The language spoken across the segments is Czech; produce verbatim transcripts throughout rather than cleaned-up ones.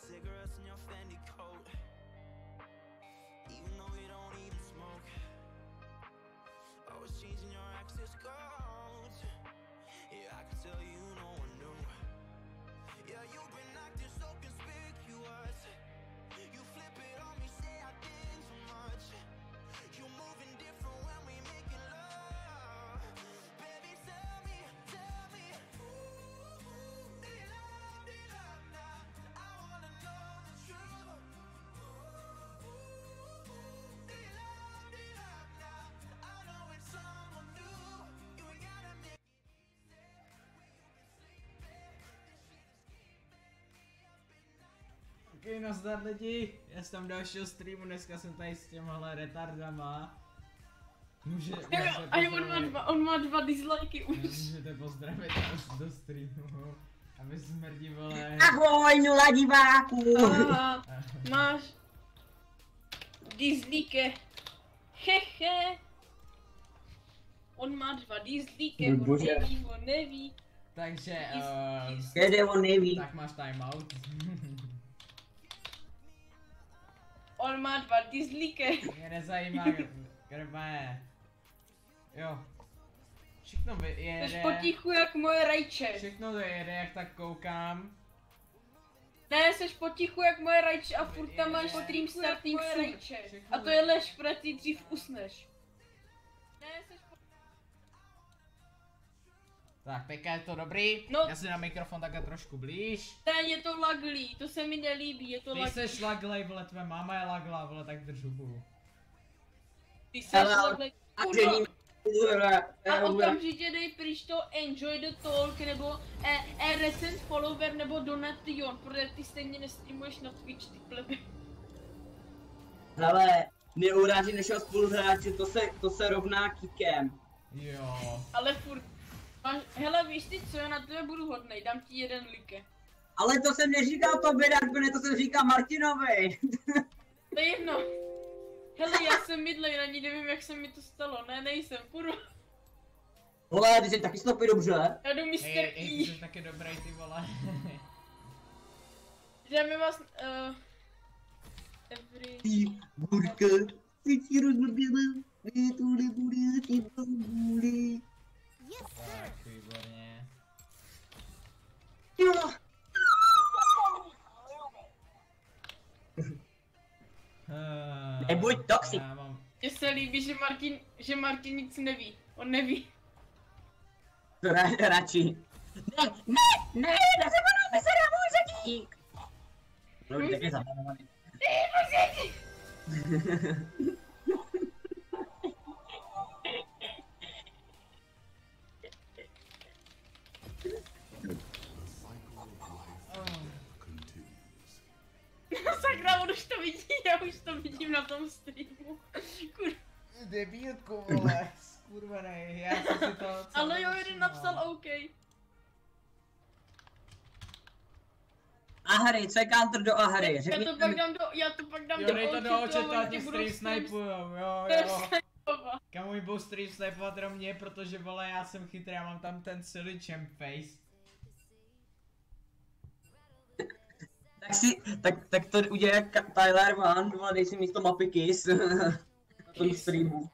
cigarettes in your Fendi coat. Even though you don't even smoke. Always changing your access codes. Yeah, I can tell you no one knew. Yeah, you've been acting so conspicuous. You flip it on me, say I did too much. You're moving different when we making love. Baby, tell me, tell me, ooh, do you love, do you love now? I wanna know the truth. Ooh, do you love, do you love now? I know it's someone new. You ain't gotta make it easy. Where you been sleeping? This shit is keeping me up at night. Ok, nazdar lidi, já jsem tam dalšího streamu, dneska jsem tady s těmahle retardama. Může, můžete Ani on má dva, on má dva dislikey už. Můžete pozdravit nás do streamu, aby smrdí vole. Ahoj, nula diváků! Aha, máš dislike. Hehe. On má dva dislike, on Bože. neví, on neví. Takže, Dis- uh, dis- Jede, on neví. tak máš timeout. On má dva dislike. Mě nezajímá, kde je. Jo. Všechno Jsi vyjede. potichu jak moje rajče. Všechno vyjede, jak tak koukám. Ne, jsi potichu jak moje rajče a furt tam máš stream starting soon. A to je lež, protože ty dřív usneš. Ne, jsi po... Tak, Peka, je to dobrý? No. Já si na mikrofon takhle trošku blíž. Ne, je to laglý, to se mi nelíbí, je to Ty laglý. seš laglej, vole, tvé máma je lagla, vole, tak drž hubu. Ty jsi Ale- laglý. A Kurva. žení A okamžitě dej pryč to enjoy the talk, nebo e, e recent follower, nebo donation, protože ty stejně nestreamuješ na Twitch, ty plebe. Hele, neuráží našeho spoluhráče, to se, to se rovná kikem. Jo. Ale furt. Máš, hele, víš ty co, já na tebe budu hodnej, dám ti jeden like. Ale to jsem neříkal tobě, Darkbene, to jsem říkal Martinovi. To je jedno. Hele, já jsem mydlej, na ní nevím jak se mi to stalo, ne, nejsem, kurva. Vole, ty jsi taky stopy dobře. Já jdu mister Hej, hej, ty E. jsi taky dobrý, ty vole. Dáme vás, uh, every... Ty, burka, ty si rozmrdila, ne, to nebude, ty to bude. Tak, výborně. Jo. Uh, Nebuď toxic. Já mám... Mně se líbí, že Martin, že Martin nic neví, on neví. To ra, radši. Ne, ne, ne, nezabanujme se na můj řadík. No, tak je zabanovaný. Sakra, on už to vidí, já už to vidím na tom streamu. Kur... Debílku, vole, skurvenej, já jsem si to... Ale jo, jeden napsal OK. Ahary, co je counter do Ahary? Já Řekni to pak dám do, já to pak dám Jo, do dej to do očeta, a ať mě oni tě budou stream snipujou, jo, To je jo. snipova. Kamu mi budou stream snipovat jenom mě, protože vole, já jsem chytrý, já mám tam ten silly champ face. Tak si, tak, tak to udělej jak Tyler Van, vole, dej si místo mapy Kiss. Na tom Kiss. streamu.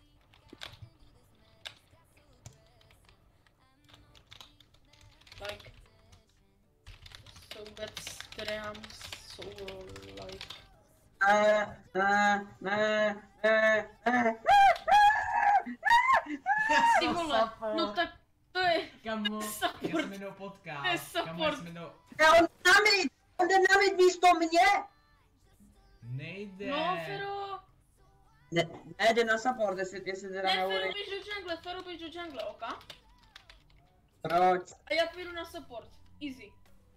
Like. So that's stream, so like. Ne, ne, ne, ne, ne. Ty vole, no tak to je Kamu, já support. jsem jednou potkal. To je Kamu, já support. jsem jednou... Ne, on na mě, on jde na mě místo mě. Nejde. No, Fero. Ne, ne, jde na support, jestli, jestli teda Ne, nehovorí. Fero, běž do jungle, Fero, běž do jungle, oka? Proč? A já půjdu na support, easy.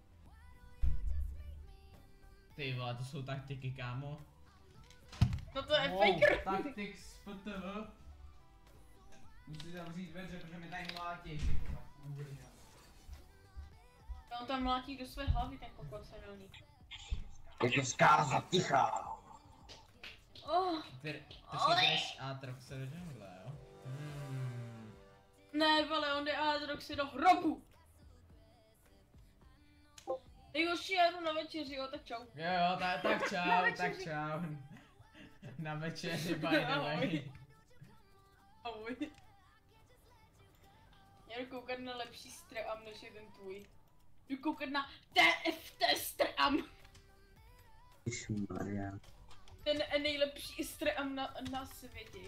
Ty vole, to jsou taktiky, kámo. No to je Wow, faker. Tactics P T V. Musíš zavřít dveře, protože mi tady mlátí. On tam mlátí do své hlavy, ten kokot senilný. Je to zkáza tichá. Oh, Ty, ty si jdeš Aatrox se do jungle, jo? Hmm. ne, vole, on jde Aatrox do hrobu. Nejhorší, já jdu na večeři, jo, tak čau. Jo, jo, tak, tak čau, tak čau. Na večeři, by the way. Ahoj. Já jdu koukat na lepší stream, než je ten tvůj. Jdu koukat na T F T stream. Ježišmarja. Ten nejlepší stream na, na světě.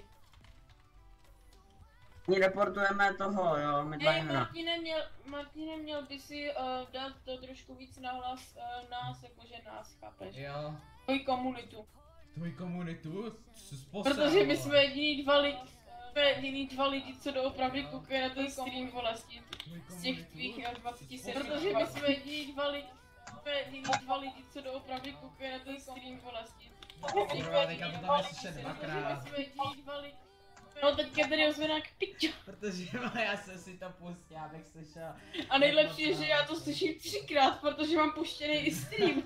My reportujeme toho, jo, my dva Hej, jména. Martine, měl, Martine, měl by si uh, dát to trošku víc nahlas uh, nás, jakože nás, chápeš? Jo. Tvoji komunitu. Tvoji komunitu? Co jsi posral, Protože my vole? jsme jediný dva lidi, jsme jediný dva lidi, co doopravdy koukají na ten stream, vole, z těch, Tvoji z těch komunitu? tvých uh, dvacet sedm. Posral. Protože my jsme jediný dva lidi, jsme jediný dva lidi, co doopravdy koukají na ten stream, vole, z těch. Kurva, teďka to tam je slyšet dvakrát. Protože my jsme jediný dva lidi. No teďka tady ozvěná jak piča. Protože vole, já jsem si to pustil, abych slyšel. A nejlepší je, že já to slyším třikrát, protože mám puštěný i stream.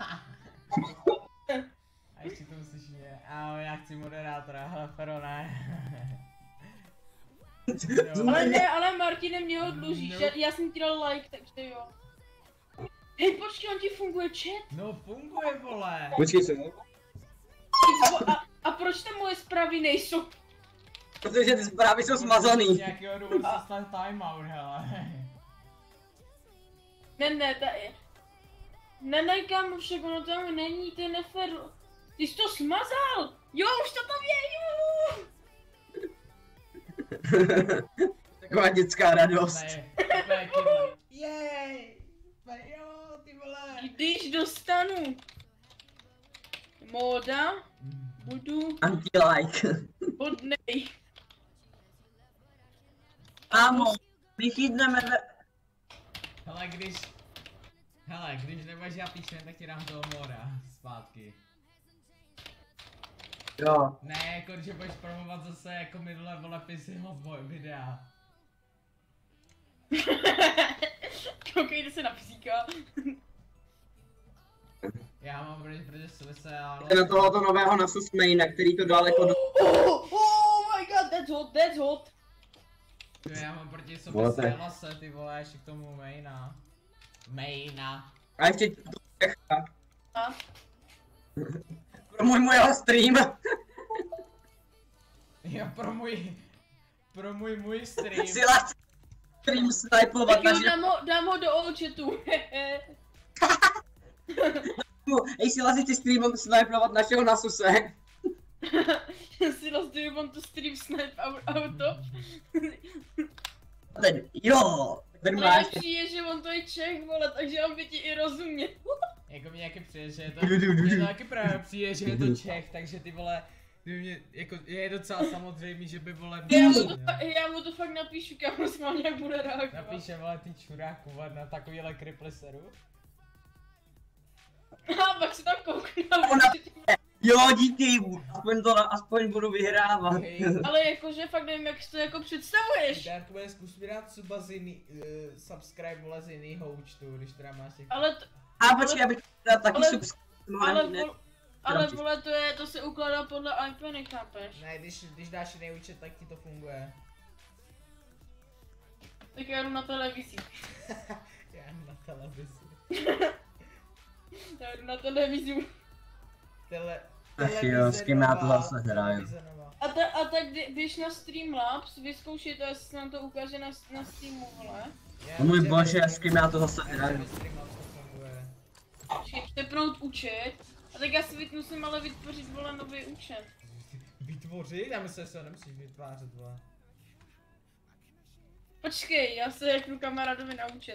A ještě to slyší, ahoj, já chci moderátora, hele, Fero, ne. Jo. Ale ne, ale Martine mě ho dlužíš, No. já, já jsem ti dal like, takže jo. Hej, počkej, on ti funguje chat? No funguje, vole. Počkej se. A, a proč tam moje zprávy nejsou? Protože ty zprávy jsou Z smazaný. nějakého důvodu se stal timeout, hele. Ne, ne, ta je. Ne, ne, kámo, však ono tam není, to je nefér. Ty jsi to smazal! Jo, už to tam je, jo! Taková dětská radost. Ne, úplně kydle. Jej, jo, ty vole. Když dostanu móda, budu Anti-like. hodnej. Kámo, my chytneme ve... Hele, když... Hele, když nebudeš já píšem, tak ti dám toho mora zpátky. Jo. Ne, jako když budeš promovat zase jako minule vole Fisyho videa. Koukejte se na fyzika. Já mám protože, protože se ale... Na tohoto nového Nasus maina, který to daleko do... Oh, oh my god, that's hot, that's hot. Jo, já mám proti sobě Volete. Selase, ty vole, ještě k tomu maina. Maina. A ještě to Čecha. A? Pro můj můj stream. Jo, pro můj... Pro můj můj stream. Si lát stream snipovat Tak jo, naši... dám ho, dám ho do all-chatu. Ej, si lazi ty stream snipovat našeho Nasuse. Si last do you want to stream snipe our auto? Ten, jo. Ten má ještě... Nejlepší je, že on to je Čech, vole, takže on by ti i rozuměl. Jako mě taky přijde, že je to... Mně to taky právě přijde, že je to Čech, takže ty vole... Ty mě, jako, je docela samozřejmý, že by vole... Já mu to, fa- já mu to fakt napíšu, kámo, schválně jak bude reagovat. Napíše vole ty čuráku vole, na takovýhle kripliseru. A pak se tam kouknu. Jo, díky, aspoň to, aspoň budu vyhrávat. Hej. Ale jakože fakt nevím, jak si to jako představuješ. Dárku, bude zkus mi dát suba z jiný, uh, subscribe vole z jinýho účtu, když teda máš těch... Ale, t- A počkej, abych dal taky Ale- subscribe. ale, ne, vol, ale vole, to je, to se ukládá podle I P, nechápeš? Ne, když, když dáš jiný účet, tak ti to funguje. Tak já jdu na televizi. Já jdu na televizi. Já jdu na televizi. Tele... Ach jo, s kým já to nová, zase hraju. televize nová. A, ta, a tak kdy- když na Streamlabs vyzkoušej to, jestli se nám to ukáže na, na Steamu, vole. Já O můj vím, že bože, ve s kým já to zase Stream- hraju. ve Streamlabs to funguje. Počkej, přepnout účet. A tak já si vyt- musím ale vytvořit, vole, nový účet. Vytvořit? Já myslím, že se ho nemusíš vytvářet, vole. Počkej, já se řeknu kamarádovi na účet.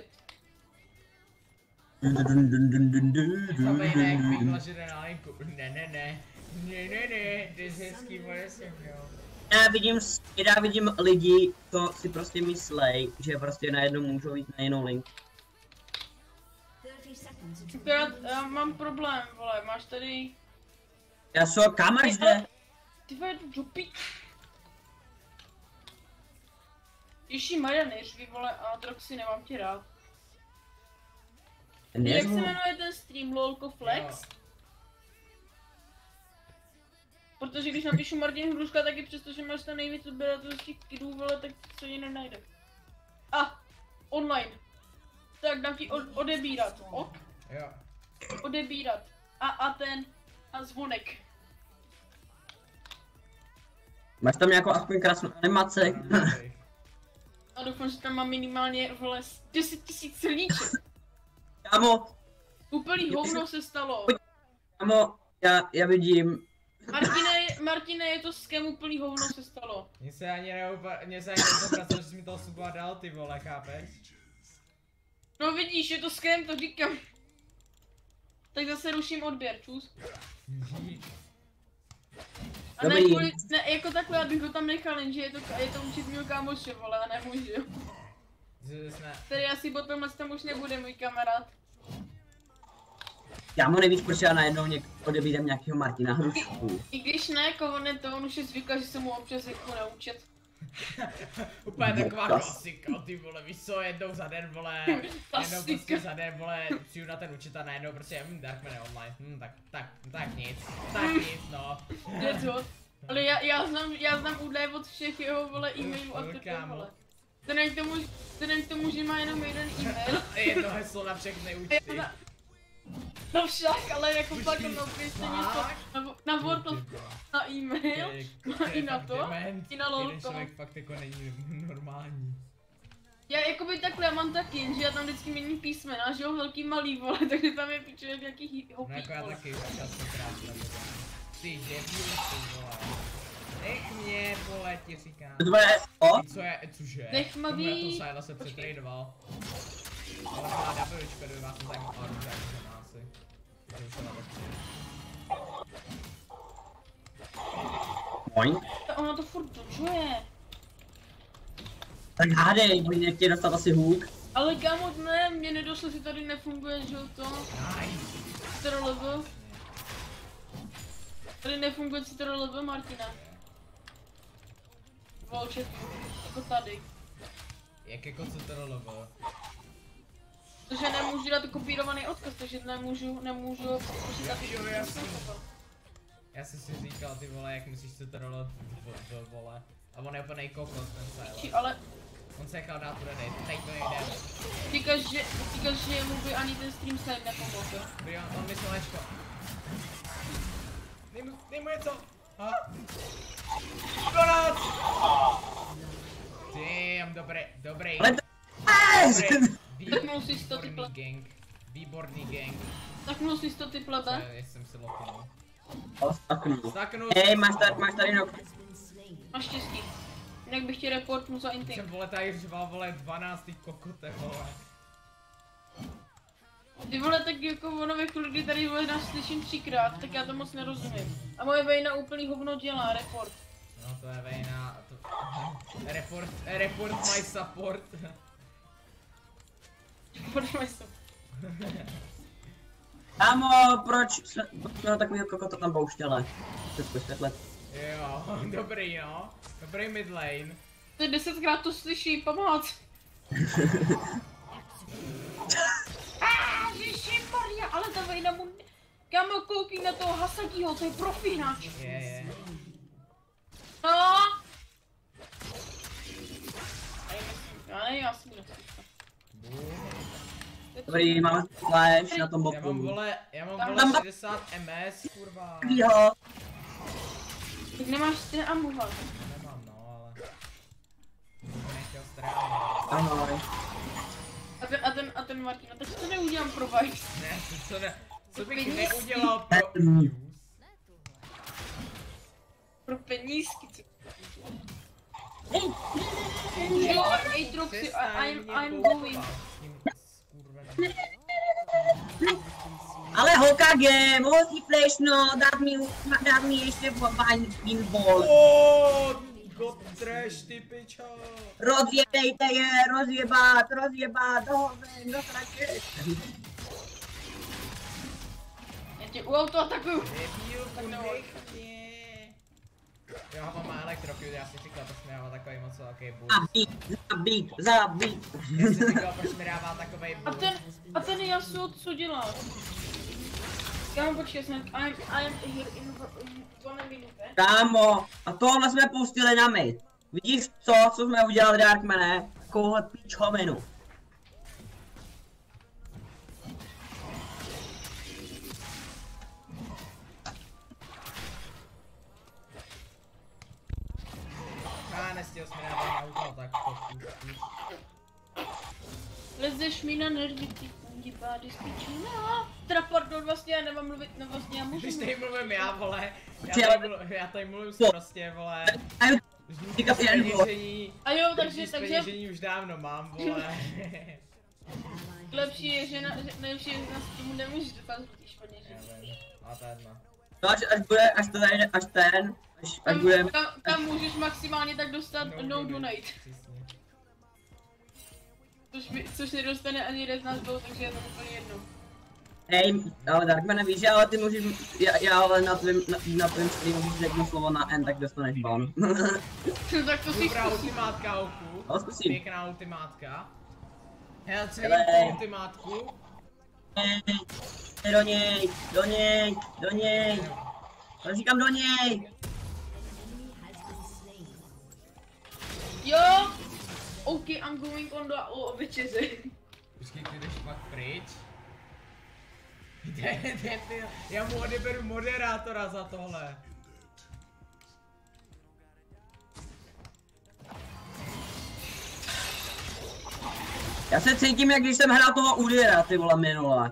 Chápej, ne, jak vykla, že jde na linku. Ne, ne, ne. Ne, ne, ne, ty jsi hezký, moje se mnou. Já vidím, já vidím lidi, to si prostě myslej, že prostě najednou můžou jít na jinou linku. Akorát já mám problém, vole, máš tady... Já so, kam až jde? Ty vole, jdu do pí... Ježí Maria, neřvi, vole, a Droxy, nemám tě rád. Jak se Neřvu. jmenuje ten stream, lolko flex? Protože když napíšu Martin Hruška, taky přesto, že máš tam nejvíc odběratelů z těch kidů, vole, tak se ani nenajde. A, online. Tak dám ti od, odebírat, ok? Jo. odebírat. A, a ten, a zvonek. Máš tam nějakou aspoň krásnou animaci? A doufám, že tam mám minimálně, vole, deset tisíc silníček. Kámo, Úplný hovno se stalo. kámo, já, já vidím. Martine, Martine, je to skem, úplný hovno se stalo. Mně se ani neupa... Mně se ani neupatracel, že jsi mi toho suba dal, ty vole, chápeš? No vidíš, je to skem, to říkám. Tak zase ruším odběr, čus. A ne, Dobrý. kvůli, ne, jako takhle, abych ho tam nechal, jenže je to, je to určitě mýho kámoše, vole, a nemůžu. Tedy asi potom tam už nebude můj kamarád. Já mu nevíš, proč já najednou něk odebídám nějakého Martina Hrušku. I když ne, jako on je to, on už je zvyklý, že se mu občas jako naučit. Úplně No, taková kas. klasika, ty vole, víš co, jednou za den, vole, jednou Klasika. prostě za den, vole, přijdu na ten účet a najednou prostě, hm, Darkman je online, hm, tak, tak, tak nic, tak nic, no. Je to. Ale já, já znám, já znám údaje od všech jeho, vole, e-mailů a tak, Kámo. vole. Vzhledem k tomu, vzhledem k tomu, že má jenom jeden e-mail. Jedno heslo na všechny A účty. já na- No však, ale jako fakt na pěstě něco, na, na World of, na e-mail, To je i na fakt to, dement. i na Jeden lolko. člověk fakt jako není normální. Já jakoby takhle, já mám taky, jenže já tam vždycky měním písmena, že jo, velký malý, vole, takže tam je piče nějaký No hopík, jako já vole. taky častokrát to ty debil, ty vole. Nech mě, vole, ti říkám. To tvoje heslo? Co je, cože? Nech ma Tomu na víc. to Syla se přetradoval. Ale má Wčko, kdyby vás to zajímalo, ale tak to má asi. Takže už to na Moin. Ta- Ono to furt dodžuje. Tak hádej, oni nechtějí dostat asi hůk. Ale kámo, ne, mě nedošlo, že tady nefunguje, že jo, to, Nice. Ctrl-L. Tady nefunguje Ctrl-L, Martina. Volčet, jako tady. Jak jako co to rolovo? Takže nemůžu dát kopírovaný odkaz, takže nemůžu, nemůžu počítat. Jo, jasně. Já jsem si říkal, ty vole, jak myslíš co to rolo, vole. A on je úplnej kokos, ten Či, Syla. ale On se nechal dát prodej, teď to nejde. říkáš, že, říkáš, že mu by ani ten stream side nepomohl, jo? Prý on, on myslel Ečko. Dej mu, dej mu něco. Ha? Konec! Damn, dobrý, dobrý. Ale to... Dobrý. Zapnul jsi to, ty Výborný ple... gang. Výborný gang. Zapnul jsi to, ty plebe? Já jsem si loknul. Staknu. Staknu. Hej, máš tady, máš tady no. Máš štěstí. Jinak bych ti reportnul za inting. Jsem vole tady řval vole dvanáct ty kokote vole. Ty vole, tak jako ono ve chvíli, kdy tady vole nás slyším třikrát, tak já to moc nerozumím. A moje vejna úplný hovno dělá, report. No to je vejna, to... report, report my support. Podívej se. Kámo, proč jsme, proč jsme takovýho kokota tam pouštěli? Přes vysvětlet. Jo, dobrý no. Dobrý mid lane. Ty desetkrát to slyší, pomoc. Ah, Ježišmarja, ale ta vejna mu... Kámo, koukej na toho Hasakiho, to je profi hráč. Je, je. No! Já ne, já si neslyším. Dobrý, máme flash na tom Já mám boku. vole, já mám Tam- vole tam- šedesát ms, kurva. Jo. Tak nemáš ten amuha. Nemám no, ale... Jsem nechtěl strávit. Ahoj. A ten, a ten, a ten Martina, tak to neudělám pro Vice. Ne, co, co ne, co bych Penízky. neudělal pro views. Pro penízky, co? Jo, Aatroxy, I'm, I'm going. Ale Hokage, musí flashno, dát mi, dát mi ještě fajn pinball. Oh, god trash, ty pičo. Rozjebejte je, rozjebat, rozjebat, do hoven, do sraček. Já tě u auto atakuju. Debil, Tak podnech neboj. mě. Jo, mám má elektrokut, já si říkal, proč mi dává takový moc velký boost. Zabít, zabít, zabít. Já si říkal, proč mi dává takový A boost. ten, a ten Yasuo co dělá? Kámo, počkej, jsem, I'm, I'm here in, in one minute. Kámo, a tohle jsme pustili na mid. Vidíš co, co jsme udělali, Darkmane? Takovouhle píčovinu. zjistil jsme na auto, tak to půjdu. Lezeš mi na nervy, ty kundi bády spíčina. Teda pardon, vlastně já nemám mluvit, no vlastně já můžu Když mluvit. tady mluvím já, vole, já tady, mlu, já tady mluvím s prostě, vole. Říkám jen vole. Peněžení, A jo, takže, takže peněžení už dávno mám, vole. lepší je, že na, že nejlepší je, že na Steamu nemůžeš dokázt když peněžení. Já vím, a to je jedno. No až, až bude, až to tady, až ten, až, až Tam, bude, tam, tam můžeš maximálně tak dostat no, no donate. Přesně. Což, by, což nedostane ani jeden z nás dvou, takže je to úplně jedno. hej, ale Darkmane víš, že ale ty můžeš, já, já ale na tvým, na, na tvým streamu, když řeknu slovo na N, tak dostaneš ban. No tak to si Dobrá zkusím. ultimátka, Oku. No, zkusím. Pěkná ultimátka. Hele, co Hele. je ultimátku? Do něj, do něj, do něj, to říkám do něj. Jo! OK, I'm going on the o večeři. Počkej, ty jdeš pak pryč. Jde, jde, ty, já mu odeberu moderátora za tohle. Já se cítím, jak když jsem hrál toho Udyra, ty vole, minule.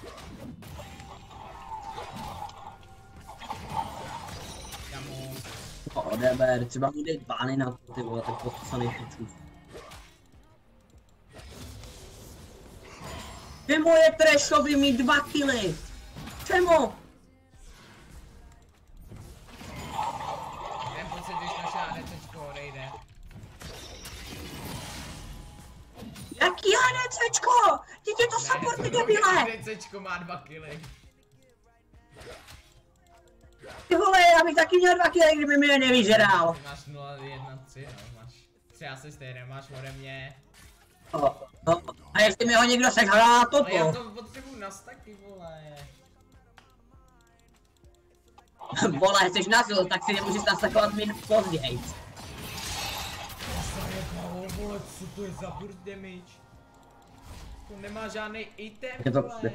Kamu. To odeber, třeba mu dej bány na to, ty vole, tak to se nejpičů. Čemu je Trashovi mít dva kily? Čemu? Ten pocit, když naše ADCčko odejde. Jaký ADCčko? Teď je to support, ty debile! ADCčko má dva kily. Ty vole, já bych taky měl dva kily, kdyby mi je nevyžral. Ty máš nula jedna tři, no, máš tři asisty, máš ode mě. No, no, a jestli mi ho někdo sehnal na Ale já topo. to potřebuju na staky, vole. Vole, chceš nasil, tak si nemůžeš nastakovat mi později. Zajebalo, vole, co to je za burst damage? To nemá žádný item, Je to vole.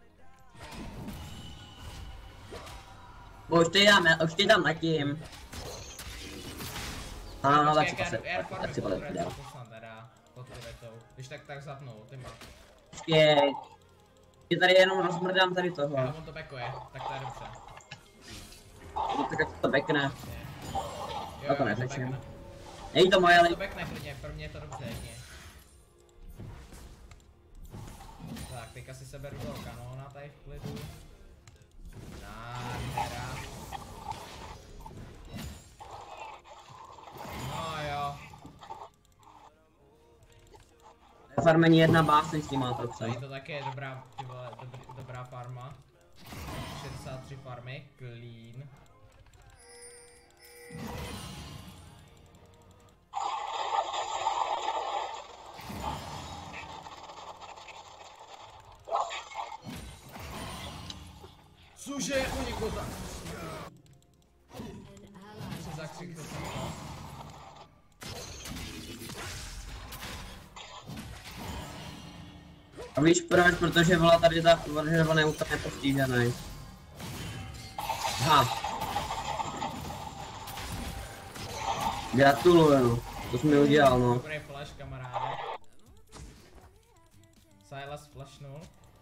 Bo už ty dáme, už ty tam letím. Ano, no, tak si Počkej, pase, já- já farmím tak si pod pase, turretou, poslan teda, pod turretou. Když tak tak zapnou, ty má. Počkej. Je tady jenom rozmrdám tady toho. Já on to backuje, tak to je dobře. No, tak jak to backne. Jo, No to jo, neflexím. backne. Není to moje, To ale backne klidně, pro mě je to dobře, jedně. Tak, teďka si seberu toho kanóna tady v klidu. Nádhera. No jo. farmení jedna báseň s tím má to Tady to taky je dobrá, ty vole, dobrý, dobrá farma. šedesát tři farmy, clean. Cože, u někoho za... Se zakřikl jsem to. A víš proč? Protože byla tady ta vrheva neúplně postižený. Aha. Gratuluju, to jsi mi udělal, no. Dobrý flash, kamaráde. Silas flashnul.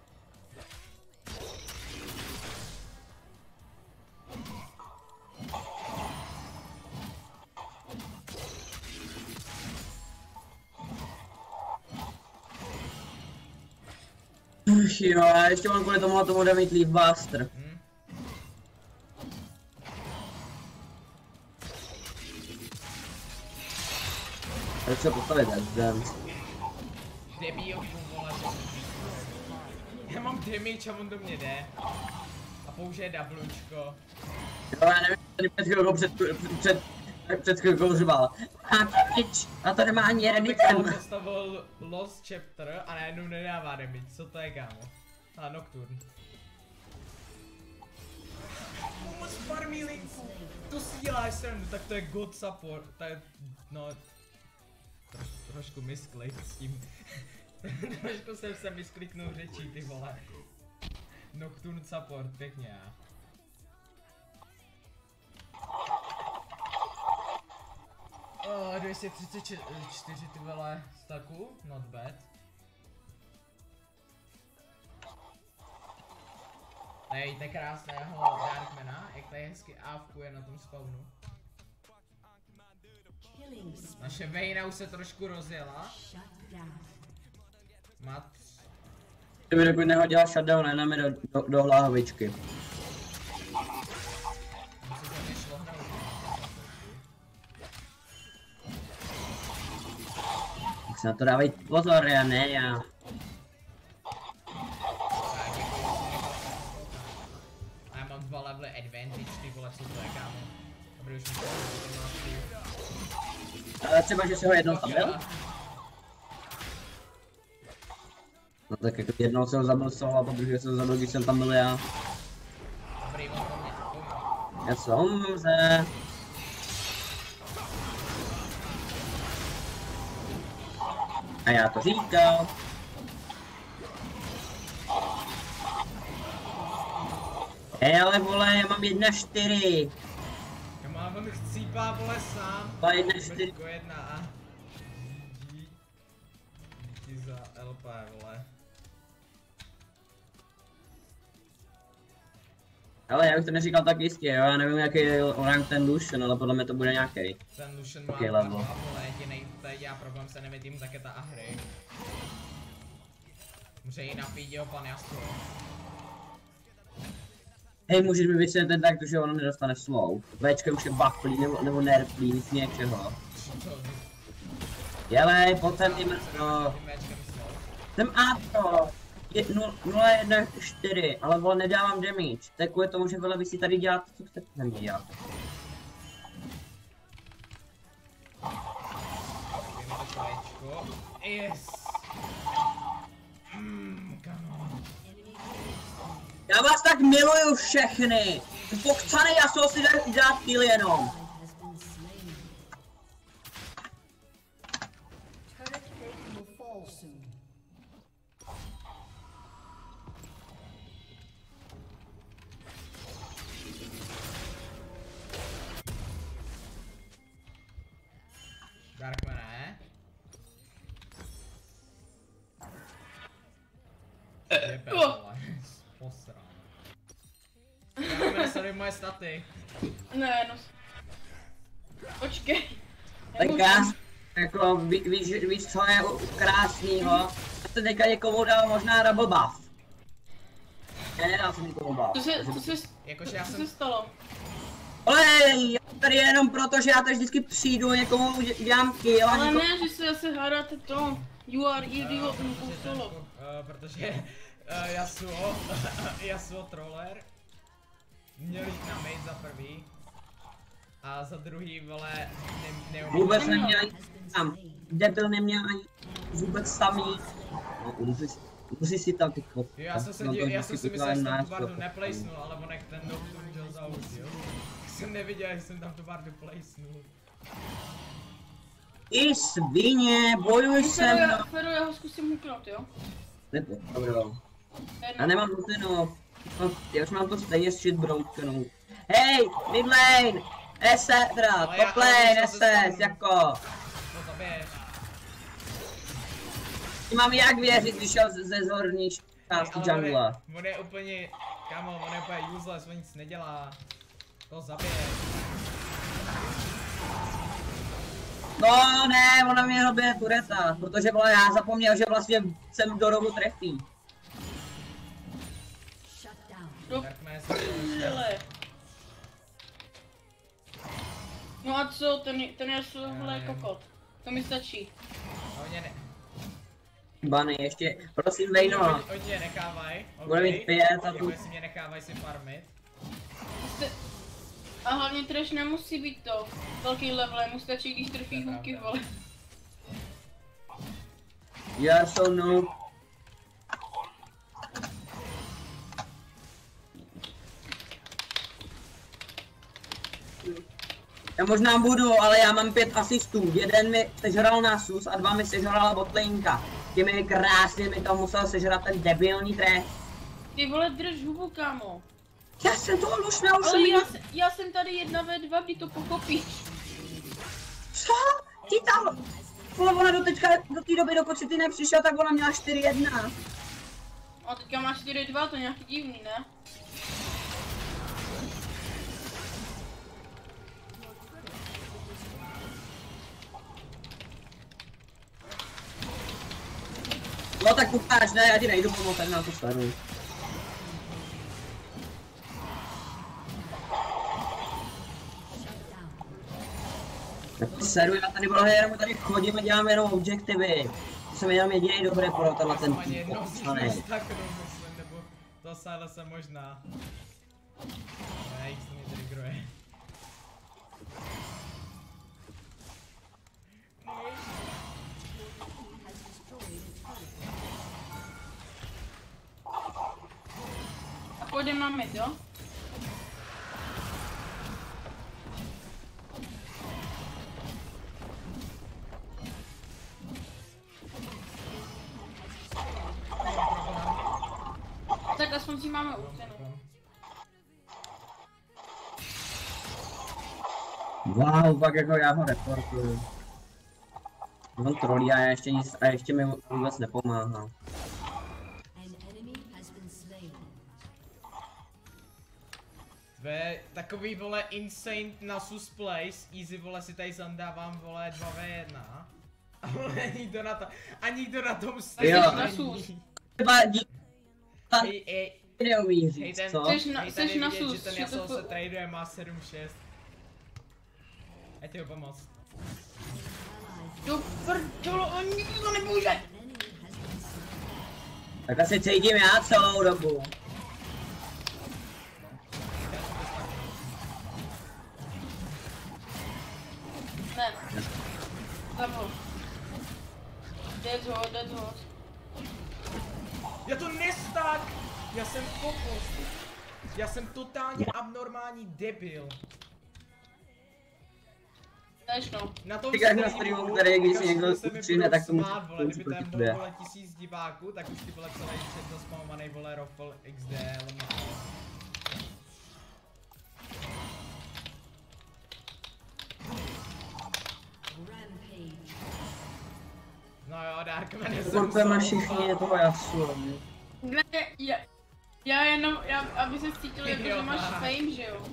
Ach jo, a ještě on kvůli tomu tomu bude mít Leaf Buster. Hm? Tak se postavit Death Dance. Debil, vole. Já mám damage a on do mě jde. A použije Wčko. Jo, já nevím, tady před chvilkou před, před, před chvilkou řval. A to nič, a to nemá ani jeden Abych tam item. postavil Lost Chapter a najednou nedává damage, co to je, kámo? A Nocturne. Moc farmí linku, to si děláš srandu, tak to je God Support, to je, no... Troš, trošku misklik s tím. Trošku jsem se miskliknul řečí, ty vole. Nocturne Support, pěkně já. Oh, dvě stě třicet čtyři ty vole staku, not bad. Hej, to je krásného Darkmana, jak tady hezky ávkuje na tom spawnu. Naše Vayna už se trošku rozjela. Mat. Kdyby dokud nehodila shutdown, jenom mi do, do, do hlavičky. Musí to mě šlohnout. Tak se na to dávají pozor, já ne, já. A já mám dva levely advantage, ty vole, co to je, kámo. Dobrý, už mi to Ale třeba, že si ho jednou zabil? No tak jako jednou jsem ho zabil solo a protože jsem ho zabil, když jsem tam byl já. Dobrý, on po mně, po mně. Já jsem se. A já to říkal. Hej, ale vole, já mám jedna čtyři. Já mám, on chcípá, vole, sám. Dva jedna čtyři. Jako jedna a... Díky. Díky za L P, vole. Ale já bych to neříkal tak jistě, jo, já nevím jaký je rank ten Lucian, ale podle mě to bude nějaký. Ten Lucian má Okay, dva, level. vole, jedinej, tady dělá problém se enemy teamu, tak je ta Ahri. Může jí napít jeho pan Yasuo. Hej, můžeš mi vysvětlit tak, že ono nedostane slow. Včka už je bufflý nebo, nebo nerflý, nic něčeho. To, Jelej, pojď sem ty mrsko. tím Včkem slow. Jsem Atro. nula jedna čtyři, ale vole nedávám damage. Tak kvůli tomu, že vole vy si tady děláte, co chcete na mě dělat. Dejme to kolečko. Yes! Mmm, come on. Já vás tak miluju všechny. Pokcaný Yasuo si dá dát kill jenom. Darkman, ne? Je pes, vole. Posrán. Darkman, sorry, moje staty. Ne, no. Počkej. Tak krás, jako ví, víš, víš co je krásnýho? Já jsem teďka někomu dal možná double buff. Já nedal jsem nikomu buff. Co se, co se, Jakože já co se jsem... stalo? Olej, tady je jenom proto, že já tady vždycky přijdu, někomu udě- udělám kill a Ale někomu... ne, že se zase hádáte to. You are idiot, Eh, nebo protože ten- solo. eh, protože uh, Yasuo, Yasuo troller měl jít na mate za prvý a za druhý, vole, ne, neumí. Vůbec neměl ani tam. Debil neměl ani vůbec samý. No, musí, musí si tam ty kopy. Jo, já jsem se díval, já jsem si myslel, že jsem tu bardu neplacnul, ale on jak ten Nocturne dělal za už, jo. Jsem neviděl, že jsem tam tu bardu placenul. Ty svině, bojuj se mnou. Feru, Feru, já ho zkusím huknout, jo? Nebo, dobrou. Ten- Já nemám nutinu. No, já už mám to stejně s shit brokenou. Hej, mid lane! S S, teda, Ale já- top ale lane, musel S se S, stanu. jako. To zabiješ. Ti mám jak věřit, když šel ze ze zorní části Ale on je- jungla. On je úplně, kamo, on je úplně useless, on nic nedělá. To zabije. No ne, ona mě robí tureta, protože vole, já zapomněl, že vlastně jsem do rohu trefí. Do Darkman se prdele. No a co, ten, ten je vole nevím. kokot. To mi stačí. Oni ne... Bany, ještě, prosím Vejno. Oni, oni je nechávaj, ok. Bude mít pět a Jako tu- jestli mě nechávaj si farmit. Jste... A hlavně trash nemusí být to velký level, mu stačí, když trfí To je hůky, pravda. vole. You are so noob. Já možná budu, ale já mám pět asistů. Jeden mi sežral Nasus a dva mi sežrala botlinka. Těmi krásně mi to musel sežrat ten debilní trest. Ty vole, drž hubu, kámo. Já jsem to lušnal, už jsem Ale já, jí... se- já jsem tady jedna ve dva, kdy to pochopíš. Co? Chytal! Vole, ona do teďka, do té doby, dokud si ty nepřišel, tak ona měla čtyři jedna. A teďka má čtyři dva, to je nějaký divný, ne? No tak ukáž, ne, já ti nejdu pomoct, tak na to sleduj. Tak to sleduj, já tady vole, jenom tady chodím a dělám jenom objektivy. To jsem jenom jediný dobrý pro tenhle ten Ani jednou týpek, z co ne. nich tak myslím, nebo to sále se možná. Ne, jak se mi triggeruje. A půjdeme na mid, jo? Tak aspoň si máme útěnu. Wow, pak jako já ho reportuju. On trolí a já ještě nic, a ještě mi vůbec nepomáhá. Tvé takový vole insane nasus place, easy vole si tady zandávám vole dva v jedna. A vole nikdo na to, a nikdo na tom Jo. není. Třeba díky Hej, hej, neumí hej říct, ten, co? Jseš na- hej jseš tady na vidět, sus, že ten že to Yasuo po- se traduje, má sedm šest. Já ti ho pomoct. Do prdolo, on nikdo nemůže! Tak asi cítím já celou dobu. Ne. Tam ho. Dead hot, dead hot. Já to nestak! Já jsem kokos. Já jsem totálně abnormální debil. Než no. Na tom Říkáš na streamu, streamu, který když kašlu někdo se mi přijde, budou tak to musí smát, vole, kdyby proti tam tobě. bylo vole tisíc diváků, tak už ty vole celý chat zaspamovaný vole Rofl X D, lomito. No jo, Darkman jsem Reportujeme musel všichni opát. toho Yasuo. Ne, já, já jenom, já, aby se cítil jako, Jo, že máš tak. fame, že jo?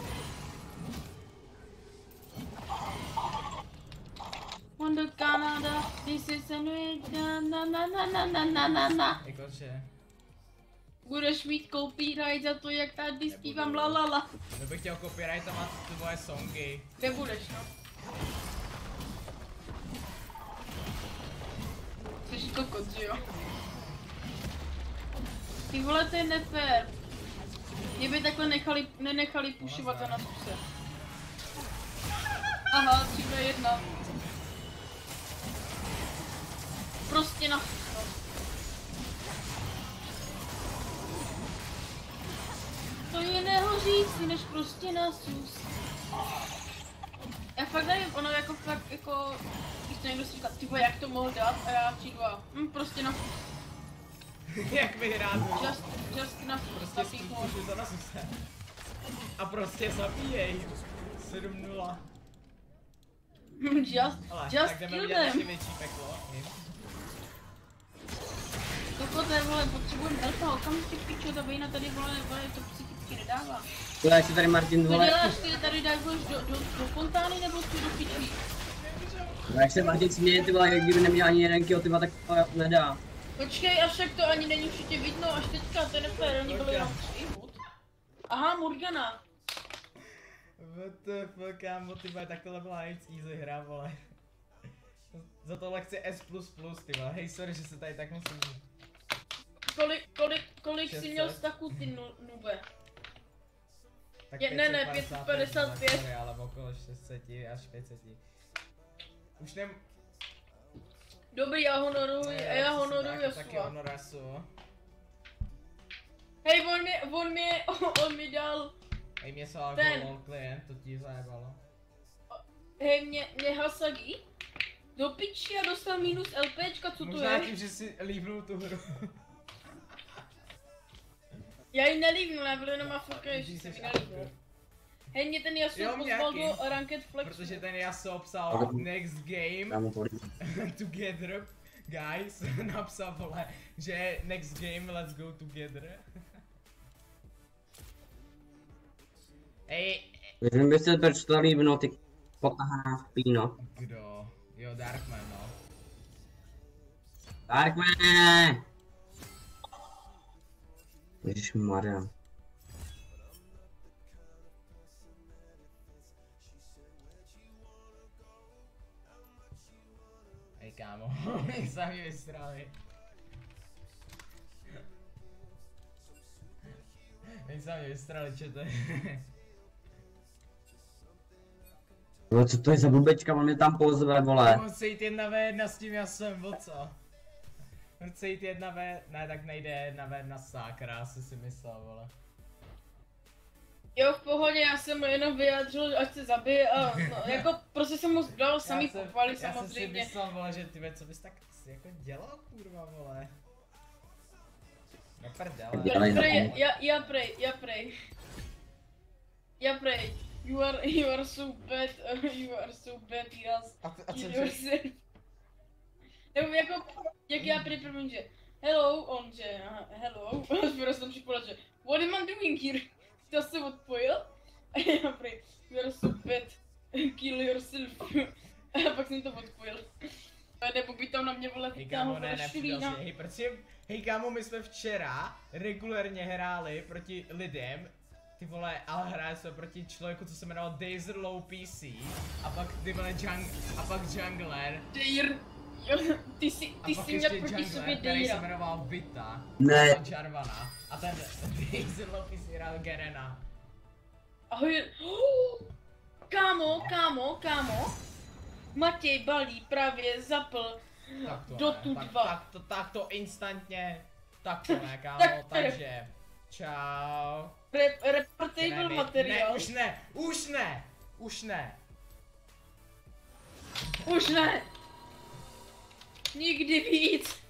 Wonder Canada, this is a new na na na na na na na na na. Jakože, Budeš mít copyright za to, jak tady Nebudu. zpívám la la la. kdo by chtěl copyrightovat ty tvoje songy? Nebudeš, no. Jsi kokot, že jo? Ty vole, to je nefér. Mě by takhle nechali, nenechali pušovat za nás pse. Aha, tři dvě jedna. Prostě na no. To je nehořící, než prostě na sus. Já fakt nevím, ono jako fakt jako, když to někdo si říká, ty vole, jak to mohl dát a já přijdu a hm, prostě na sus. Jak vyhrát? Just, just na sus, Prostě napíchnout. spíš za nás se. A prostě zabíjej. sedm nula. Just, Ale just tak jdeme kill udělat ještě them. větší peklo. Hm. Dokud vole, potřebujeme elfa, okamžitě pičo, ta vejna tady vole, vole, to psychicky nedává. Vole, jak si tady Martin Co vole, děláš, ty tady dáš do, do, do, do fontány nebo ty do pičí? vole, jak se Martin směje, ty vole, jak kdyby neměl ani jeden kill, ty vole, tak to nedá. Počkej, až tak to ani není určitě vidno, až teďka, to je nefér, oni byli jenom tři. Aha, Morgana. What the fuck, kámo, ty vole, tak tohle byla nejvíc easy hra, vole. Za tohle chci S plus plus, ty vole, hej, sorry, že se tady tak musím. Kolik, kolik, kolik šest jsi měl set. staků, ty nu- nube? Tak Je- ne, ne, pět set padesát pět. sorry, ale okolo šest set až pět set. Už nem... Dobrý, já honoruji, ne, a já jsem honoruji taky- Taky Jasua. honor Yasuo. Hej, on mi, on mi, on mi dal, Hej, mě se Ten. lol klient, to ti zajebalo. hej, mě, mě Hasagi do piči a dostal minus LPčka, co to Možná je? tím, že si líbnul tu hru. Já ji nelívnu, já byl jenom Afrika, Ty ještě jsi si ji Afrika. nelívnu. Hej, mě ten Yasuo Jo, pozval nějaký. do Ranked Flex. Protože ten Yasuo psal next game Kámo, tolik. together, guys, napsal vole, že next game let's go together. Ej, Věřím, byste prečetl líbno, ty potahaná píno. kdo? Jo, Darkman, no. Darkman! Ježišmarja. Ej, kámo, my sami vystrali. My sami vystrali, čo to je? No co to je za blbečka, on mě tam pozve, vole. On chce jít jedna ve jedna s tím Jasem, o co? On chce jít jedna ve... Ne, tak nejde jedna ve jedna sákra, asi si myslel, vole. Jo, v pohodě, já jsem mu jenom vyjádřil, ať se zabije a no, jako prostě jsem mu dal samý Já jsem- pochvaly Já jsem si samozřejmě. myslel, vole, že ty ve, co bys tak jako dělal, kurva, vole. No prdele. Já Já nejsem. prej, já, já prej, já prej. Já prej. You are, you are so bad, uh, you are so bad, yes. A, a co You že? yourself. Nebo jako, jak já prej první, že hello, on že, aha, hello, a jsem připojil, že what am I doing here? To se odpojil a já prej, you are so bad, kill yourself. A pak jsem to odpojil. Nebo by tam na mě vole Hej kámo, vytáhl ne, vole ne, šulína. hej, protože, hej kámo, my jsme včera regulérně hráli proti lidem, ty vole, ale hráli jsme proti člověku, co se jmenoval Dazer Low P C, a pak ty vole jung, a pak jungler, Deir, jo, ty jsi, a ty pak jsi ještě měl proti sobě jungler, který se Deira. jmenoval Vita, Ne. a Jarvana, a ten Dazer Low P C hrál Gerena. Ahoj, oh, kámo, kámo, kámo. Matěj Balí právě zapl Tak to Dotu ne, tak, dva. tak, to, tak to instantně, tak to ne kámo, Tak- takže, čau. Re, reportable Ne, ne, materiál. ne, už ne, už ne, už ne. Už ne. Nikdy víc.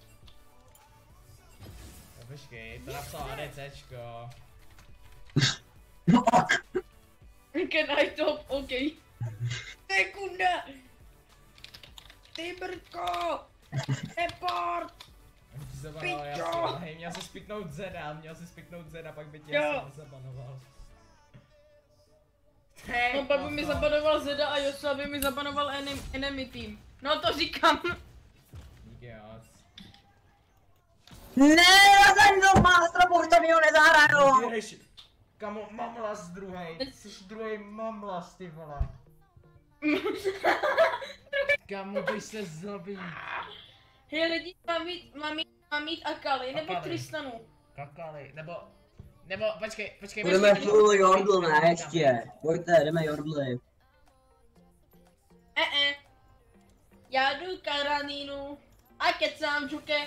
No, počkej, to napsal ADCčko. No ok. Can I top? OK. Sekunda. Ty brďko. Report. On ti zabanoval Pičo! jasně, hej, měl se spiknout Zeda, měl se spiknout Zeda, pak by tě Jo. jasně nezabanoval. Hej, No pak by mi toto. zabanoval Zeda a Josa by mi zabanoval enem, enemy team. No to říkám. Díky moc. Ne, já jsem to Master, pokud to mi ho nezahraju. Jdeš, kamo, mamlas druhej, jsi druhej mamlas, ty vole. Kamo, bys se zabít. Hej lidi, mám mít, mám mít, mám mít Akali nebo Akali. Tristanu. Kakali, nebo, nebo, počkej, počkej, Budeme počkej, full počkej, Jordl, počkej, ne, ještě. Pojďte, jdeme Jordly. Eh eh. Já jdu Karanínu. A kecám, Žuke.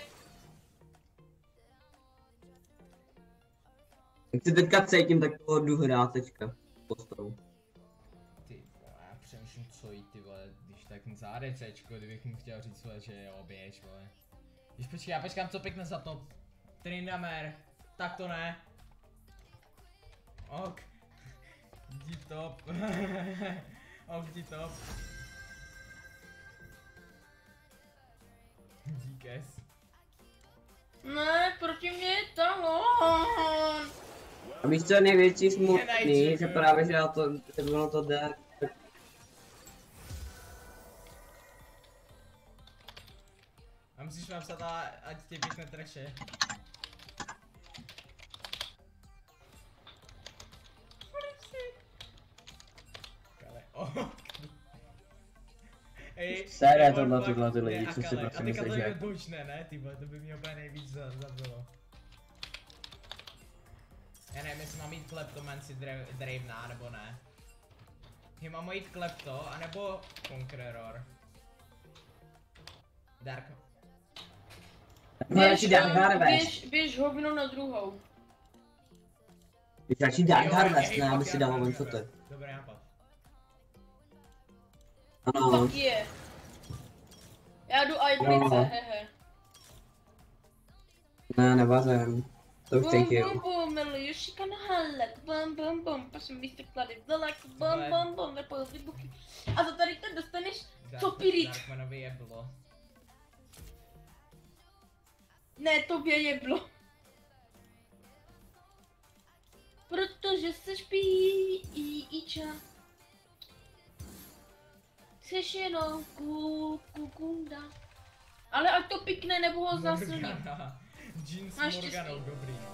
Jak si teďka cítím, tak to jdu hrát teďka. Postavu. Ty vole, já přemýšlím co jí ty vole, když tak za ADCčko, kdybych mu chtěl říct vole, že jo, běž vole. Když počkej, já počkám co pěkne za to. Tryndamere, tak to ne. Ok. Jdi top. Ok, jdi top. Díkes. Ne, proti mě je talon. A víš co je největší smutný, Nenajdeš, že jo. právě, že já to, že ono to jde. A musíš napsat, a- ať tě pěkne treše. Kale, ok. Ej, Sere ej, tohle, on fakt tohle ty je lidi, co si Akale. prostě A teďka myslíš, to je že- dočne, ne, ty vole, to by mě úplně nejvíc za- zabilo. Já nevím, jestli mám jít Kleptomancy Dra- Dravena, nebo ne. Je mám jít Klepto, anebo Conqueror. Dark. No, radši Dark eh, Harvest. běž, běž hovno na druhou. Víš, radši Dark Jo, Harvest, hej, ne, aby ok, si já dal Dark one shoty. Harvest. Dobrý nápad. Ano, Fuck je. Já jdu Ibrice, Jo. hehe. ne, nevazím. To už Bum, thank bum, you. bum, miluji Yoshika na halek, bum, bum, bum, pasím místě klady, Zalax, bum, bum, bum, nepoju vybuchy. A za tady to dostaneš copirit. Darkmanovi jeblo. Ne, tobě jeblo. Protože se špí i iča. Jseš jenom kukunda. Ale ať to pikne, nebo ho zasilním. Morgana. Jean s Máš Morganou, štěstí. dobrý no.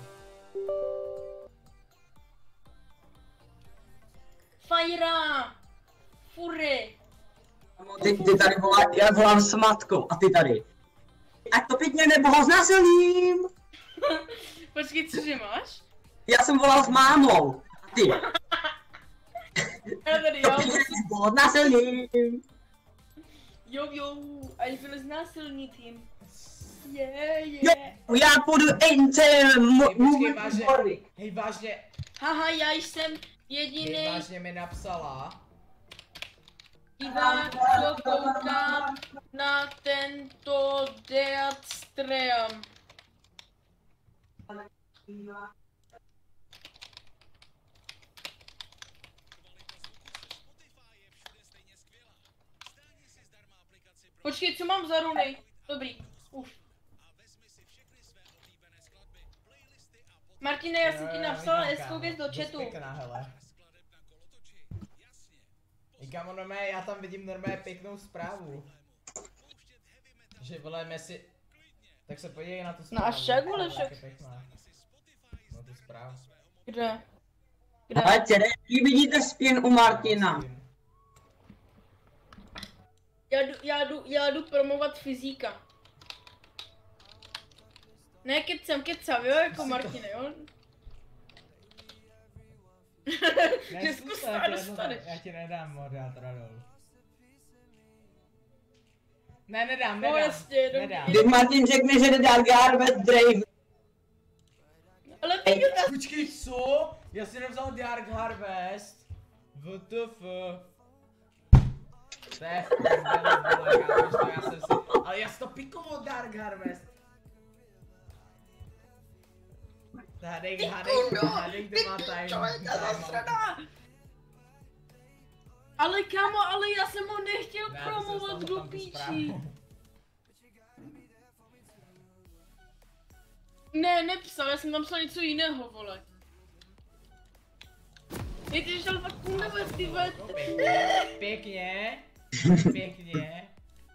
Fajra! Fury! Ty, ty tady volá, já volám s matkou a ty tady. Ať to pěkně nebo ho znasilím. Počkej, cože máš? Já jsem volal s mámou. A ty. Já tady, To jo, pěkně nebo ho znasilím. jo, jo, a je byl znásilnit jim. Je, Jo, je. já půjdu inter... Hej, počkej, vážně, hej, vážně, Haha, já jsem hej, jediný vážně mi napsala. divák, co kouká na tento Dead Stream. Počkej, co mám za runy? Dobrý, už. Martine, já jsem ti napsala S-kověc do chatu. Pěkná, hele. I kamo, normálně, já tam vidím normálně pěknou zprávu. Že vole Messi... Tak se podívej na tu zprávu. No a však, vole, Ta však. je pěkná. No tu zprávu. Kde? Kde? Ale tedy, vidíte spin u Martina. Já jdu, já jdu, já jdu promovat fyzíka. Ne, kecam, kecam, jo, jako Martine, jo? Ne, Zkus zkus to to, a já ti dostaneš. nedám- já ti nedám moderátora dolů. Ne, nedám, No nedám, jasně, dobrý. nedám. Když Martin řekne, že nedá Garbet Drave. Ale ty jdu na... Počkej, co? Já si nevzal Dark Harvest. W T F. To je v prdeli, vole, kámoš, to já jsem si... Ale já si to pikoval Dark Harvest. Hádej, hádej, hádej, kdo má time. time Ale kámo, ale já jsem ho nechtěl Ne, to promovat jsem do tam tu píči. zprávu. Ne, nepsal, já jsem tam psal něco jiného, vole. Je ty šel fakt kundovat, ty vole. Pěkně, pěkně.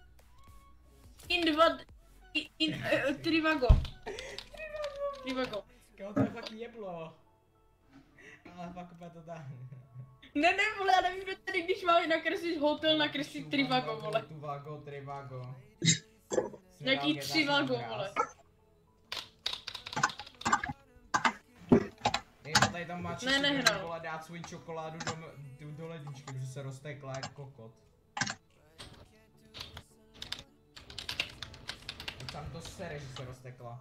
In dva... In... in uh, Trivago. Trivago. Kámo, to je fakt jeblo. Ale fakt úplně to dá. Ne, ne, vole, já nevím, kdo tady, když má nakreslit hotel, nakreslit Trivago, vole. Tuvago, Trivago. Nějaký Trivago, vole. Hej, tady tam má Ne, nehrál. vole, dát svůj čokoládu do, do, do ledničky, protože se roztekla jak kokot. Teď tam to sere, že se roztekla.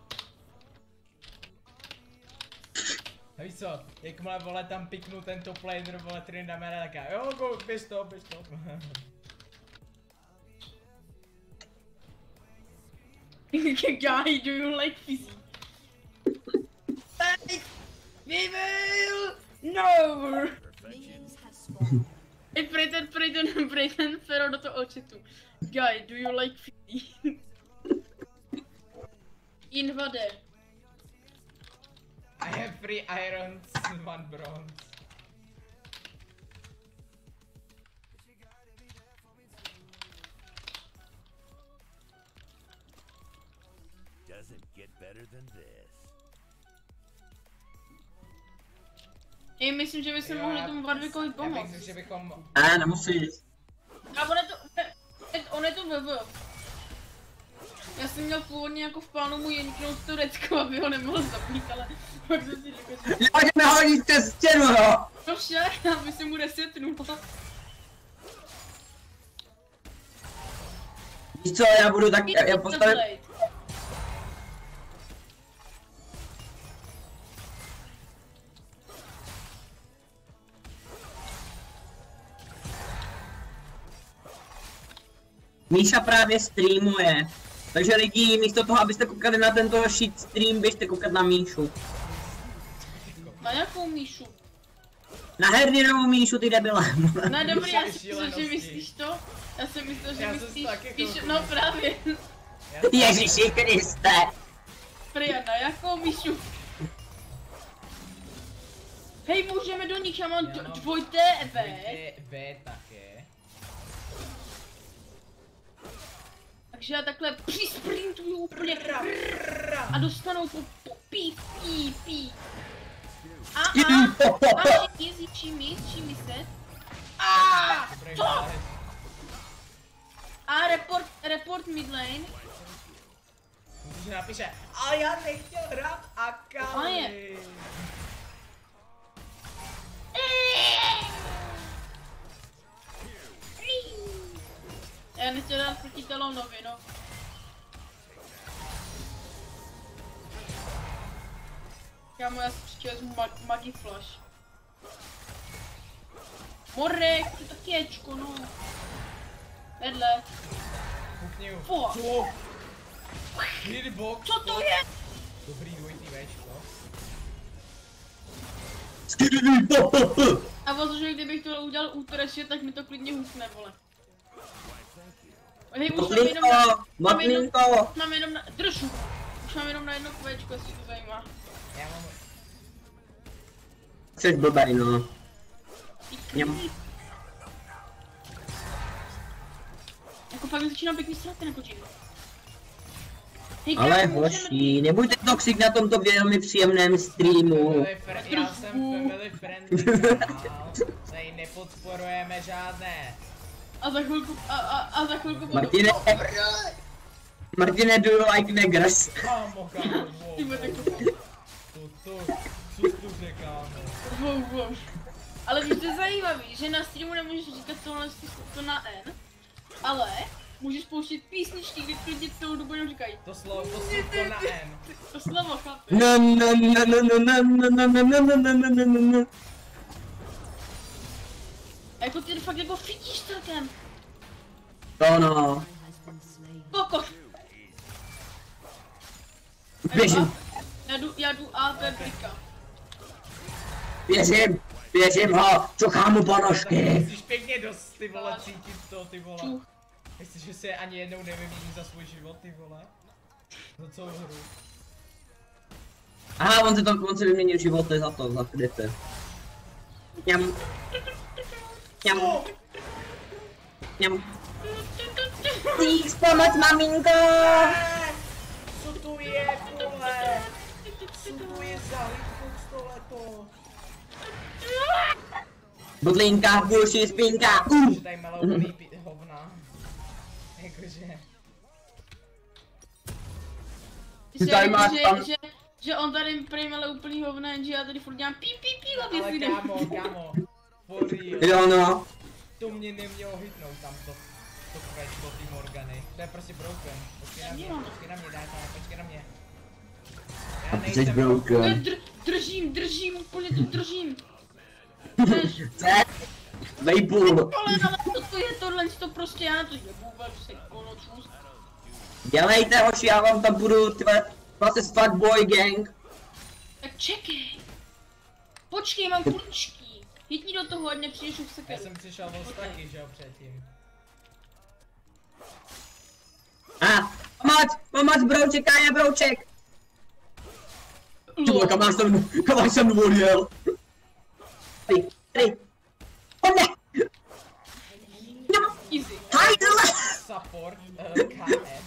A víš co, jakmile vole tam piknu ten top laner, vole Tryndamere, taká jo, go, běž to, běž to. Guy, do you like physique? We will... No! Hey, Brayden, Brayden, Brayden, Fero do toho chatu. Guy, do you like physique? Invade. I have three irons, one bronze. Doesn't get better than this. Hej, myslím, že bychom mohli tomu Warwickovi Já pomoct. myslím, že bychom... Ne, nemusíš. A on je to... On je to V V. Já jsem měl původně jako v plánu mu jenknout to Recko, aby ho nemohl zapít, ale pak jsem si řekl, že... Jo, že nehodíš přes stěnu, jo. No však, aby se mu resetnul. Víš co, já budu tak, já, já postavím... Míša právě streamuje, Takže lidi, místo toho, abyste koukali na tento shit stream, běžte koukat na Míšu. Na jakou Míšu? Na Herdinovou Míšu, ty debile. No dobrý, já si myslel, že Šílenosti. myslíš to? Já jsem myslel, že Já jsem myslíš taky spíš, koukal. no právě. Ježiši Kriste. Prija, na jakou Míšu? Hej, můžeme do nich, já mám Já mám dvojité V. Dvojité V také. Takže já takhle přisprintuju úplně a dostanu tu pí, pí, pí. A a, a easy čimi, čimi se. A Dobrý co? válec. A report, report midlane. Protože napíše, ale já nechtěl hrát Akali. Já nechtěl dát proti Talónovi, no. Kámo, já si příště vezmu mag Magi Flash. Morek, to taky ječko, no. Vedle. Pukni ho. Fuck. Co? Hitbox. Co to je? Dobrý dvojitý Včko. A vlastně, že kdybych to udělal útoreště, tak mi to klidně hukne, vole. Hej, už mám jenom na... Mám jenom, Matlinko. mám jenom na... Držu. Už mám jenom na jedno kvečko, jestli to zajímá. Já mám... Jsi blbej, no. Ty Mňam. creep. Jako fakt začínám pěkný sraty na kočinu. Hej, Ale kámo, můžeme hoši, být- nebuďte toxic na tomto velmi příjemném streamu. Family fr- já jsem family friendly kanál. Tady nepodporujeme žádné. A za chvilku, a, a, a za chvilku budu... Martine, Martine, do you like neggers? Kámo, kámo, wow, Ty vole, wow. tak to... To, to, co tu jde, kámo. Wow, wow. Ale víš, to je zajímavý, že na streamu nemůžeš říkat tohle to na N, ale můžeš pouštět písničky, kde lidi celou dobu jenom říkají. To slovo, to slovo na N. To slovo, chápeš? No, no, no, no, no, no, no, no, no, no, no, no, no, no, no. A jako ty fakt jako fitíš celkem. To no. Kokos. Běžím, Já jdu, já jdu A, to je blika. běžím, běžím ho, čuchám mu ponožky. Musíš pěkně dost, ty vole, cítit to, ty vole. Čuch. Myslíš, že se ani jednou nevymění za svůj život, ty vole? Za celou hru. Aha, on se to, on se vyměnil životy za to, za kryty. Mňam. Mňam. Mňam. Please, pomoc, maminko! Co to je, vole? Co to je za hitbox tohleto? Budlinka, bullshit, spinka, uh! Že tady malou úplný hovna. Jakože... Že, Tady máš že, tam- že, že on tady prý mele úplný hovna, jenže já tady furt dělám pí pí pí a ty Ale si kámo, kámo. For real. Jo no. To mě nemělo hitnout tamto. To kvéčko, ty Morgany. To je prostě broken. Počkej na mě, počkej na mě, daj tam, počkej na mě. Já Jsi nejsem broken. Dr, držím, držím, úplně to držím. Drž. Co? Vejpůl. Ale, ale to, to je tohle, to prostě já to je vůbec se konočnost. Dělejte hoši, já vám tam budu, tyhle, vlastně fuckboy gang. Tak čekej. Počkej, mám klíčky. Hitni do toho, ať nepřijdeš v Já sekeru. jsem přišel o staky, že jo, předtím. A, pomoc, pomoc, brouček, Kája, brouček. Ty vole, kam až jsem, kam až jsem odjel. Tady, tady. O ne! No, Easy. hajdle! Support, uh, K S.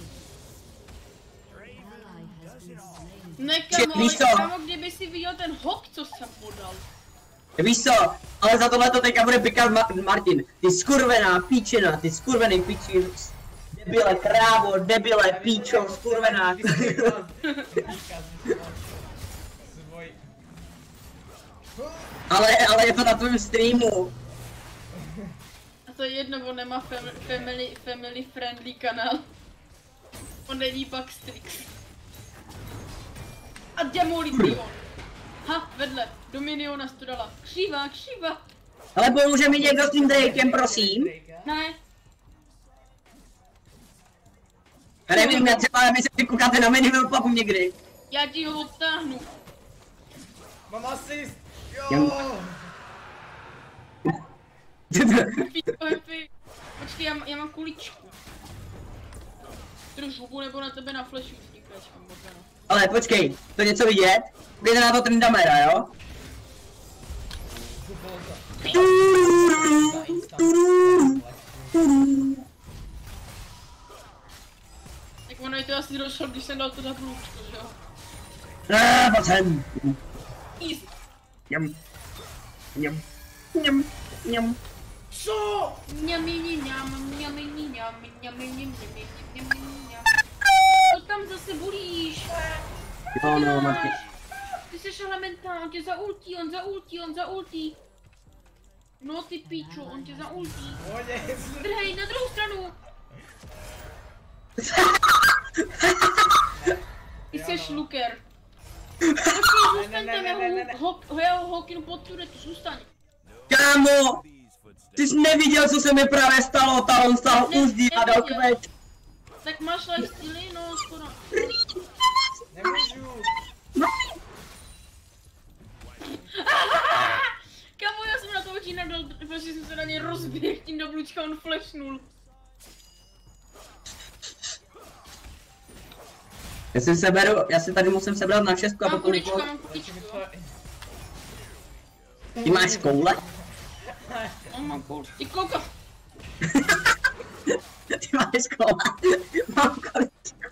Ne, kamo, ale víš co? kamo, kdyby si viděl ten hok, co jsem podal. Víš co, ale za tohleto teďka bude pikat Ma- Martin. Ty skurvená píčina, ty skurvený píčin. Debile krávo, debile píčo, skurvená. Svoj... Ale, ale je to na tvém streamu. A to je jedno, on nemá fam family, family friendly kanál. On není Backstrix. A Demolition. Ha, vedle, Dominiona to dala. Křiva, křiva. Ale pomůže mi někdo s tím Drakem, prosím. Ne. Já nevím, já třeba vy se koukáte na minimapu někdy. Já ti ho odtáhnu. Mám asist! Já- Jo! Happy, happy. Počkej, já, já mám kuličku. Drž hubu nebo na tebe na flashu stíkáš, mám Morgana. Ale počkej, to něco vidět? Koukejte na to Tryndamera, jo? Tak ono je to asi došlo, když jsem dal to na blůčko, že jo? Ne, pojď sem. Easy. Jam. Jam. Jam. Jam. Co? Mňam, mňam, mňam, mňam, mňam, mňam, mňam, mňam, mňam. To tam zase bulíš. Jo, no, matky. Ty jsi elementál, on tě zaultí, on zaultí, on zaultí. No ty píčo, on tě zaultí. Pohodě. Drhej, na druhou stranu. Ty jsi luker. Počkej, zůstaň tam, já ho, já ho hokinu pod turetu, zůstaň. Kámo! Ty jsi neviděl, co se mi právě stalo, ta on stal Ne- úzdí a dal neviděl. kveč. Tak máš lifestealy, no skoro. Nemůžu. Kamo, já jsem na to oči nadal, protože jsem se na něj rozběhl, tím do blůčka on flashnul. Já si seberu, já si tady musím sebrat na šestku a Mám potom kuličku, někoho. mám kuličku. Ty máš koule? On mám koul. Ty koko. Ty máš koule? Mám koule.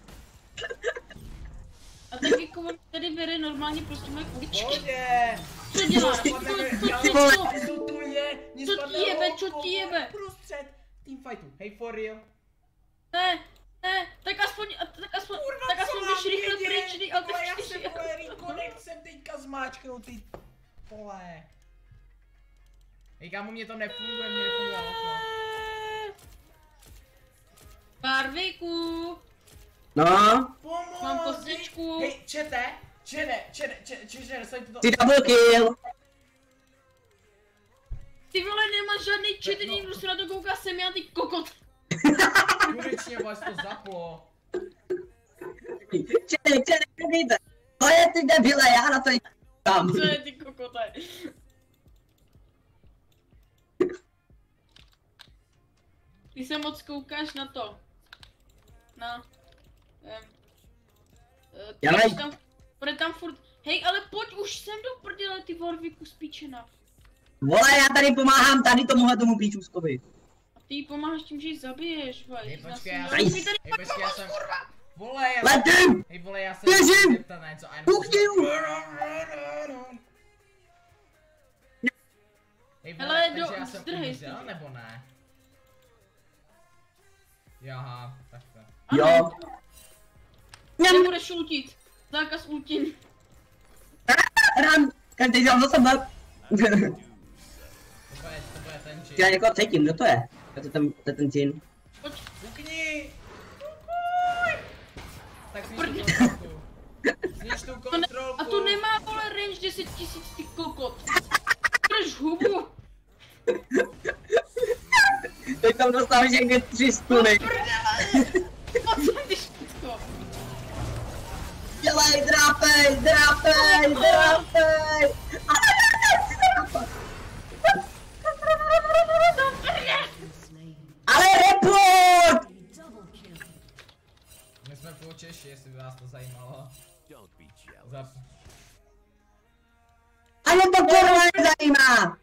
A tak jako on tady bere normálně prostě moje kuličky. Pohodě. Co děláš? Co, co, co, co? Co tu je? Nic Co ti spadne jebe, oko, co ti jebe? Prostřed teamfightu. Hej, for real. Ne, ne, tak aspoň, tak aspoň, Kurva, tak co aspoň mám jdeš rychle vědět? pryč, ty, ale Vole, tak jak čtyři. se vole, reconnect jsem teďka zmáčknul, ty vole. Hej, kámo, mě to nefunguje, mě nefunguje oko. Barviku, No, Pomoc! mám kostičku. Hej, čete, čete, čete, čete, čete, dostaňte to. ty double kill. Ty vole, nemáš žádný četení, kdo se na to kouká sem, já ty kokot. Konečně vás to zaplo. Čili, čili, koukejte. To je ty debile, já na to tam. Co je ty kokote? Ty se moc koukáš na to. Na... Um, Já uh, nej- tam, bude tam furt... Hej, ale pojď už sem do prdele, ty Warwicku spíčena. Vole, já tady pomáhám tady tomuhle tomu píčůskovi. A ty jí pomáháš tím, že ji zabiješ, vole. Hej, Ty počkej, znásilňuješ. já jsem- Mi tady Hej, počkej, já jsem... Vole, já... Letím! Hej, vole, já jsem... Běžím! zeptat na něco a jenom- Kuchňu! Hej, Hele, vole, do- takže já jsem zdrhej umřel, si. nebo ne? Jaha, takhle. Jo. Mňam, Nebudeš ultit. Zákaz ultin. rám, každý dělám za sebe. To bude, to bude ten čin. Já někoho cítím, kdo to je? To je ten, to je ten džin. Pojď. Pukni! Tak sníž tu kontrolku. Sníž tu To ne, kontrolku. a to nemá vole range deset tisíc ty kokot. Drž hubu. Teď tam dostáváš někde tři stuny. Moc jsem ty špicko. Dělej, drápej, drápej, drápej. Ale report! My jsme po Češi, jestli by vás to zajímalo. Don't be jealous. Zap... Ani to kurva nezajímá.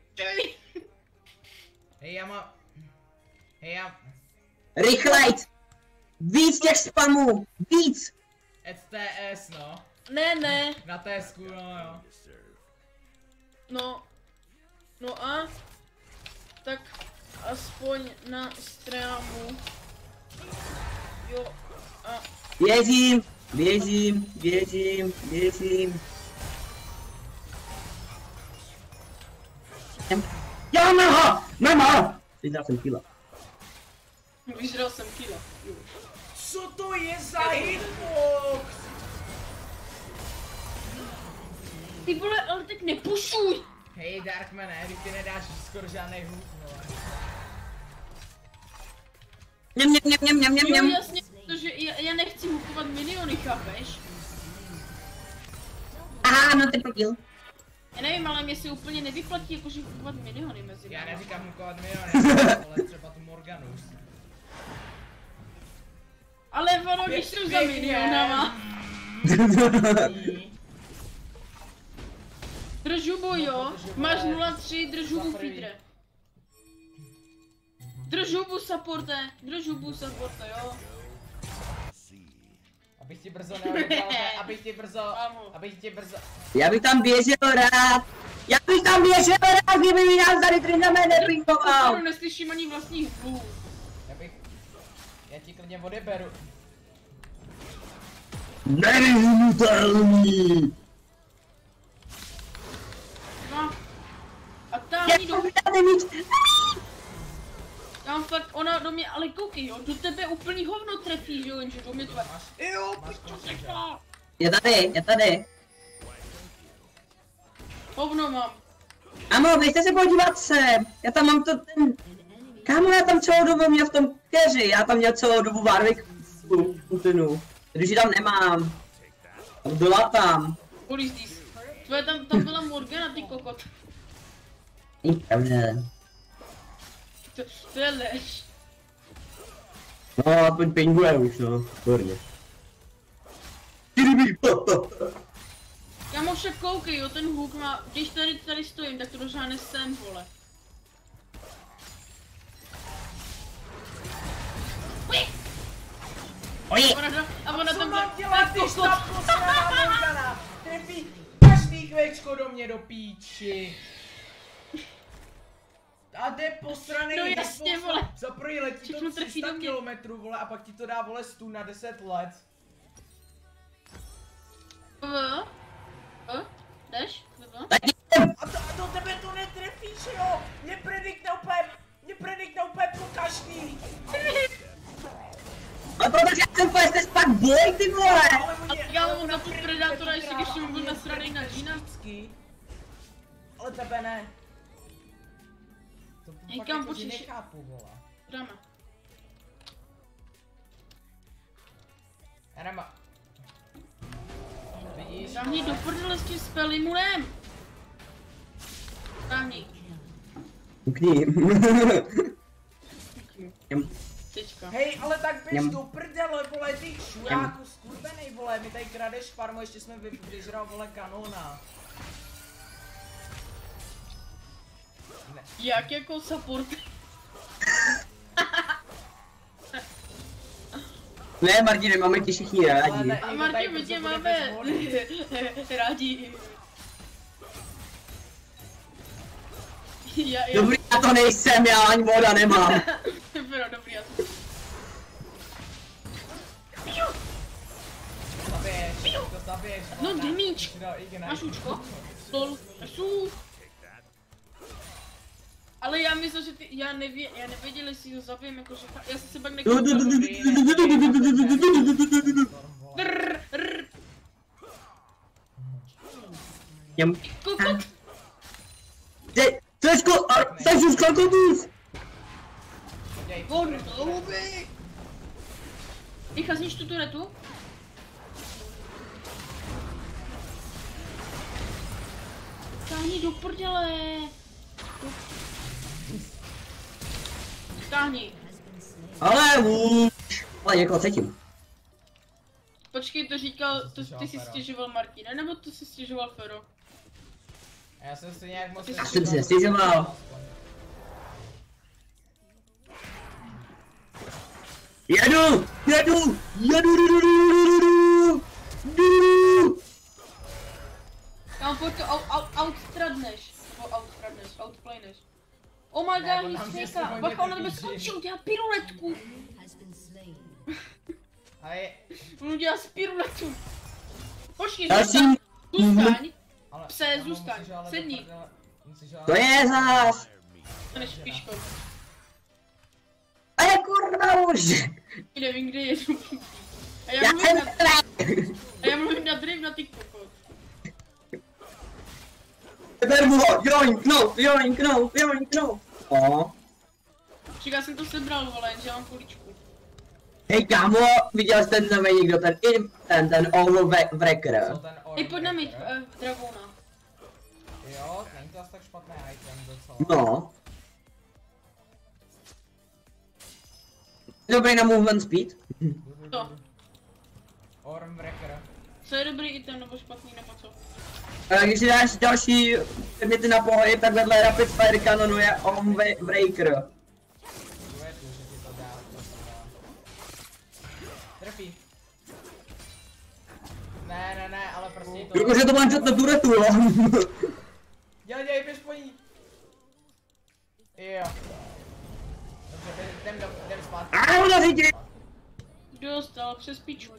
Hej, já mám... Hej, já... Rychlejc. Víc těch spamů, víc. E T S, no. Ne, ne. Na Tesku, no jo. No. No a? Tak aspoň na strámu. Jo. A Běžím, běžím, běžím, běžím. Jo, mám ho, mám ho. Vydal jsem kila. vyžral jsem kila. Jo. Co to je za hitbox? Ty vole, ale tak nepušuj! Hej, Darkmane, když ty nedáš skoro žádnej hůd, vole. Něm, něm, něm, něm, něm, něm, Jo, něm. jasně, to protože já, já nechci hukovat miniony, chápeš? Aha, no ty prokil. Já nevím, ale mě se úplně nevyplatí jakože hukovat miniony mezi Já náma. neříkám hukovat miliony, ale třeba tu Morganus. Ale ono, když jsou za minionama. Drž hubu, jo? Máš nula tři, drž hubu, Fidre. Drž hubu, supporte. Drž hubu, supporte, jo? Abych ti brzo neodebral, abych ti brzo, abych ti brzo... Já bych tam běžel rád. Já bych tam běžel rád, kdyby mi nás tady Triname nepinkoval. Já neslyším ani vlastních hubů. Já bych... Já ti klidně odeberu. Nevyhnutelný. No. A táhni Jak do... to vydáte mít? Já mám fakt, ona do mě, ale koukej, jo, do tebe úplný hovno trefí, že jo, jenže do mě to... Jo, pičo, sekla! Je tady, je tady. Hovno mám. Amo, běžte se podívat sem. Já tam mám to ten... Kámo, já tam celou dobu měl v tom keři, já tam měl celou dobu Warwick v Putinu. Když ji tam nemám. Tam byla tam. What is this? Tvoje tam, tam byla Morgana, ty kokot. Není pravda. To, to je lež. No, aspoň pinguje už, no. Horně. Kámo, však koukej, jo, ten hook má, když tady, tady stojím, tak to dožáhne sem, vole. Oji! Ona do, a ona Co tam mám tak dělat, když kokot. ta posraná Morgana trefí každý kvečko do mě do píči. A jde posranej, No jde jasně, posranej. vole. Za první letí Všechno to trefí tři sta do mě. kilometrů, vole, a pak ti to dá, vole, stůl na deset let. V? V? Jdeš? V? Tak jdem! A, to, a do tebe to netrefí, že jo? Mě predikne úplně, mě predikne úplně po každý. Ale protože já jsem pojezde spát boj, ty vole! Ale A mě, já ale mám ona za tu predikne predátora, ještě král, když jsem byl nasranej na Gina. vždycky. Ale tebe ne. To Hej, fakt kam jako, že počíš? nechápu, vole. Dáme. Já nemám. Vidíš? Táhni do prdele s tím spelimunem. Táhni. Ukni. Teďka. Hej, ale tak běž Jem. do prdele, vole, ty šujáku, skurvenej, vole, my tady kradeš farmu, ještě jsme vy, vyžral, vole, kanona. Ne. Jak jako support? Ne, Martine, máme tě všichni Ale rádi. ne, A někdo tady Martin, my brzo tě bude máme bez vody. rádi. Já, já, Dobrý, já to nejsem, já ani voda nemám. Dobro, dobrý, já to... Zabiješ, to zabiješ. No, vole, damage. na- na Ignite. Máš účko? Lol, jsou. Ale já myslím, že ty, já nevě, já nevěděl, jestli ho zabijem, jakože, já jsem se pak nekoukal. Rrr, rrr, Jem. kokot. Ty, to je sko... Jsi už krokodýl! Děj, On to huby. Rychle znič tu turetu. Táhni do prdele. Do... Táhni. Ale už... Ale někoho cítím. Počkej, to říkal, to, ty si stěžoval Martina, nebo to si stěžoval Fero? Já jsem si nějak moc... Já jsem si nestěžoval. Jedu! Jedu! Jedu! Jedu! Jedu! Jedu! Kam pojď to out, out, outstradneš. Nebo outstradneš, outplayneš. Oh my Ne, god, on nám he's mě fake. se Bacha, on na hodně tebe blíží. skočil, dělá piruletku. A je... On udělá z piruletu. Počkej, Já zůstaň. jsem- Zůstaň. Ale, Pse, kámo, zůstaň, musíš ale do sedni. prdele- musíš ale- To je zás! To než píškou. A je kurva už! Nevím, kde jedu. A já Já mluvím jsem na, tady! a já mluvím na drive na TikToku. Beru ho! Joinknout! Joinknout! Joinknout! O. Čeká, jsem to sebral, vole, že mám kuličku. Hej kámo, viděl jsi ten nový někdo, ten, ten, ten Overwrecker. Co ten Ej, pojď na mít, Ornbreaker? uh, Dragona. Jo, není to asi tak špatný item docela. No. Dobrý na movement speed. To. Ornbreaker. Co je dobrý item nebo špatný nebo co? A když si dáš další předměty na pohyb, tak vedle Rapid Fire Canonu je Overbreaker. Tu je tu, že ti to dá, to se dá. Trefí. Ne, ne, ne, ale prostě to... Jakože to mám na turetu, jo. Dělej, dělej, běž po ní. Jo. Dobře, jdem, jdem, jdem zpátky. A ona řídí. Dostal přes pičku.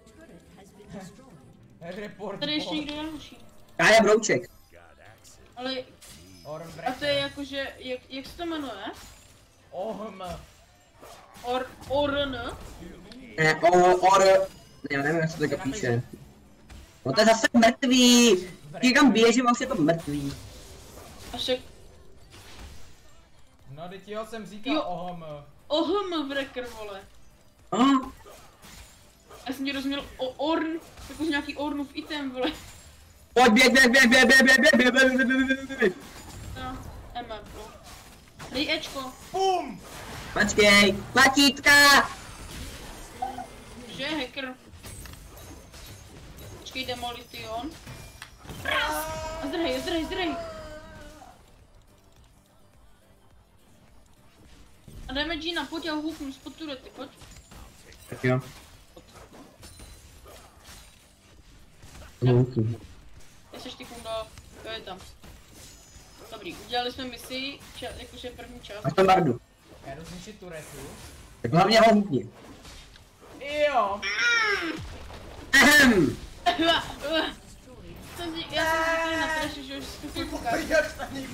Report Tady ještě bot. někdo další. Já je brouček. Ale, a Ornbreaker. to je jakože, jak, jak se to jmenuje? Ohm. Or, Orn? Ne, o, or... Ne, nevím, jak se to tak píše. No to je zase mrtvý. Někam běžím a už je to mrtvý. A však, No, teď jo, jsem říkal Jo. ohm. Ohm Wrecker, vole. Aha. Já jsem ti rozuměl o Orn, jako nějaký Ornův item, vole. Pojď, běž, běž, běž, běž, běž, běž, běž, běž, běž, běž, běž, běž, běž. No, M F, no. Dej Ečko, Bum! Počkej, platítka. že je hacker. Počkej, Demolition. A zdrhej, zdrhej, zdrhej. A jdeme Gina, pojď, já ho huknu spod turety, pojď. Tak jo. Okay. Já se štikunda, jo je tam. Dobrý, udělali jsme misi, ča, jakože první část. Máš tam bardu. Já jdu zničit turetu. Tak hlavně ho hukni. Jo! Ahem. Jsem si, já jsem si na traši, že už si to koukáš. Jak to není?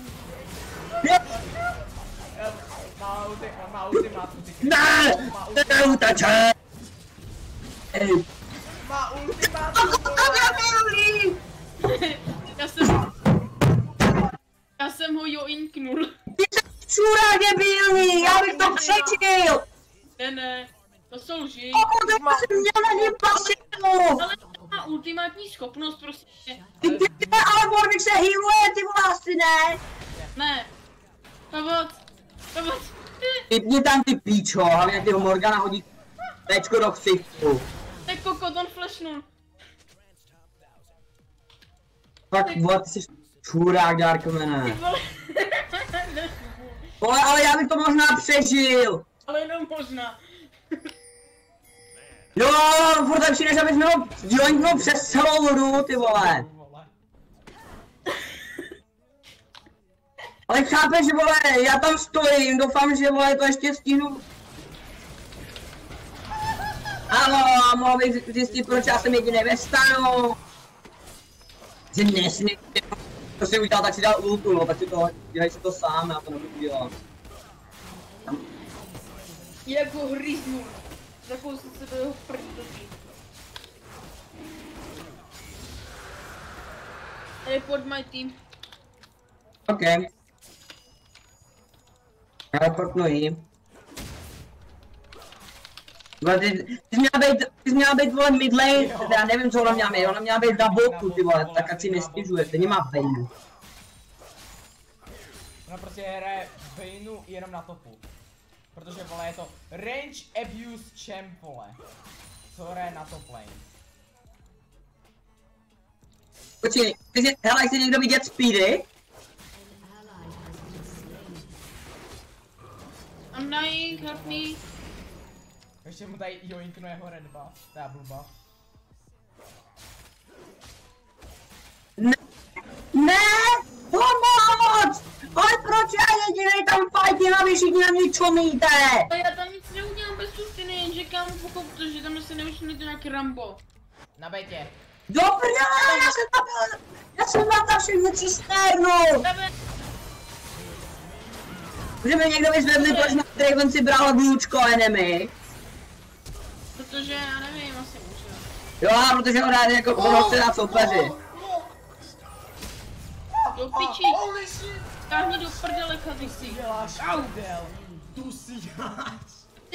Má ulti, má ultimátum, ty kry. Ne, Má to je utače. Ej. Má ultimátum, vole. Já jsem... Já jsem ho joinknul. Ty jsi čurák debilní, já bych to přečil. Ne, ne, to jsou lži. Pokud to jsem měl na něm pasivu. Ale má ultimátní schopnost prostě. Ty ty ty, ale Warwick se healuje, ty vole asi ne. Ne. Pavot. Pavot. Vypni tam ty píčo, hlavně ty ho Morgana hodí pečko do ksichtu. Tak kokot, on flashnul. Fakt, vole, ty jsi čurák, Ty Darkmane. vole. Vole, ale já bych to možná přežil. Ale jenom možná. Jo, furt lepší, než abys měl joinknout přes celou hru, ty vole. Vole. Ale chápeš, vole, já tam stojím, doufám, že vole, to ještě stihnu. Ano, mohl bych zjistit, proč já jsem jediný ve stanu. Že nesmím, to si udělal, tak si dal ultu, no, tak si to, dělej si to sám, já to nebudu dělat. Jak ho hryznul. Takovou jsem se do jeho prdlí. Report my team. OK. Já reportnu jí. Vole, ty, ty jsi měla být, ty jsi měla být, vole, mid lane, já nevím, co ona měla být, ona měla být na boku, ty vole, tak ať si nestěžujete, nemá Vayne. Ona prostě hraje Vaynu jenom na topu. Protože, vole, je to range abuse champ, vole. Co hraje na top lane. Počkej, ty jsi, hele, chce někdo vidět speedy? I'm dying, help me. Ještě mu tady joinknu jeho red buff, teda blue buff. Ne, ne, pomoc! Ale proč já jedinej tam fajtím a vy všichni na mě čumíte? Ale já tam nic neudělám bez sustiny, jenže kámo pokud to, že tam se neučili to nějaký Rambo. Na betě. Do prdele, já jsem tam byl, já jsem tam tam všechny cisternu! Tebe, Že mi někdo vysvětlí, proč na Draven si bral blůčko enemy. protože já nevím, asi můžu. Jo, protože on rád jako ono chce dát soupeři. Do piči, Holy shit! táhni do prdele, Kha'Zix. Děláš prdel. Tu si děláš.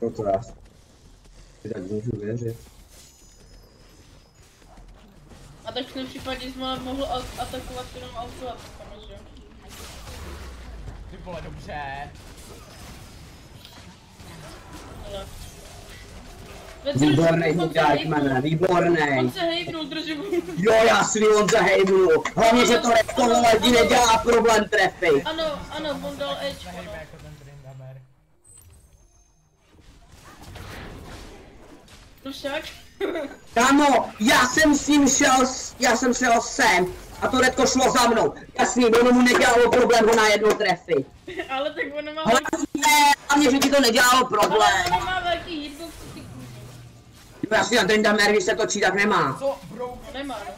No to já. Tak můžu věřit. A tak v tom případě jsme mohl atakovat jenom auto, samozřejmě. Ty vole, dobře. Ale... Výbornej Darkman, výbornej. On se hejbnul, držím. Jo, jasný, on se hejbnul. Hlavně, že to rektor lidi nedělá problém trefy. Ano, ano, on dal edge. Nehejme jako ten Tryndamere. No však. Kámo, já jsem s ním šel, já jsem šel sem. A to redko šlo za mnou. Jasný, ono mu nedělalo problém ho najednou trefit. Ale tak ono má... Hlavně, hlavně, že ti to nedělalo problém. Ale ono má velký hitbox, ty kurva. Jo, jasný, a ten Damer, když se točí, tak nemá. Co, bro? No nemá, no.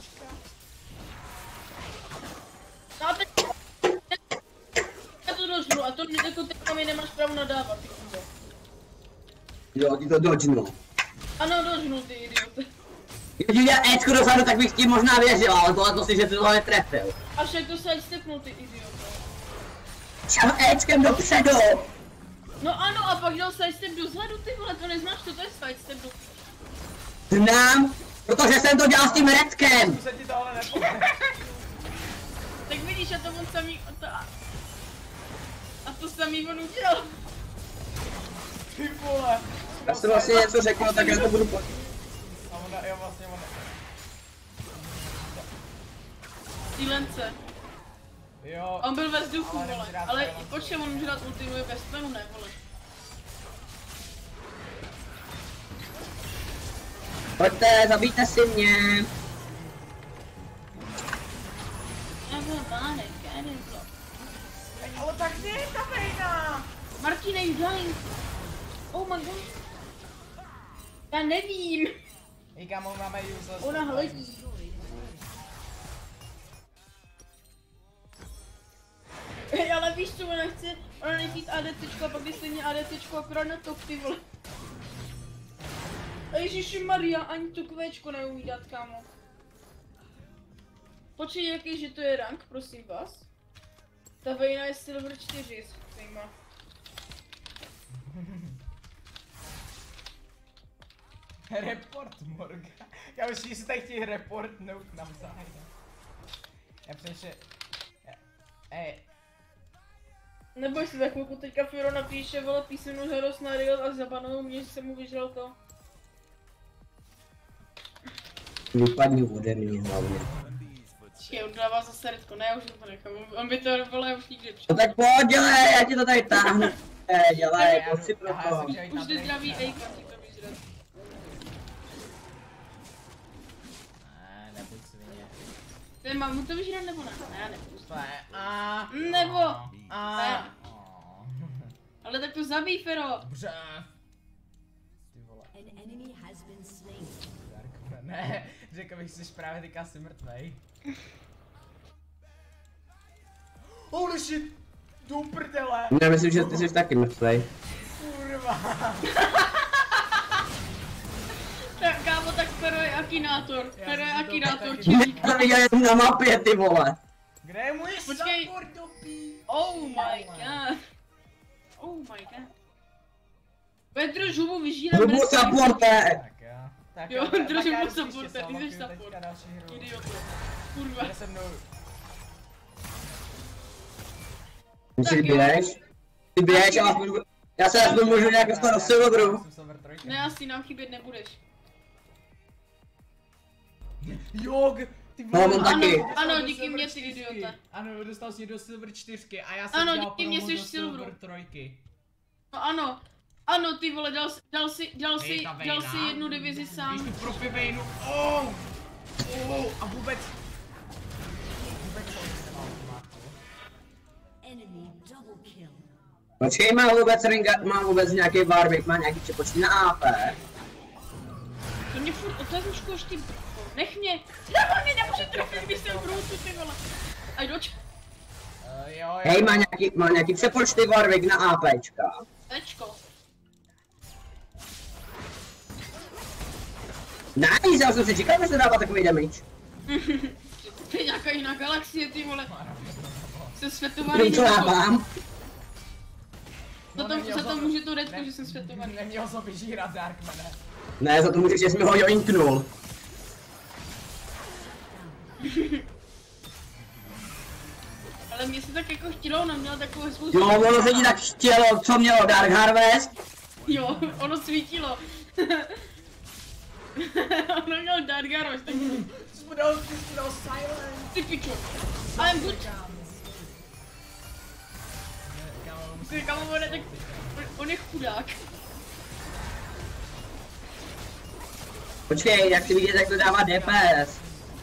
No a teď... Já to dožnu a to jako ty mi nemáš právo nadávat, ty kurva. Jo, ty to dodžnu. Ano, dožnu, ty idiote. Kdyby měl Ečko dozadu, tak bych ti možná věřil, ale tohle to si, že ty toho netrefil. Až jak to sidestepnul, ty idiote. Šel Ečkem dopředu. No ano, a pak dal sidestep dozadu, ty vole, to neznáš, co to je sidestep do... Znám, protože jsem to dělal s tím redkem. Se ti to ale nepovede. Tak vidíš, a to on samý... A to, a to samý on udělal. Ty vole. Já jsem vlastně něco řekl, tak já to budu po... A ona, jo vlastně ona. Šílence. Jo. On byl ve vzduchu, Ale vole. nemůže dát Ale silence. počkej, on může dát ultimuje ve stanu, ne, vole. Pojďte, zabijte si mě. Já byl bánek, já nevím co. Ale tak kde je ta vejna? Martina, you dying. Oh my god. Já nevím. Ej kámo, máme useless. Ona hledí. Hej, ale víš co, ona chce, ona nechce jít ADCčko a pak jde stejně ADCčko akorát na top, ty vole. A ježišimaria, ani to kvéčko neumí dát, kámo. Počkej, jaký, že to je rank, prosím vás. Ta Vayna je silver čtyři, zajímá. Report Morgan. Já myslím, že si tady chtějí reportnout navzájem. Já přece... Ej. Neboj se, za chvilku teďka Firo napíše, vole, písemnou žádost na Riot a zabanují mě, že jsem mu vyžral to. Vypadni ode mě hlavně. Počkej, on dává zase redko, ne, já už to nechám, on by to vole už nikdy No přišel. tak pojď, dělej, já ti to tady táhnu. Eh, dělej, Já pojď si jdu- pro aha, to. jsem chtěl jít na Už jde break, zdravý no. Ejka, ti to vyžrat. Ne, nebuď svině. Ty mám mu to vyžrat nebo ne? Ne, já nebudu. To je a. Nebo. A. Ne. Ale tak to zabij, Fero. Dobře. Ty vole. An enemy has been slain. Darko, ne, řekl bych, že jsi právě teďka asi mrtvej. Holy shit! Do prdele! Já myslím, že ty jsi taky mrtvej. Kurva! Tak kámo, tak Fero je Akinátor. Já Fero je jsem si to Akinátor, taky- čilík. To viděl jen na mapě, ty vole. Kde je můj Počkej. support dopí? Oh my god. Oh my god. Petr žubu vyžírám. Hrubu supporte. Tak jo. Tak Jo, tak držím já mu jdu příště supporte, solo ty jsi queue, support. teďka další hru. Idioto. Kurva. Jde se mnou. Ty si Tak jo. běž. Ty běž, já aspoň, já se aspoň můžu nějak dostat do silveru. Jsem silver trojka. Ne, asi nám chybět nebudeš. Jog! Ty No, vole. mám taky. Dostal Ano, do díky silver mě, ty čtyřky. idiote. Ano, dostal jsi do silver čtyřky a já jsem Ano, dělal díky mě promo jsi do v silveru. silver trojky. No ano. Ano, ty vole, dal, si- dal si, dal Hej, si, ta dal Vayna. si jednu divizi Když sám. tu profi Vaynu. Oh! Oh! A vůbec... Vůbec to nemal automátu. Enemy double kill. Počkej, má vůbec ringa, má vůbec nějaký Warwick, má nějaký přepočty na A P. To mě furt otazničkuješ, ty brko. Nech mě. Nebo mě nemůže trefit, když jsem v růstu, ty vole. Aj doč. Uh, jo, jo. Hej, má nějaký, má nějaký přepočty Warwick na APčka. Ečko. Nice, já jsem si říkal, že se dává takový damage. To je nějaká jiná galaxie, ty vole. Se světová Kdo to dávám? No to, za to může to redko, že jsem světovaný. Neměl jsem vyžírat Darkmane. Ne, za to můžeš, že jsi mi ho joinknul. Ale mě se tak jako chtělo, ono mělo takovou svou... Jo, ono se ti tak chtělo, co mělo Dark Harvest? Jo, ono svítilo. Ono mělo Dark Harvest, tak... Jsi mu dal, ty jsi dal silent. Ty pičo. Ale buď... Ty kamo, on je tak... On je chudák. Počkej, jak si vidět, jak to dává D P S.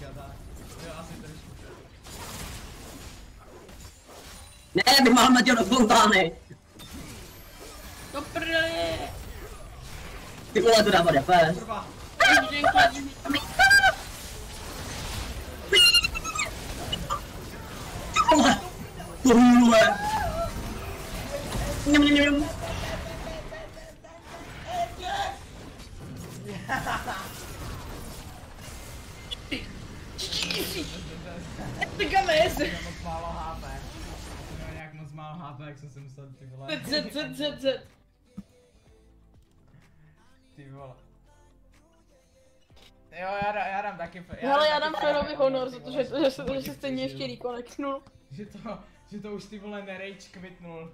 Ne, bych mal Matěj do fontány. To prdele. Ty vole, to dává D P S. Vole, to hůle. Něm, něm, něm. Ty kamez. Moc málo H P. Měl nějak moc málo H P, jak jsem si musel, ty vole. Z, z, z, z. Ty vole. Jo, já, dá, já dám taky... Hele, já dám Ferovi honor za to, že, že, se, že se stejně ještě rekoneknul. Že to, že to už ty vole nerage kvitnul.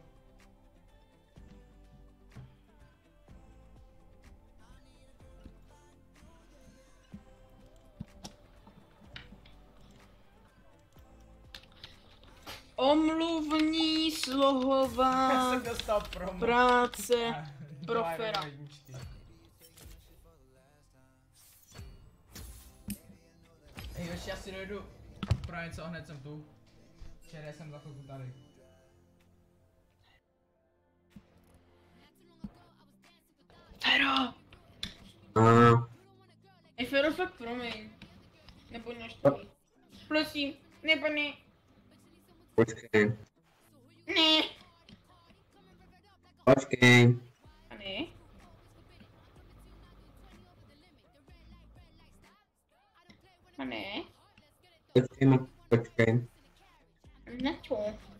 Omluvní slohová Já jsem dostal promo. práce A, pro dva Fera. jedničky. Hej, ještě asi dojdu pro něco, hned jsem tu. Včera jsem za chvilku tady. Fero! Ah, Ej, Fero, fakt promiň. Nebo naštvaný. Prosím, nebo ne. počkej. Ne. Počkej. A ne? A ne? Počkej, ma, počkej. Na čo?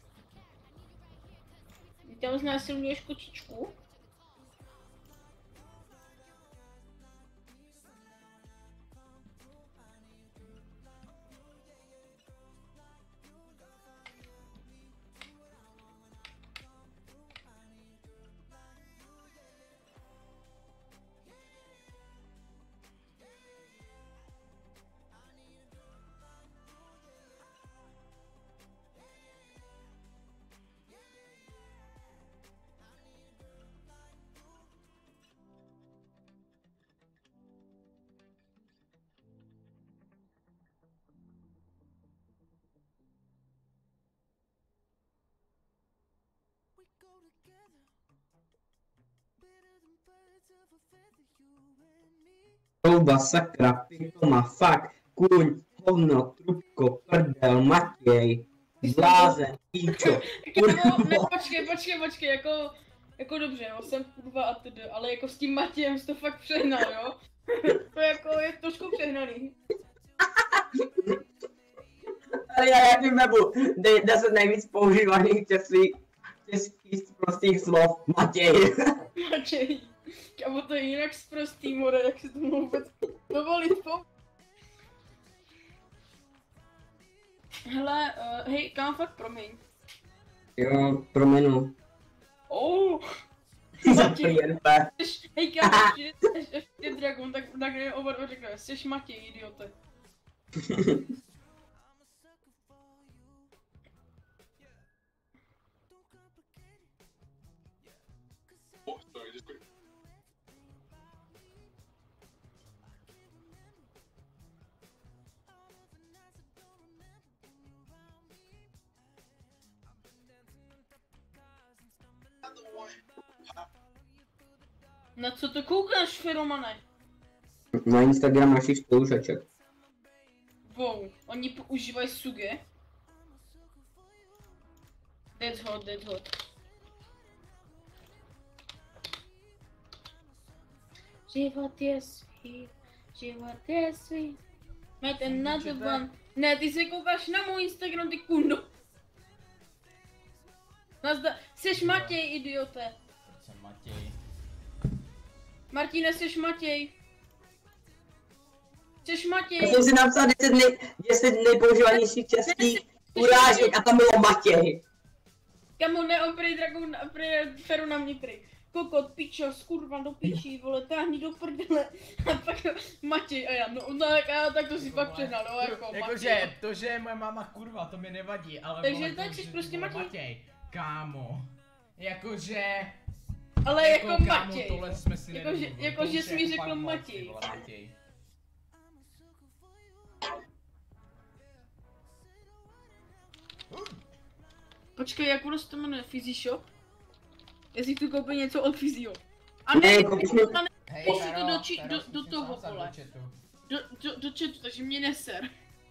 Tam znásilňuješ kočičku? Trouba, sakra, pikoma, fakt, kuň, hovno, trubko, prdel, Matěj, blázen, píčo, Jako, ne, počkej, počkej, počkej, jako, jako dobře, jo, jsem kurva a tedy, ale jako s tím Matějem jsi to fakt přehnal, jo? To jako je trošku přehnaný. Ale já, já ti webu, deset nejvíc používaných českých, českých prostých slov, Matěj. Matěj, kamo to je jinak zprostý, more, jak si to mohu vůbec dovolit, po... Hele, uh, hej, kámo, fakt promiň. Jo, promenu. Oh, Za Matěj, N P. jsi, hej, kámo, ještě, ještě, ještě Dragon, tak, tak ne, oba dva řekne, jsi Matěj, idiote. Na co to koukáš, Feromane? Na Instagram našich spolužaček. Wow, oni používají suge? That's hot, that's hot. Život je svý, život je svý. Mate another one. Ne, ty se koukáš na můj Instagram, ty kundo. Nazda, jseš Matěj, idiote. jsem Matěj. Martine, jsi Matěj. Jsi Matěj. Já jsem si napsal deset, nej, deset nejpoužívanějších českých urážek a tam bylo Matěj. Kamo, ne, on prej dragon, prej feru na mě prej. Kokot, pičo, skurva do pičí, vole, táhni do prdele. A pak Matěj a já, no, no já tak to si pak předal, no, jako Jakože, to, že je moje máma kurva, to mi nevadí, ale Takže vole, tak to, jsi že prostě ty vole Matěj. Matěj. Kámo. Jakože... Ale jako, jako kámo, Matěj. tohle jsme si Jako, že, nedomluvili, jako, to že už jsi je mi jako řekl fakt moc, ty Matěj. vole, Matěj. Počkej, jak ono se to jmenuje, Fizzy Shop? Jestli tu koupí něco od Fizzyho. A Ne, ne, koupíš mi- ne, Hej, Pošli to Fero, do či- Fero, do- zkusím do to toho, napsat vole. do chatu. do, do, do chatu, takže mě neser.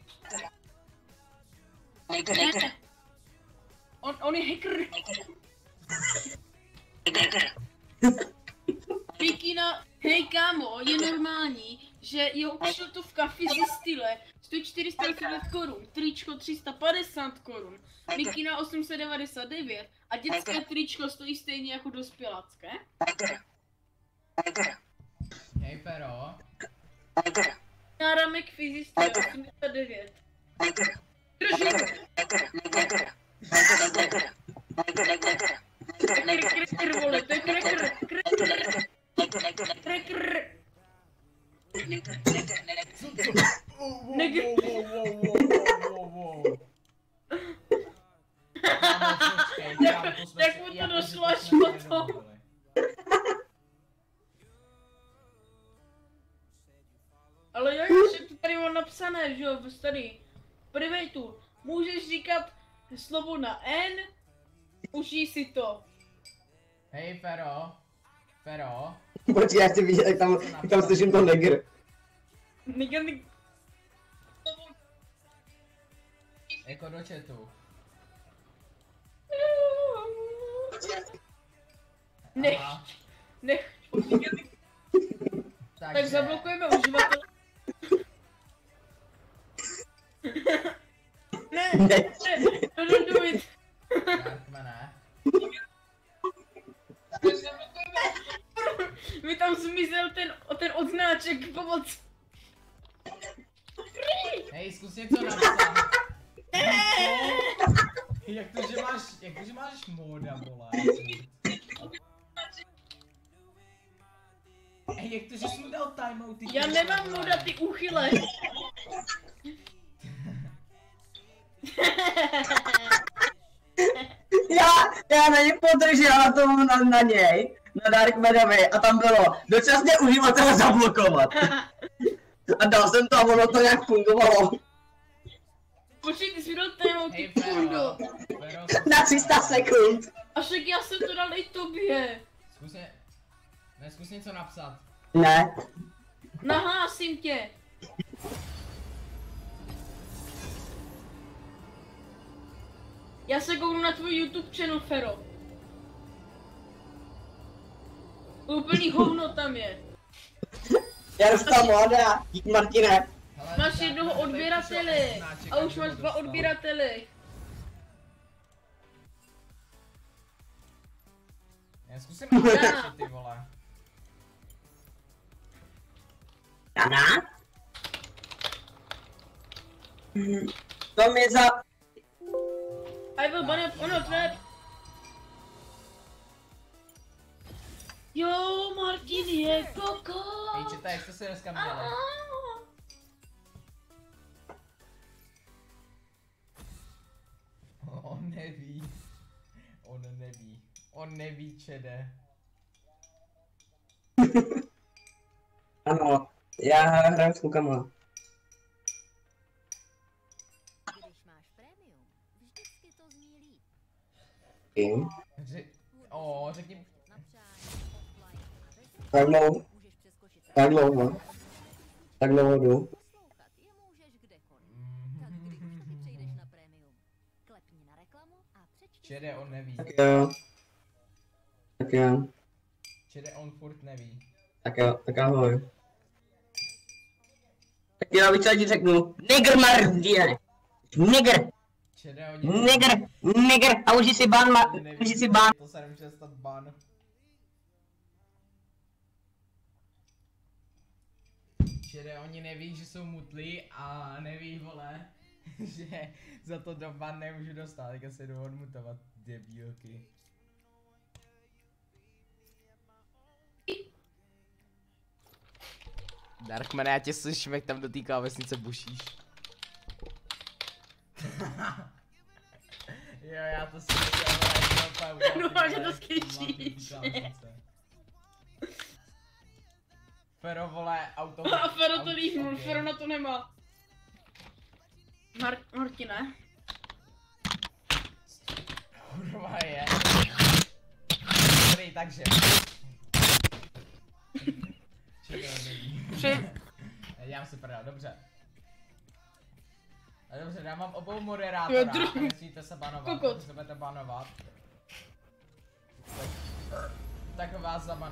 Ne. On, on je hacker. Pikina, hej kámo, je normální, že jeho kšiltovka Fizzy style stojí čtyři sta devět korun, tričko tři sta padesát korun, mikina osm set devadesát devět a dětské tričko stojí stejně jako dospělácké. Hej, Fero. Náramek Fizzy style osmdesát devět. Držu! Krekr, krekr, vole, to je krekr, krekr, krekr. Neg- Wow, wow, wow, wow, wow, wow. Kámo, počkej, kámo, to jsme Jak si- mu to jako, že došlo to až jsme si potom. nedomluvili. Ale jak je to tady mám napsané, že jo, tady. Prvej tu, můžeš říkat slovo na N, užij si to. Hej, Fero. Fero. Počkej, já chci vidět, jak tam, jak tam slyším to negr. Nigga, nigga. Jako do chatu. Nech, Aha, nech, nigga, nigga. Tak takže- zablokujeme uživatele. Ne, Ne. ne, no don't do it. Darkmane. Mi tam zmizel ten, ten odznáček, pomoc. Hej, zkus něco napsat. Jak to, že máš, jak to, že máš móda, vole. Hej, jak to, že jsi mu dal timeout, ty Já kurva, nemám vole. moda, ty úchyle. Já, já na ně podržela tomu na, na něj, na Darkmanovi a tam bylo dočasně uživatele zablokovat. A dal jsem to a ono to nějak fungovalo. Počkej, ty jsi mi dal tému, Hej, ty Fero. kurdo. Fero, zkus Na tři sta sekund. A však já jsem to dal i tobě. Zkus ně... Ne, zkus něco napsat. Ne. Nahlásím tě. Já se kouknu na tvůj YouTube channel, Fero. Úplný hovno tam je. Já dostal móda, dík Martine. Hele, Máš tak jednoho tady odběratele přišel odznáček, a už aby máš ho dva dostal. odběratele. Já zkusím napsat, ty vole. Jana? Hmm, to mi za... I will ban up on a trap. Jo, Martin je koko. Hej, četa, jak jste se dneska měli? On neví. On neví. On neví, čede. Ano, já hraju s klukama. Když máš prémium, vždycky to zní líp. Kým? Ři... O, řekni... Na přání, offline a bez Tak dlouho, můžeš přeskočit. tak dlouho. Tak dlouho jdu. Poslouchat je můžeš kdekoliv. Tak když už taky přejdeš na prémium, klepni na reklamu a přečti. Čede, on neví. Tak jo. Tak jo. Čede, on furt neví. Tak jo, tak ahoj. Tak jo, víš co já ti řeknu? Nigger Martine! Nigger! Čede, on Nigger! Nigger! A užij si ban, ma... neví. užij si ban. To se nemůže stát ban. Že oni neví, že jsou mutlí a neví, vole, že za to do ban nemůžu dostat, tak se jdu odmutovat, debílky. Darkmane, já tě slyším, jak tam do té klávesnice bušíš. Jo, já to slyším, ale Doufám, že to slyšíš. Fero, vole, auto. A Fero to líhnul, Fero na to nemá. Mar Martine. Kurva je. Dobrý, takže. Tři. Dělám si prdel, dobře. A dobře, já mám obou moderátora, nesmíte se banovat, pokud se budete banovat. Tak, tak vás zaban...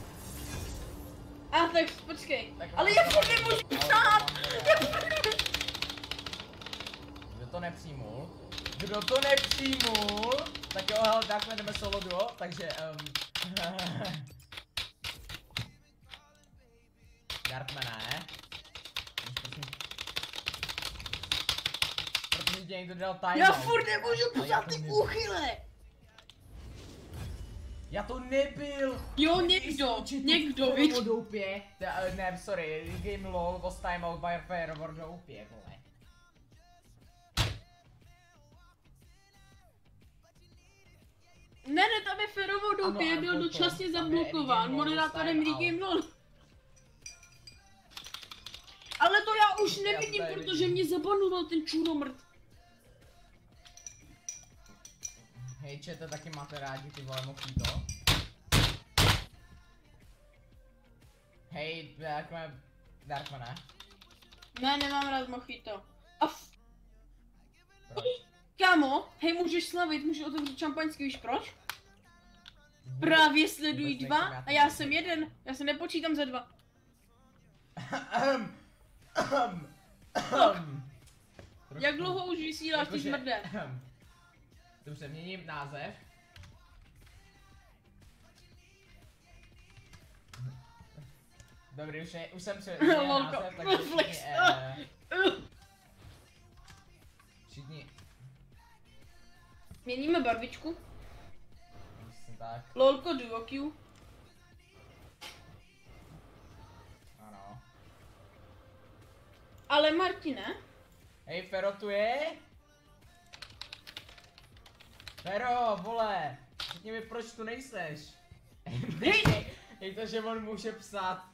A tak počkej, tak ale já furt nemůžu psát! Kdo to nepřijmul? Kdo to nepřijmul? Tak jo, hele, takhle jdeme solo duo, takže um... Darkmane. Protože tě někdo dal timeout. Já furt nemůžu psát ty úchyle! Já to nebyl! Jo, někdo, někdo, víš? Doupě. Ne, sorry, game lol was timeout by Fero doupě, vole. Ne, ne, tam je Ferovo doupě, byl dočasně zablokován moderátorem Regame lol. Ale to já už nevidím, protože mě zabanoval ten čuromrt. Hej, čete, taky máte rádi ty vole mojito? Hej, Darkman, Darkmane. Ne, nemám rád mojito. A f... Proč? Kámo, hej, můžeš slavit, můžeš otevřít šampaňský, víš proč? Právě sledují dva a já jsem jeden, já se nepočítám za dva. Jak dlouho už vysíláš, ty smrde? Dobře, měním název. Dobrý, už, je, už jsem přeměnil název, takže všichni, eh, všichni. Měníme barvičku. Tak. Lolko Duo Q. Ano. Ale Martine? Hej, Fero tu je? Fero, vole, řekni mi, proč tu nejseš? Hej! Hej to, že on může psát.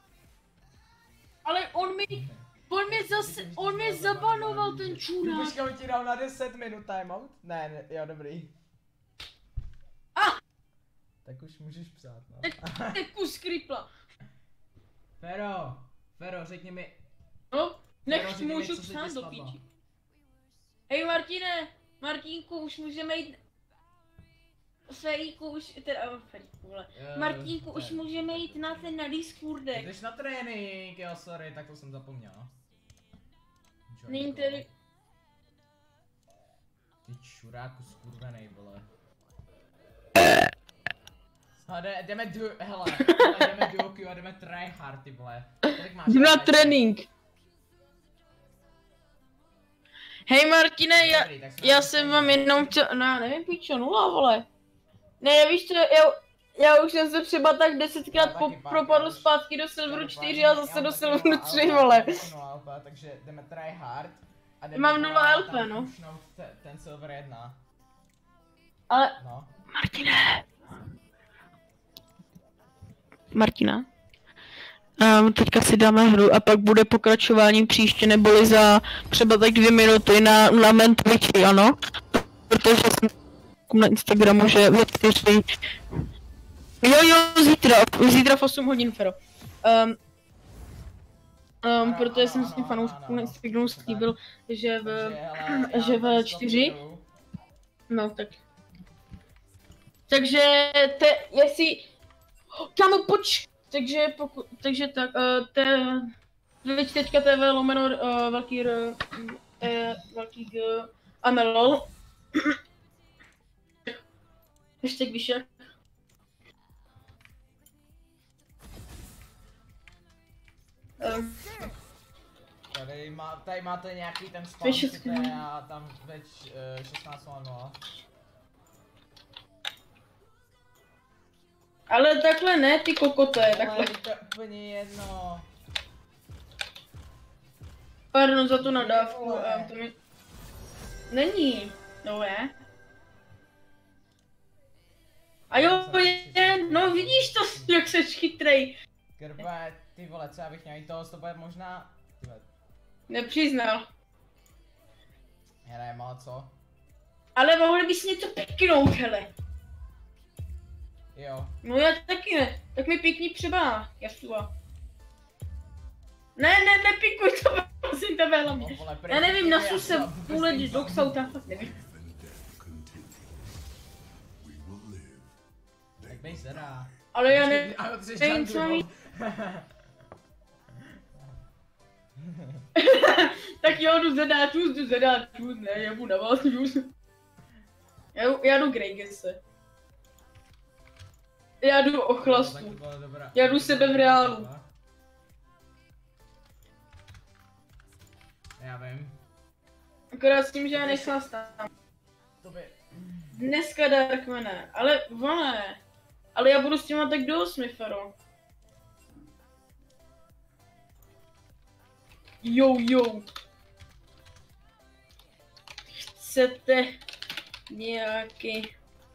Ale on mi, on mi zase, on mi zabanoval ten čurák. Počkej, on ti dal na deset minut timeout? Ne, ne, jo, dobrý. Ah! Tak už můžeš psát, no. Tak kus kripla. Fero, Fero, řekni mi. No, nech řekni mi, můžu co se psát ti do stalo. píči. Hej Martine, Martínku, už můžeme jít... Feríku, už, teda, Feríku, vole. Uh, Martínku, už můžeme jít na ten na Discordek. Jdeš na trénink, jo, sorry, tak to jsem zapomněl. Není tedy... Ty čuráku skurvenej, vole. No, jde, jdeme du, hele, hele, jdeme duo Q a jdeme tryhard, ty vole. Kolik máš? Jdu na trénink. Hej Martine, já, já jsem vám jenom chtěl, no já nevím pičo, nula vole. Ne, víš co, já, já už jsem se třeba tak desetkrát po, propadl zpátky do Silveru čtyři a zase do Silveru tři vole. Takže jdeme tryhard. Mám nula L P, no. Ten Silver jedna. Ale, no. Martine. Martina. Um, teďka si dáme hru a pak bude pokračování příště, neboli za třeba tak dvě minuty na, na mém Twitchi, ano? Protože jsem na Instagramu, že ve čtyři... Jo, jo, zítra, zítra v osm hodin, Fero. Um, um, protože jsem s tím fanouškům na Instagramu slíbil, že v, že v čtyři... No, tak... Takže, te, jestli... Kámo, poč... Takže pokud, takže tak, uh, te, Twitch tečka T V lomeno uh, velký r, e, velký g, amelol. Hashtag vyšek. Um, Tady, má, tady máte nějaký ten spawn, šestky. a tam veď uh, šestnáct nula nula. ale takhle ne, ty kokote, takhle. Ale to je úplně jedno. Pardon za tu nadávku, Vole. um, to mi... Není, no je. A jo, je, no vidíš to, jak seš chytrej. Krbe, ty vole, co já bych měl jít toho, to bude možná... Tyhle, Nepřiznal. já nevím, ale co? Ale mohli bys něco pěknout, hele. Jo. No já taky ne, tak mi pěkný třeba, Jasua. Ne, ne, nepikuj to, prosím tebe, hlavně. No, vole, Já nevím, prý- nasu já se vůbec půle nevím, do co- ksauta, fakt nevím. Tak bej zera. Ale já ne, Ale ty jsi nevím, co jungle, mi- vole. tak jo, jdu zadat, čus, jdu zadat, čus, ne, já budu na vás, čus. Já, jdu- já jdu Greygese. Já jdu o Tak chlastu. to bylo dobrá. Já jdu sebe v reálu. Já vím. Akorát s tím, že já nechlastám. To by... Dneska Darkmane, ale vole. Ale já budu s těma tak do osmi, Fero. Jo, jo. Chcete nějaký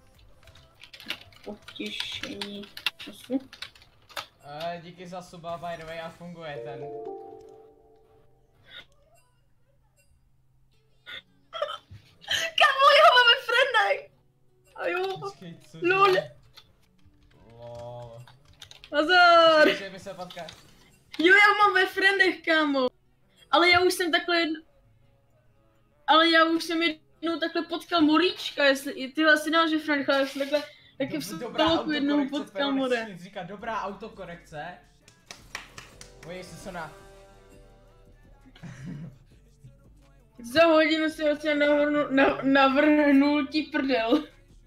potěšení času? Uh, díky za suba, by the way, a funguje ten. Kamo, jo, máme friendek! A jo, Počkej, co? lol, Lol. nazar! Počkej, mi se potká. Jo, já mám ve friendech, kámo. Ale já už jsem takhle jedn... Ale já už jsem jednou takhle potkal Moríčka, jestli ty asi dáš, že friend, ale já jsem takhle taky v Soutaloku jednou potkal More. Nic říká, dobrá autokorekce. Ojej, si co na... Za hodinu si vlastně navrhnul, na, navrhnul ti prdel.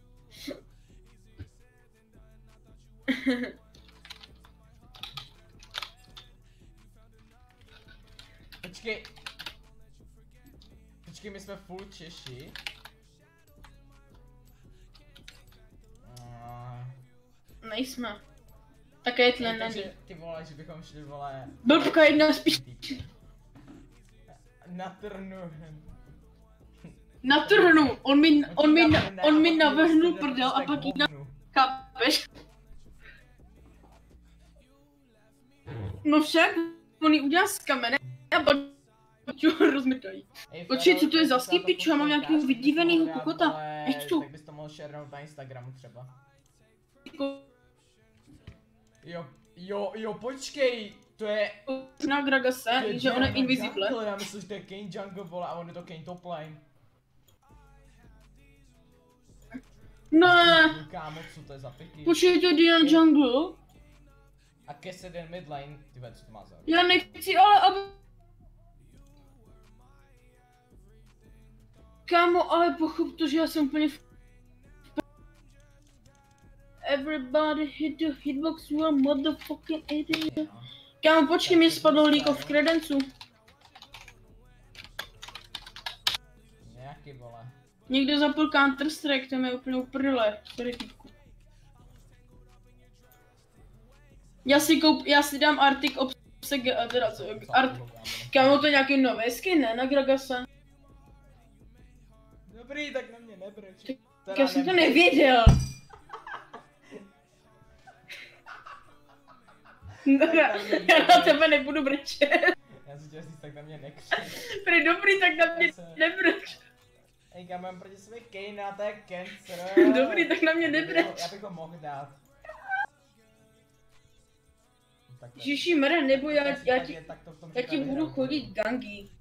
Počkej. Počkej, my jsme full Češi. Uh, Nejsme. Také je tlen není. takže ty vole, že bychom šli, vole, Blbka jedna spíš na trnu. na trhnu. On mi, on mi, na- Ne, on mi a pak navrhnul prostě prdel a tak pak jí na... hovnu. Chápeš? No však, on ji udělal z kamene a pak ho rozmrdají. Ej, Počkej, Fero, co to je ty za jsi skipy, to čo, já mám posloucháš, nějakýho ty vydívenýho posloucháš, kokota. ale Nechci. Tak bys to mohl sharenout na Instagramu třeba. Jo, jo, jo, počkej, to je... Na Gragase, to je že on je Diana invisible. Jungle, já myslím, že to je Kane Jungle, vole, a on je to Kane top lane. Ne, Kámo, co to je za piky? počkej, to je Dian Jungle. A Cassidy mid lane, ty co to má za... Já nechci, ale aby... Kámo, ale pochop to, že já jsem úplně v... Everybody hit the hitbox, you a motherfucking idiot. Kámo, počkej, mě spadlo League of Credencu. Nějaký, vole. Někdo zapl Counter Strike, to je úplně uprdele. Sorry, týpku. Já si koup, já si dám Arctic Obsec, a teda co, Art... Kámo, to je nějaký nový skin, ne, na Gragasa? Dobrý, tak na mě nebreč. Tak já jsem to nevěděl. Já na tebe nebudu brečet. Já si chtěl říct, tak na mě nekřič. Prý dobrý, tak na mě Já se- nebreč. Ej, já mám proti sobě Kane a to je cancer. Dobrý, tak na mě Já bych ho- nebreč. Já bych ho mohl dát. Tak to je- Ježíši mre, nebo v já, tom já případě ti, tak to v tom já ti případě budu hraju. chodit gangy.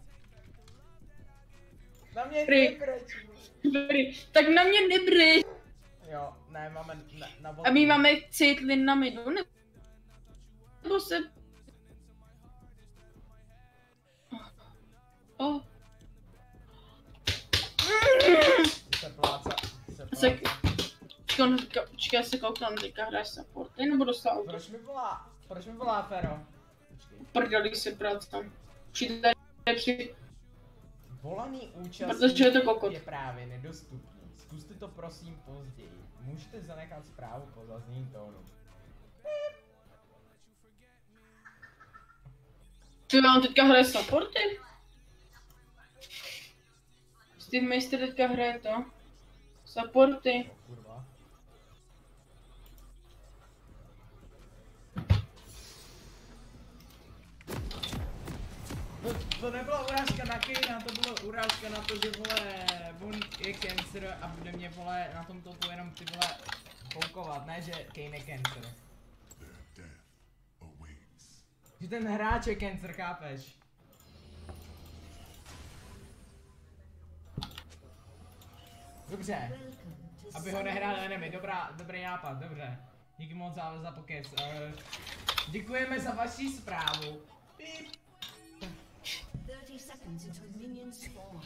Na mě Prý. nebreč. Dobrý, tak na mě nebreč. Jo, ne, máme na, na A my máme citlin na midu, ne? Nebo se... Oh. Se pláca, se Se- pláca. Počkej, on říká- počkej, já se koukám, teďka hraješ supporty nebo dostal auto? Proč mi volá, proč mi volá Fero? Počkej. Prdeli se práce. Přijde při... Volaný účastník Protože je to kokot. je právě nedostupný. Zkuste to prosím později. Můžete zanechat zprávu po zaznění tónu. Co vám teďka hraje supporty? Steve Meister teďka hraje to. Supporty. Kurva. To, to nebyla urážka na Kejna, to byla urážka na to, že vole, on je cancer a bude mě vole na tom topu jenom ty vole koukovat, ne že Kane je cancer. Že ten hráč je cancer, chápeš? Dobře, aby ho nehrál enemy, dobrá, dobrý nápad, dobře. Díky moc za, za pokec. Uh, děkujeme za vaši zprávu. Píp. thirty seconds until minions spawn.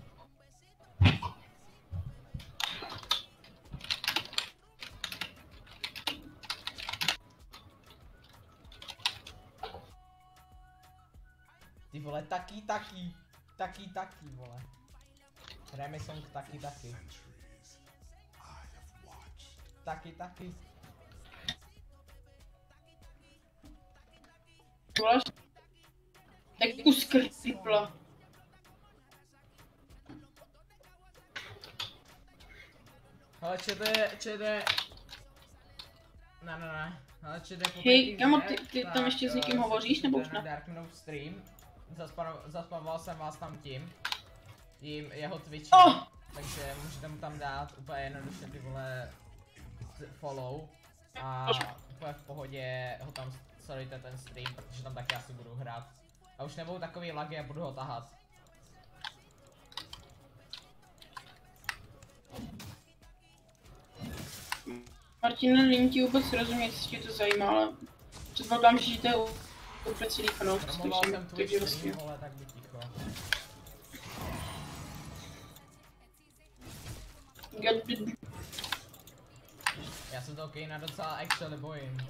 Ty vole, taky, taky, taky, taky, vole. Hrajeme song taky, taky. Taky, taky. Vole. Tak kus krcipla. Ale čede, čede. Ne, ne, ne. Ale čede po Hej, Breaking kamo, Bad, ty- ty tam tak, ještě s někým eh, hovoříš, nebo jde už na ne? Darkmanův stream. Zaspano, zaspavoval jsem vás tam tím. Tím jeho Twitchem. Oh! Takže můžete mu tam dát úplně jednoduše ty vole follow. A úplně v pohodě ho tam sledujte ten stream, protože tam taky asi budu hrát. A už nebudou takový lagy a budu ho tahat. Martine, není ti vůbec rozumět, jestli tě to zajímá, ale předpokládám, že žijete úplně celý kanál, Promoval jsem takže Twitch vlastně. stream, vole, tak by ticho. Get bit- Já se toho Kejna docela actually bojím.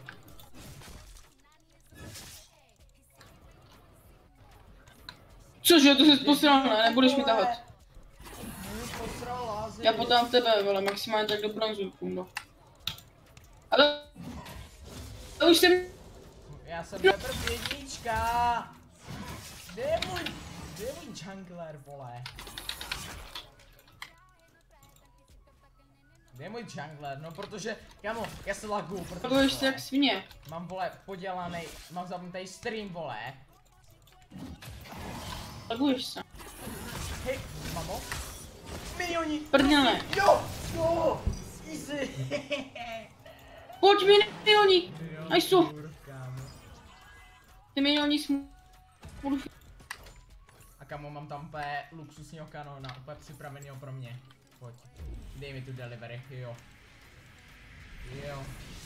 Cože, to jsi posral, ne? Nebudeš mi tahat. Mě posral lázy. Já podám tebe, vole, maximálně tak do bronzu, kundo. Ale... To už jsem... Já jsem teprve jednička. Kde je můj, kde je můj jungler, vole? Kde je můj jungler? No protože, kamo, já se lagu, protože Laguješ se vole, jak svině. mám vole podělaný, mám zapnutý stream, vole. Laguješ se. Hej, mamo. Minioni. Prdele. Jo, jo, easy. Pojď minioni! Aj jsou. Dur, kámo. Ty minioni smů... A kamo, mám tam úplně luxusního kanona, úplně připravenýho pro mě. Pojď, dej mi tu delivery, jo. Jo.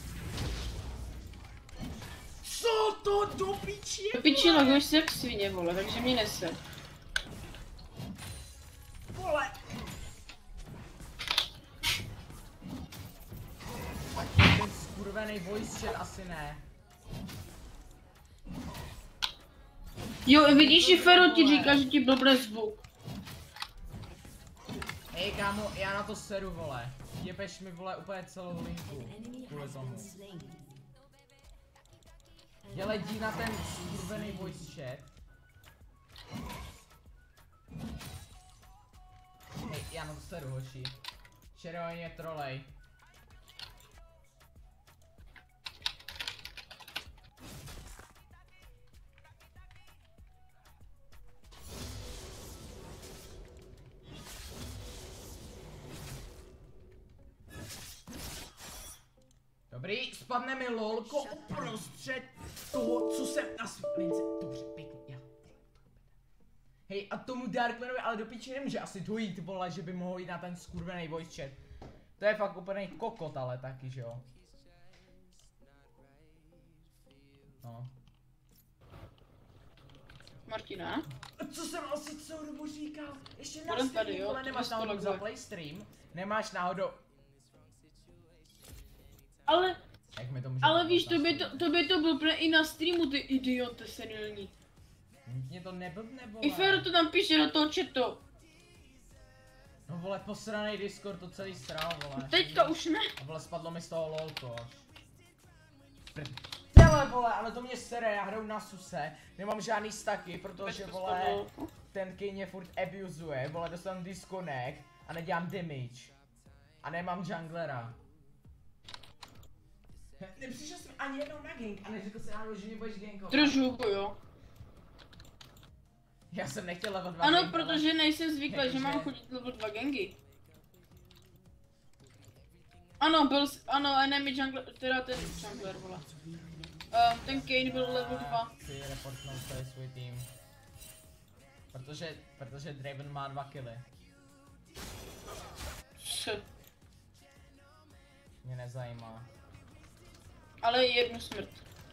Co to do piči je, Do piči, laguješ se jak svině, vole, takže mě nese. vole? Ten skurvený voice chat asi ne. Jo, vidíš, že Fero ti říká, že ti blbne zvuk. Hej kámo, já na to seru, vole. Jebeš mi, vole, úplně celou linku. Enemy Kvůli has tomu. been slain. Dělej dí na ten skurvený voice chat. Hej, já na to seru, hoši. Červený je trolej. Dobrý, spadne mi lolko uprostřed toho, co jsem na světlince. Dobře, pěkně, já. Hej, a tomu Darkmanovi ale do piči nemůže asi dojít, vole, že by mohl jít na ten skurvený voice chat. To je fakt úplný kokot, ale taky, že jo. No. Martina? A co jsem asi celou dobu říkal? Ještě na Budem tady, streamu, jo, vole, to nemáš bys to náhodou loguje. za play stream? Nemáš náhodou... Ale... Jak mi to může Ale být víš, na to by streamu. to, to by to blbne i na streamu, ty idiote senilní. Mě to neblbne, vole. I Fero to tam píše do toho chatu. No vole, posranej Discord, to celý sral, vole. Teďka už ne. A vole, spadlo mi z toho lolko až. Prdele, vole, ale to mě sere, já hraju na suse, nemám žádný staky, protože vole, ten king mě furt abuzuje, vole, dostanu disconnect a nedělám damage. A nemám junglera. Nepřišel jsem ani jednou na gank a neřekl jsem náhodou, že mě budeš gankovat. Trošku jo. Já jsem nechtěl level dva Ano, gank, protože ale... nejsem zvyklý, že mám Jakože- chodit level dva gangy. Ano, byl, s- ano, enemy jungler, teda ten jungler, vole. Uh, ten Kane byl level dva. Chci reportnout celý svůj tým. Protože, protože Draven má dva killy. Š. Mě nezajímá. Ale jednu smrt.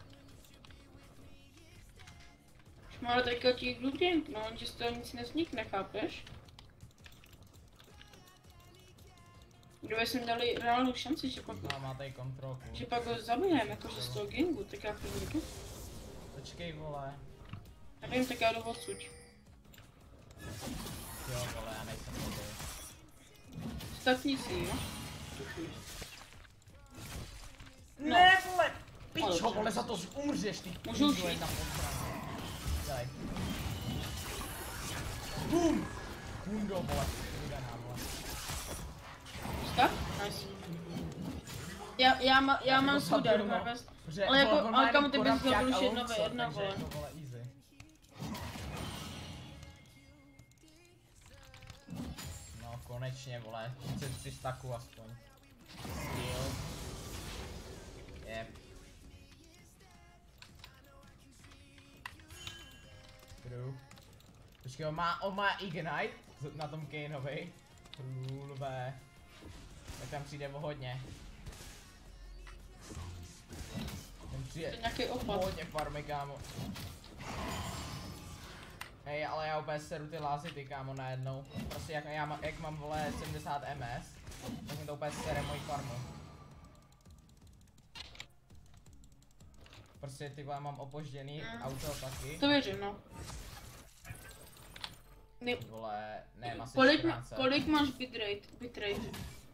Už máme teďka ti blue gang, no, že z toho nic nevznikne, chápeš? Kdyby jsme dali reálnou šanci, že pak, No, má tady kontrolku. že pak ho zabijeme, jakože z toho gangu, tak já první jdu. Počkej, vole. Nevím, tak já jdu odsud. Jo, vole, já nejsem tady. Statní si, jo? No. Ne, vole! Ale Pičo, dobře. vole, za to umřeš, ty Můžu už pízle jít? na podstraně. Daj. Bum! Kundo, vole. Udaná, vole. Tak? Nice. Já, já, ma, já mám to svůj zabil, dar, no. Harvest. Protože, Ale jako- vole, on má ale jenom kam ty bys korabťák zabil už a jedna ve longsword, jedna, takže vole. jako, vole, easy. No, konečně, vole. třicet tři staků aspoň. Skill. Yep. True. Počkej, on má, on má Ignite z- na tom Kaneovi. Trulvé. Tak tam přijde o hodně. Tam To přijde je nějaký o opad. hodně farmy, kámo. Hej, ale já úplně seru ty lázity, kámo, najednou. Prostě jak, já, má- jak mám, vole, sedmdesát M S, tak mi to úplně sere moji farmu. Prostě ty vole, mám opožděný Mm. auto taky. To věřím, no. Ne, Vole, ne, asi kolik, ma, čtrnáct set. kolik máš bitrate? bitrate?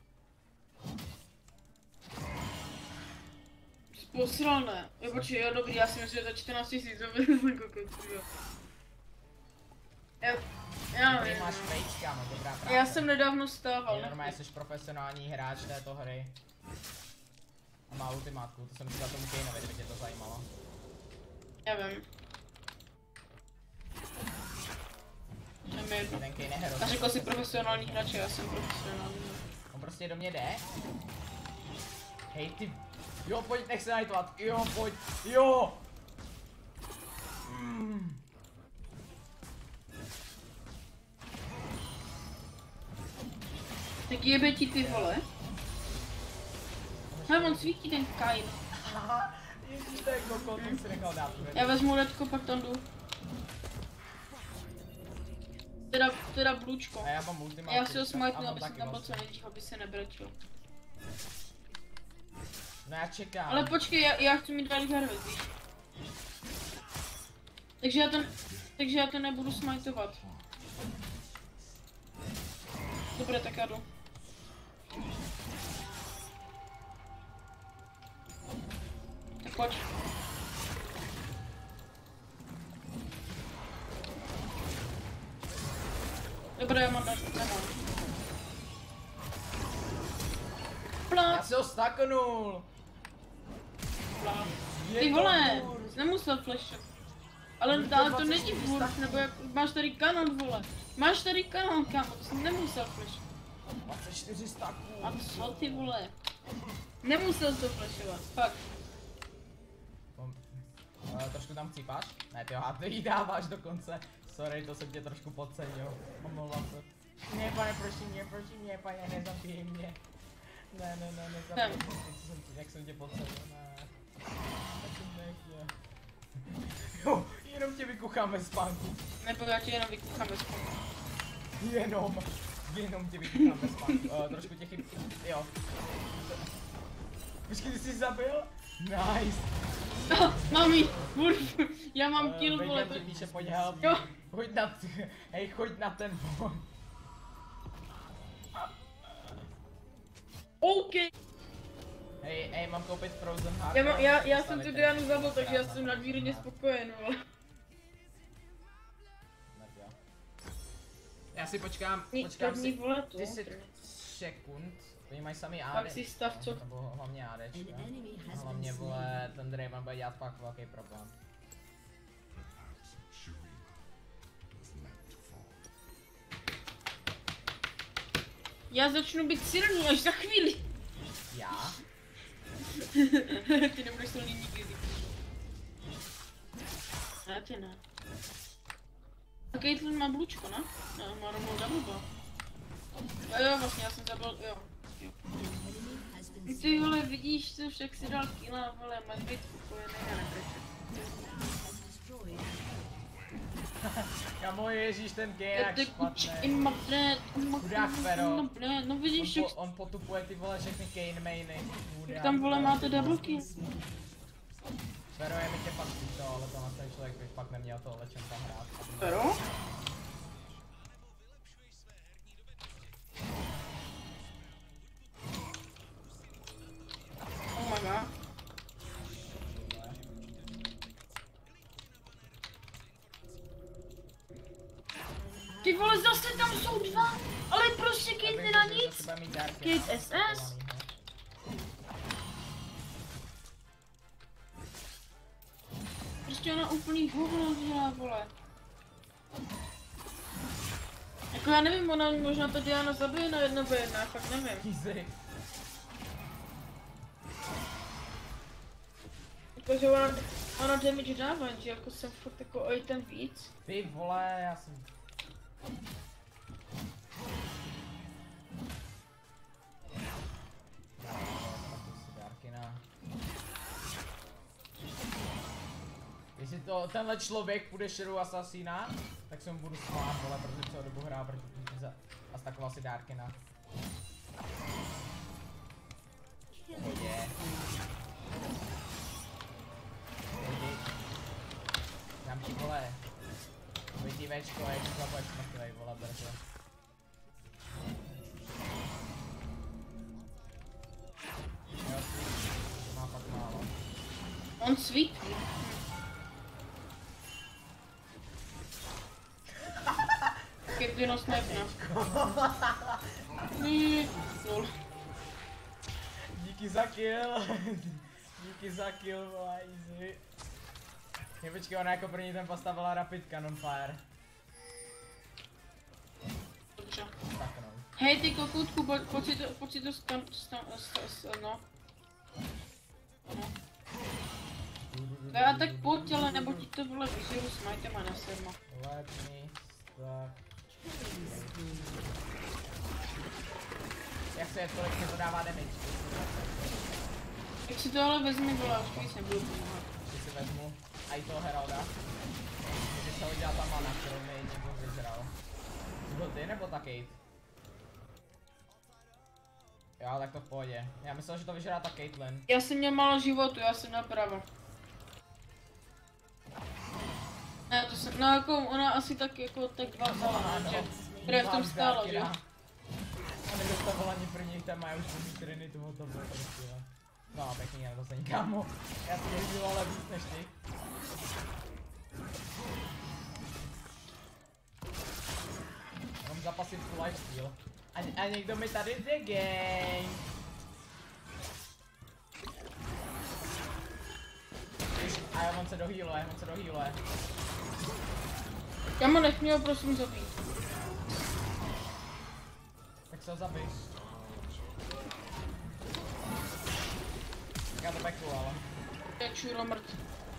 Posral ne. Jo, počkej, jo, dobrý, já si myslím, že za čtrnáct tisíc to bude kokot, jo. Já, já Ty nevím, máš no. page, kámo, dobrá práce. Já jsem nedávno stával. Ty normálně jsi profesionální hráč této hry. A má ultimátku, to jsem si za tomu Kaneovi, kdyby tě to zajímalo. Já vím. To je mi jedno. Ten Kane je hero. A řekl jsi profesionální hráč, já jsem profesionální. On prostě do mě jde. Hej ty. Jo, pojď, nech se najtovat. Jo, pojď. Jo. Mm. Tak jebe ti ty vole. Hele, on svítí ten Kain. Haha, ježiš, to je kokot, on si nechal dát. Já vezmu letko, pak tam jdu. Teda, teda blůčko. A já mám ultimátku. Já si ho a smajtnu, mám aby se taky tam byl vlastně. co nejdřív, aby se nebrečil. No já čekám. Ale počkej, já, já chci mít další harvest, víš? Takže já to, takže já to nebudu smajtovat. Dobré, tak já jdu. Tak pojď. Dobré, já mám, nemám. Já Plá, si ho staknul. plá. Je Ty to vole, furt. jsi nemusel flashat. Ale, No to ale to dvacet není čtyři furt, stacků. nebo jak, máš tady kanon, vole. Máš tady kanon, kámo, to jsi nemusel flashat. dvacet čtyři staků. A co ty vole? Nemusel jsi to flashovat, fakt. Uh, trošku tam cípáš? Ne, ty ho ty jí dáváš dokonce. Sorry, to jsem tě trošku podcenil. Omlouvám se. Ne, pane, prosím mě, prosím mě, pane, nezabij mě. Ne, ne, ne, nezabij mě, co jsem, jak jsem tě podcenil, ne. Prosím, nech mě. Jo, jenom tě vykucháme z spánku. Nebo já tě jenom vykuchám bez pomoci. Jenom, jenom tě vykucháme z spánku. Uh, trošku tě chyb, jo. Počkej, ty jsi zabil? Nice. Mám jí, Urf, já mám Eh, kill, vole. Bacon ti píše, pojď help. Jo. Choď na, t- hej, choď na ten bod. OK. Hej, hej, mám koupit Frozen Heart. Já, mám, já, já jsem tu Dianu zabil, takže já jsem nadmírně spokojen, vole. Já si počkám, Ní, počkám první si vole tu. deset sekund. Oni mají samý A D. Pak si stav, co? To bylo hlavně ADčka. An enemy A has hlavně, been vole, ten Draven bude dělat fakt velký problém. Já začnu být silný až za chvíli. Já? Ty nebudeš silný nikdy. Ne, ty ne. A Caitlyn má blučko, ne? Ne, má rovnou double buff. Jo, jo, vlastně já jsem zabil, jo. jo. has been Ty vole, vidíš, co však si dal killa, vole, máš být spokojený a nekrečet. destroyed. Kamo, ježíš, ten G je jak špatný. Chudák Fero. No On, vidíš, po, jak on potupuje ty vole všechny Kane mainy. Chudák tam vole Fero. máte double kill. Fero, je mi tě fakt líto, ale to na ten člověk by fakt neměl tohle čem tam hrát. Fero? Oh my god. Ty vole, zase tam jsou dva, ale prostě Kate na nic. Kate S S? Prostě ona úplný hovno dělá, vole. Jako já nevím, ona možná to Diana zabije na jedno B jedna, já fakt nevím. Easy. Jakože ona, ona damage dává, že jako jsem fakt jako o ten víc. Ty vole, já jsem... Jestli to, tenhle člověk půjde Shadow Assassina, tak se mu budu smát, vole, protože celou dobu hrál proti za a stakoval si Darkina. Pohodě. Pohodě. Dám ti, vole. Pojď Včko, jak to zapojeď smrtivej, vole, brzo. Jo, to má fakt málo. On svítí. Kepino snapne. Lol. Díky za kill. Díky za kill, vole, easy. Je, počkej, ona jako první ten postavila Rapid Cannon Fire. Dobře. Tak no. Hej ty kokutku, po- pojď si to, pojď si to stan, stan, stan, stan, no. No. Já tak pojď, ale nebo ti to vole vyžiju s majtema na serma. Let me stuck. Jak se je tolik mě to dává damage? Jak si to ale vezmi, vole, už víc nebudu pomáhat. Když si vezmu a i toho Heralda. Může se udělat ta mana, kterou mi někdo vyžral. Byl ty nebo ta Kate? Jo, tak to v pohodě. Já myslel, že to vyžrá ta Caitlyn. Já jsem měl málo životu, já jsem napravo. Ne, to jsem, no jako ona asi tak jako tak dva dala, že? Které v tom stálo, že? A nedostával ani prvních tam mají už první trinitu, to bylo prostě. No, pěkný, já nedostane kámo. Já si jezdil ale víc než ty. Mám zapasit full lifesteal. A, a někdo mi tady jde gang. A jo, on se dohýluje, on se dohýluje. Kamo, nech mě ho prosím zabít. Tak se ho zabij. Tak já to peklu, ale. Je čuro mrt.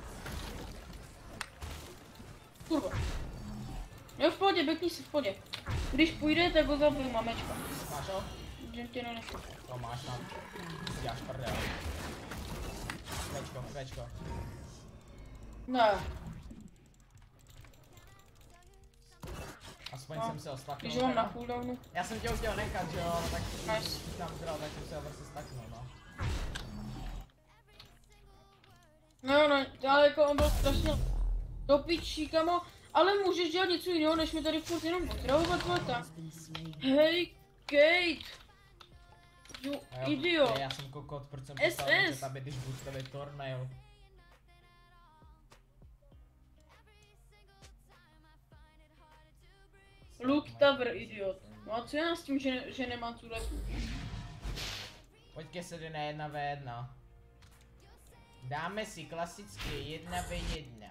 Kurva. Jo, v pohodě, bekni si v pohodě. Když půjde, tak ho zabiju, mamečka. Máš ho? Že tě nenechám. To máš tam. Si děláš prdel. Včko, včko. Ne. Aspoň No. jsem se ho staknul. Když ho mám na teda. cooldownu. Já jsem tě chtěl nechat, že jo, ale tak Nice. když tam zbral, tak jsem se ho prostě staknul, no. no, ale jako on byl strašně do pičí, kamo, ale můžeš dělat něco jiného, než mi tady furt jenom otravovat leta. Hej, Kate! You Jo, idiot! Já jsem kokot, proč jsem S postavil, S. že tam když boostové tornail. Luke Tower, idiot. No a co já s tím, že, že nemám tu letu? Pojďte se jde na jedna ve jedna. Dáme si klasicky jedna ve jedna.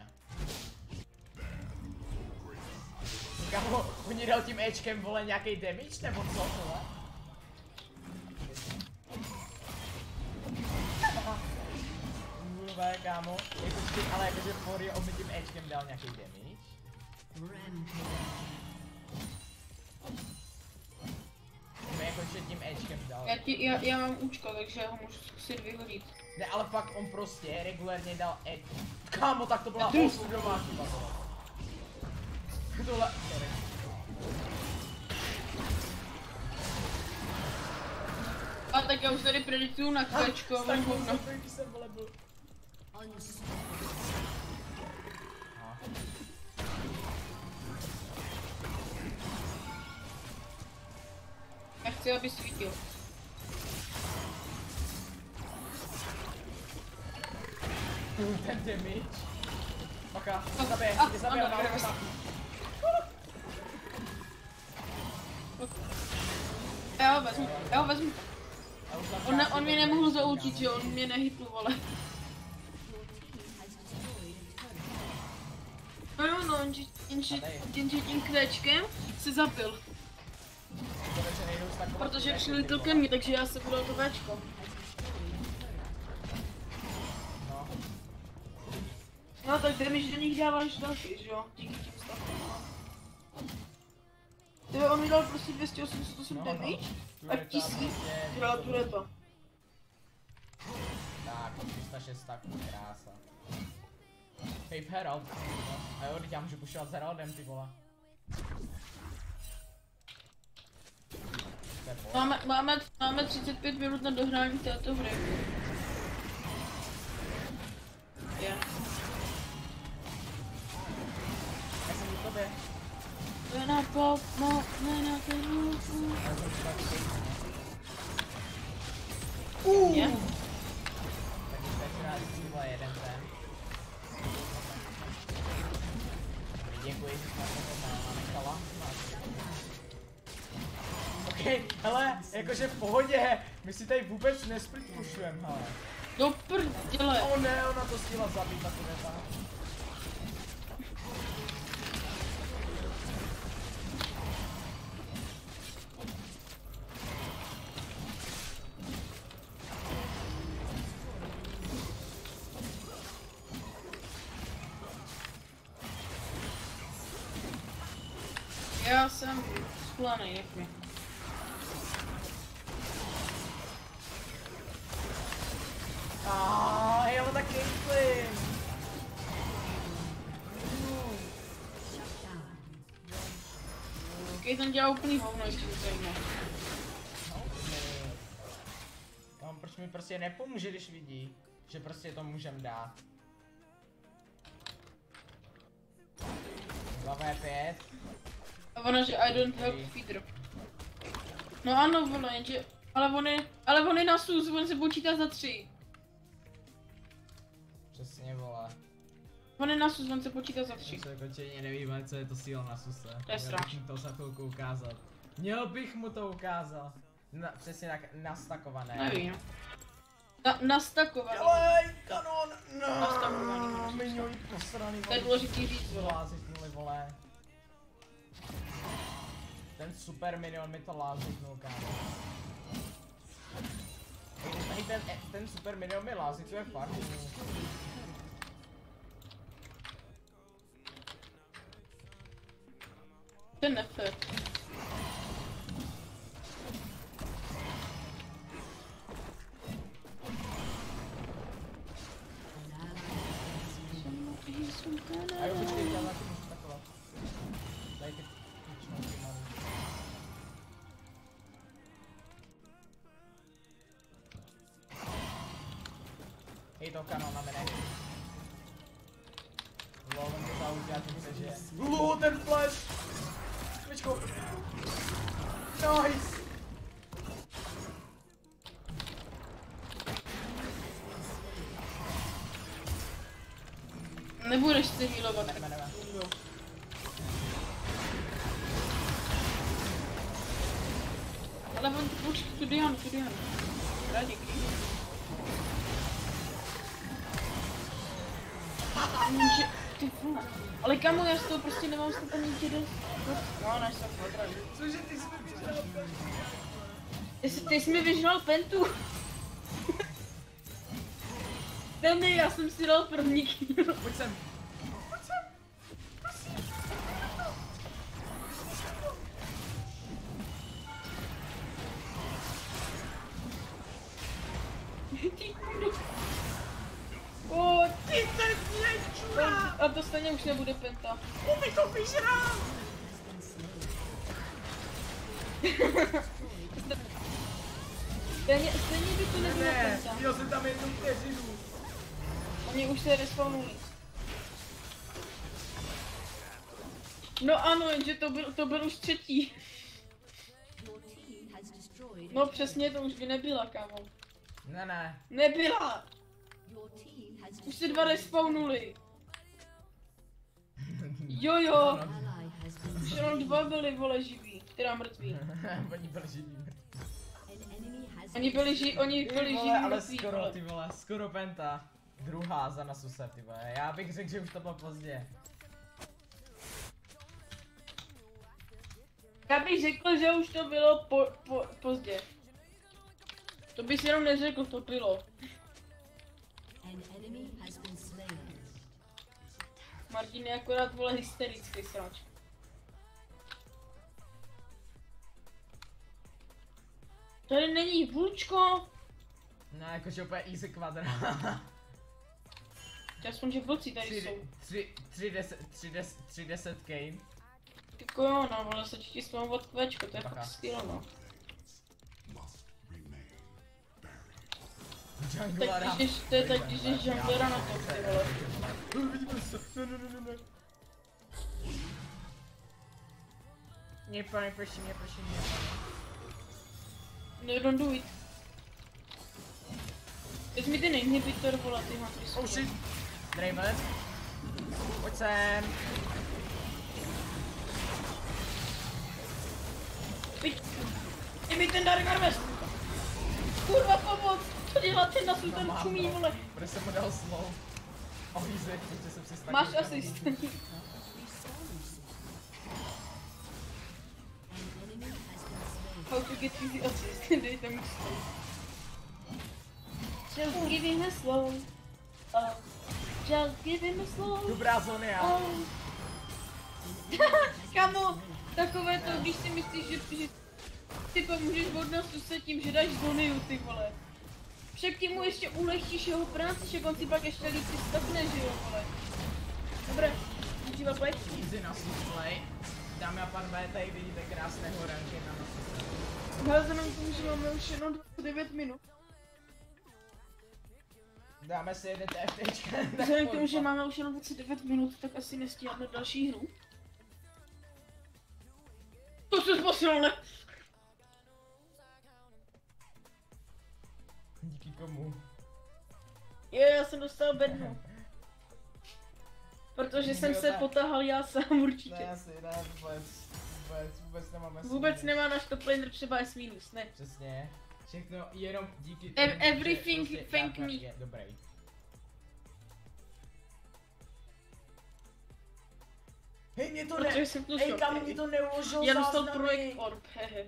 Kamo, oni dal tím Ečkem vole nějaký damage nebo co vole? Vole kámo, jakože, ale jakože Forio on mi tím Ečkem dal nějaký damage. Mě jakože tím Ečkem dal. Já, ti, já, já mám účko, takže já ho můžu zkusit vyhodit. Ne, ale fakt on prostě regulérně dal Ed. Kámo, tak to byla osudová chyba tohle. Tohle, sorry. A tak já už tady prediktuju na kvačko, Tak hovno. když jsem vole byl. Já chci, aby svítil. Ten damage. Paka, zabije, Ah, mě zabije, ano, mám dobře. Já ho vezmu, já ho vezmu. On, ne, on mě nemohl zaultit, že on mě nehitl, vole. No jo, no, jenže, jenže, jenže tím kvéčkem se zabil. Protože přilítl ke mně, takže já se budal to véčko. No tak damage do nich dáváš další, že jo? Díky tím stavům. Tyhle, on mi dal prostě dvě stě osmdesát osm damage a tisíc dělal tureta. Tak, tři sta šest, tak krása. Hej, Herald. A jo, teď já můžu pušovat s Heraldem, ty vole. Máme, máme, máme třicet pět minut na dohrání této hry. Je. Já jsem u tobě. To je na pop, no, ne na ten. Je? Tak už teď rád vole jeden ten. Děkuji, že jsme to nechala. Ok, hele, jakože v pohodě, my si tady vůbec nesplit pushujeme, hele. Do prděle. O ne, ona to stihla zabít, tak to nepá. Já jsem splanej, nech mi. Aaaa, jo, tak Caitlyn. Když tam dělá úplný hovno, ještě to zajímá. Kam, proč mi prostě nepomůže, když vidí, že prostě to můžem dát. dva vé pět. A ono, že I don't help feeder. No ano, vole, jenže, ale on je, ale on je na sus, on se počítá za tři. Přesně, vole. On je na sus, on se počítá za tři. Co jako čejně nevíme, co je to síla na suse. To je Měl bych strašný. mu to za chvilku ukázat. Měl bych mu to ukázat. Na, přesně tak nastakované. Nevím. Na, nastakovaný. Dělej, kanon! No, Nastakovaný. minioni posraný, To je důležitý říct, vole. Lázitnuli, vole. Ten super minion mi to lázitnul, kámo. Hej, ten, ten super minion mi lázituje farmu. To je nefér. A jo, počkej, já taky můžu takovat. Daj ty klíčnou ty malý. Hej, to kanon na mene. Lol, on to zautí a tím se žije. Lul, ten flash! Myčko! Nice! Nebudeš si healovat. Nebe, nebe. Ale on tu počkej, tu Dianu, tu Dianu. Dobrá, díky. Může, ty vole. Ale kamo, já z toho prostě nemám snad ani jeden. No, než se podraví. Cože, ty jsi mi vyžral pentu? Ty, jsi- ty jsi mi vyžral pentu. Ten ne, já jsem si dal první kill. Pojď sem. Pojď sem. Prosím. O, ty ten čura! A to stejně už nebude penta. On mi to vyžral! Stejně, stejně by to nebylo Ne, penta. měl jsem tam jednu vteřinu. Oni už se respawnují. No ano, jenže to byl, to byl už třetí. Your team has destroyed. No přesně, to už by nebyla, kámo. Ne, ne. Nebyla! Your team has Už se dva respawnuli. Jo jo, ally has been už jenom dva byli, vole, živí. Teda mrtví. Oni byli živí. an enemy has Oni byli ži, oni Ty byli vole, živí ale mrtví, skoro, vole. ty vole, skoro penta. Druhá za Nasuse, ty vole. Já bych řekl, že už to bylo pozdě. Já bych řekl, že už to bylo po, po, pozdě. To bys jenom neřekl, to bylo. an enemy has been slain. Martin je akorát, vole, hysterický srač. Tady není vůčko. No, jakože úplně easy kvadra. Aspoň, že vlci tady tři, jsou. tři, tři, deset, tři, deset, tři, deset K. Jako jo, no, vole, se ti smlouvat kvečko, to je Bacha. fakt skill, no. Jungla Tak když jdeš, to je tak, když jdeš junglera na to, ty vole. Vidíme se. Ne, ne, ne, ne, ne. Mě pane, prosím, mě prosím, mě No, don't do it. Vezmi mi ten inhibitor, vole, ty máš ty Oh shit. Draven. Pojď sem. Pojď. Dej mi ten Dark Harvest. Kurva, pomoc. Co dělá ten na ten čumí, vole. Protože jsem mu dal slow. Oh, easy, protože jsem si Máš asist. An enemy has been slain. How to get easy assist, dejte mu slow. Just give him a slow. Oh. Just give him a slow. Dobrá Zonia. Oh. Kamo, takové to, když si myslíš, že, že ty pomůžeš vodnostu se tím, že dáš Zoniu, ty vole. Však ty mu ještě ulehčíš jeho práci, že on si pak ještě líp si stopne, že jo, vole. Dobré, můžeme play? Easy na play. Dámy a pánové, tady vidíte krásného ranky na Nasuse. Hele, vzhledem k tomu, že máme už jenom dvacet devět minut. Dáme si jeden TFTčka. Vzhledem k tomu, že máme už jenom dvacet devět minut, tak asi nestíháme další hru. To se zposil, ne? Díky komu? Je, já jsem dostal bednu. Protože jsem se potahal já sám určitě. Ne, asi ne, vůbec, vůbec, vůbec nemáme Vůbec nemá náš top laner třeba S minus, ne. Přesně. Všechno jenom díky Ev- tomu, že everything prostě thank Darknar me. je dobrý. Hej, mě to ne... Protože jsem to Hej, šel. kam mě to neuložil Já dostal záznamy. projekt Orb, hehe.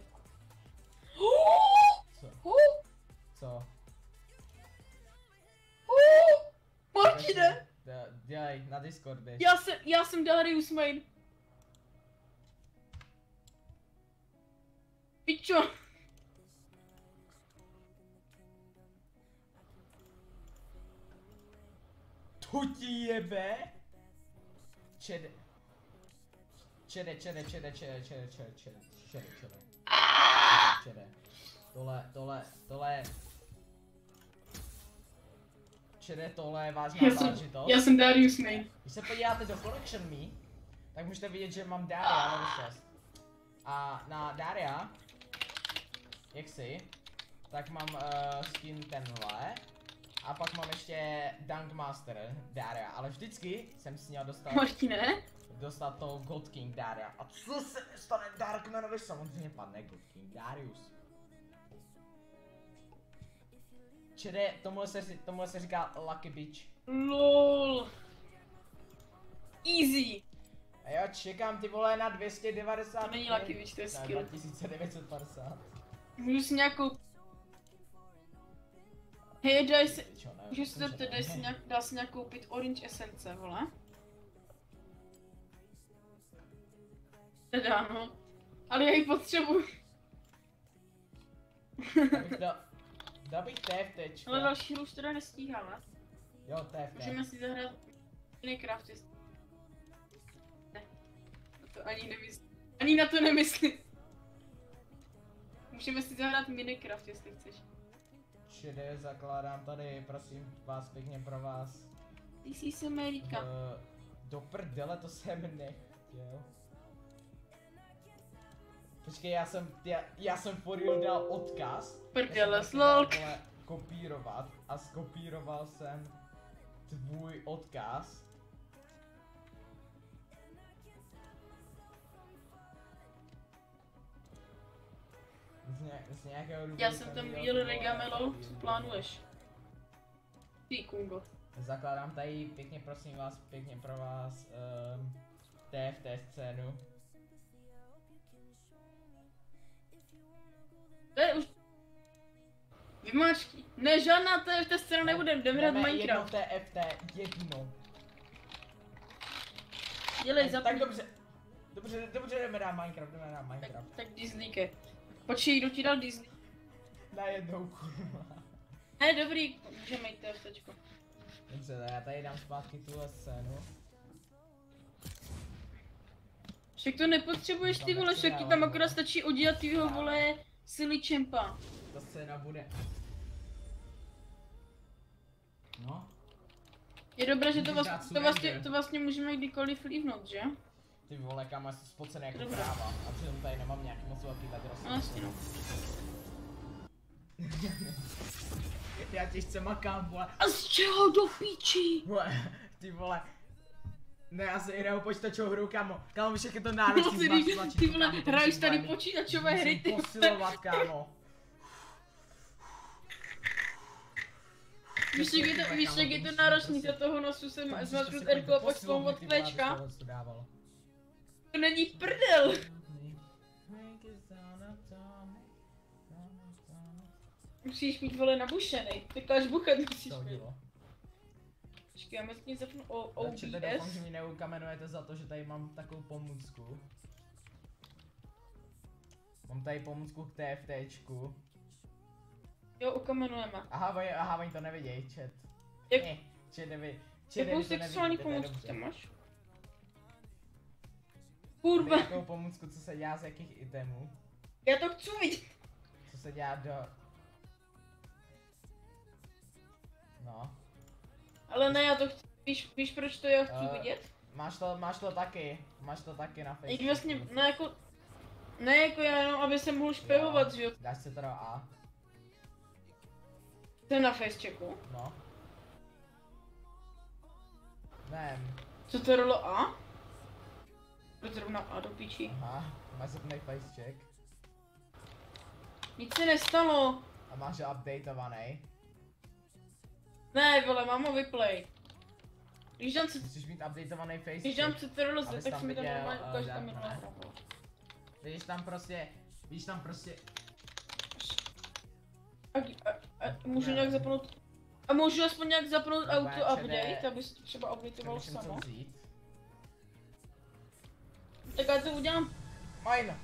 Co? Uh, Co? uh, Martine! Dě- Dělej, na Discord běž. Já jsem, já jsem Darius main. Pičo. To ti jebe? Čede. Čede, čede, čede, čede, čede, čede, čede, čede, čede. Čede. Tohle, tohle, tohle. čili tohle je vážná Já jsem, záležitost. já jsem Darius main. Když se podíváte do Collection Me, tak můžete vidět, že mám Daria level šest. A na Daria, jak si, tak mám uh, skin tenhle. A pak mám ještě Dunk Master Daria, ale vždycky jsem si měl dostat, Martine? dostat to God King Daria. A co se stane Darkmanovi? Samozřejmě padne God King Darius. Čili tomuhle se, tomuhle se říká Lucky Bitch. LOL. Easy. A jo, čekám ty vole na dvě stě devadesát. To není Lucky Bitch, to je skill. dva tisíce devět set padesát. Můžu si nějakou... Hej, daj si... Čo, ne, Můžu si to zeptat, daj si nějak, dá si nějak koupit Orange Essence, vole? Teda no. Ale já ji potřebuji. Dal, dal bych TFTčko. Ale další hru už teda nestíháme. Jo, T F T. Můžeme si zahrát Minecraft. Jest... Ne. Na to ani nemyslím. Ani na to nemyslím. Můžeme si zahrát Minecraft, jestli chceš. Čili zakládám tady, prosím vás, pěkně pro vás. Ty jsi se Amerika. Uh, do prdele, to jsem nechtěl. Počkej, já jsem, já, já jsem for real dal odkaz. Prdele, Já jsem slolk. taky dal, vole, kopírovat a skopíroval jsem tvůj odkaz. Z, ně, z nějakého důvodu Já jsem tam viděl viděl ty vole Regamelo, co kopírování. plánuješ? Ty Kungo. Zakládám tady pěkně prosím vás, pěkně pro vás um, T F T scénu. To je už... Vymáčky. Ne, žádná T F T scéna nebude, jdeme hrát Jdeme Minecraft. jedno T F T, jedno. Dělej Tak, za... tak dobře. Dobře, dobře, jdeme hrát Minecraft, jdeme hrát Tak, Minecraft. tak Disneyke. Počkej, kdo ti dal Disney? Najednou, kurva. Ne, dobrý, můžeme jít TFTčko. Dobře, tak já tady dám zpátky tuhle scénu. Však to nepotřebuješ ty vole, však ti tam akorát stačí udělat tvýho vole silly čempa. Ta scéna bude. No, Je dobré, že to, Můžeš vlastně, dát to, vlastně, surrender. to vlastně můžeme kdykoliv lívnout, že? ty vole, kam já jsem spocený jako Dobré. kráva. A přitom tady nemám nějaký moc velký tak No jasně no. Já těžce makám, vole. A z čeho do píči? Vole, ty vole. Ne, já se hraju počítačovou hru, kamo. Kamo, víš, jak je to náročný No, ty, zmáčknout tlačítko, ty vole, kámo, to hraješ musím tady vole, počítačové musím hry, ty vole. posilovat, kámo. Víš, jak je to, víš, jak je to náročný, za toho nosu jsem zmáčknout R a pak svou od Pčka. To není prdel. Musíš mít vole nabušenej, tak až buchat musíš To mít. dělo. Počkej, já mezi zapnu o Takže teda doufám, O B S. že mi neukamenujete za to, že tady mám takovou pomůcku. Mám tady pomůcku k TFTčku. Jo, ukamenujeme. Aha, oni, aha, oni to nevidějí, chat. Jak- Ne, chat neví. Chat Jakou neví, to sexuální nevidíte, to je pomůcku dobře. tam máš? Tady Kurva, Takovou pomůcku, co se dělá z jakých itemů. já to chci vidět. Co se dělá do... No. Ale ne, já to chci, víš, víš proč to já chci Eh, vidět? Máš to, máš to taky. Máš to taky na Jak Facebooku. vlastně, ne jako, ne jako já jenom, aby se mohl špehovat, že jo? Dáš se teda A. To je na facechecku. No. Ne. Co to rolo A? To zrovna A do píči. Aha. Máš zapnej face check. Nic se nestalo. A máš ho updateovaný. Ne, vole, mám ho vyplay. Když dám se, Musíš mít updateovaný face když dám check. se to Abys tak tam se mi tam viděl, normálně eh, ukáže, tam je žádné. hra. Víš tam prostě, víš tam prostě, A, a, a můžu Ne. nějak zapnout, a můžu aspoň nějak zapnout Normálně auto čede- update, aby se to třeba updateovalo přemýšlím co samo. vzít. Tak já to udělám, Fajn.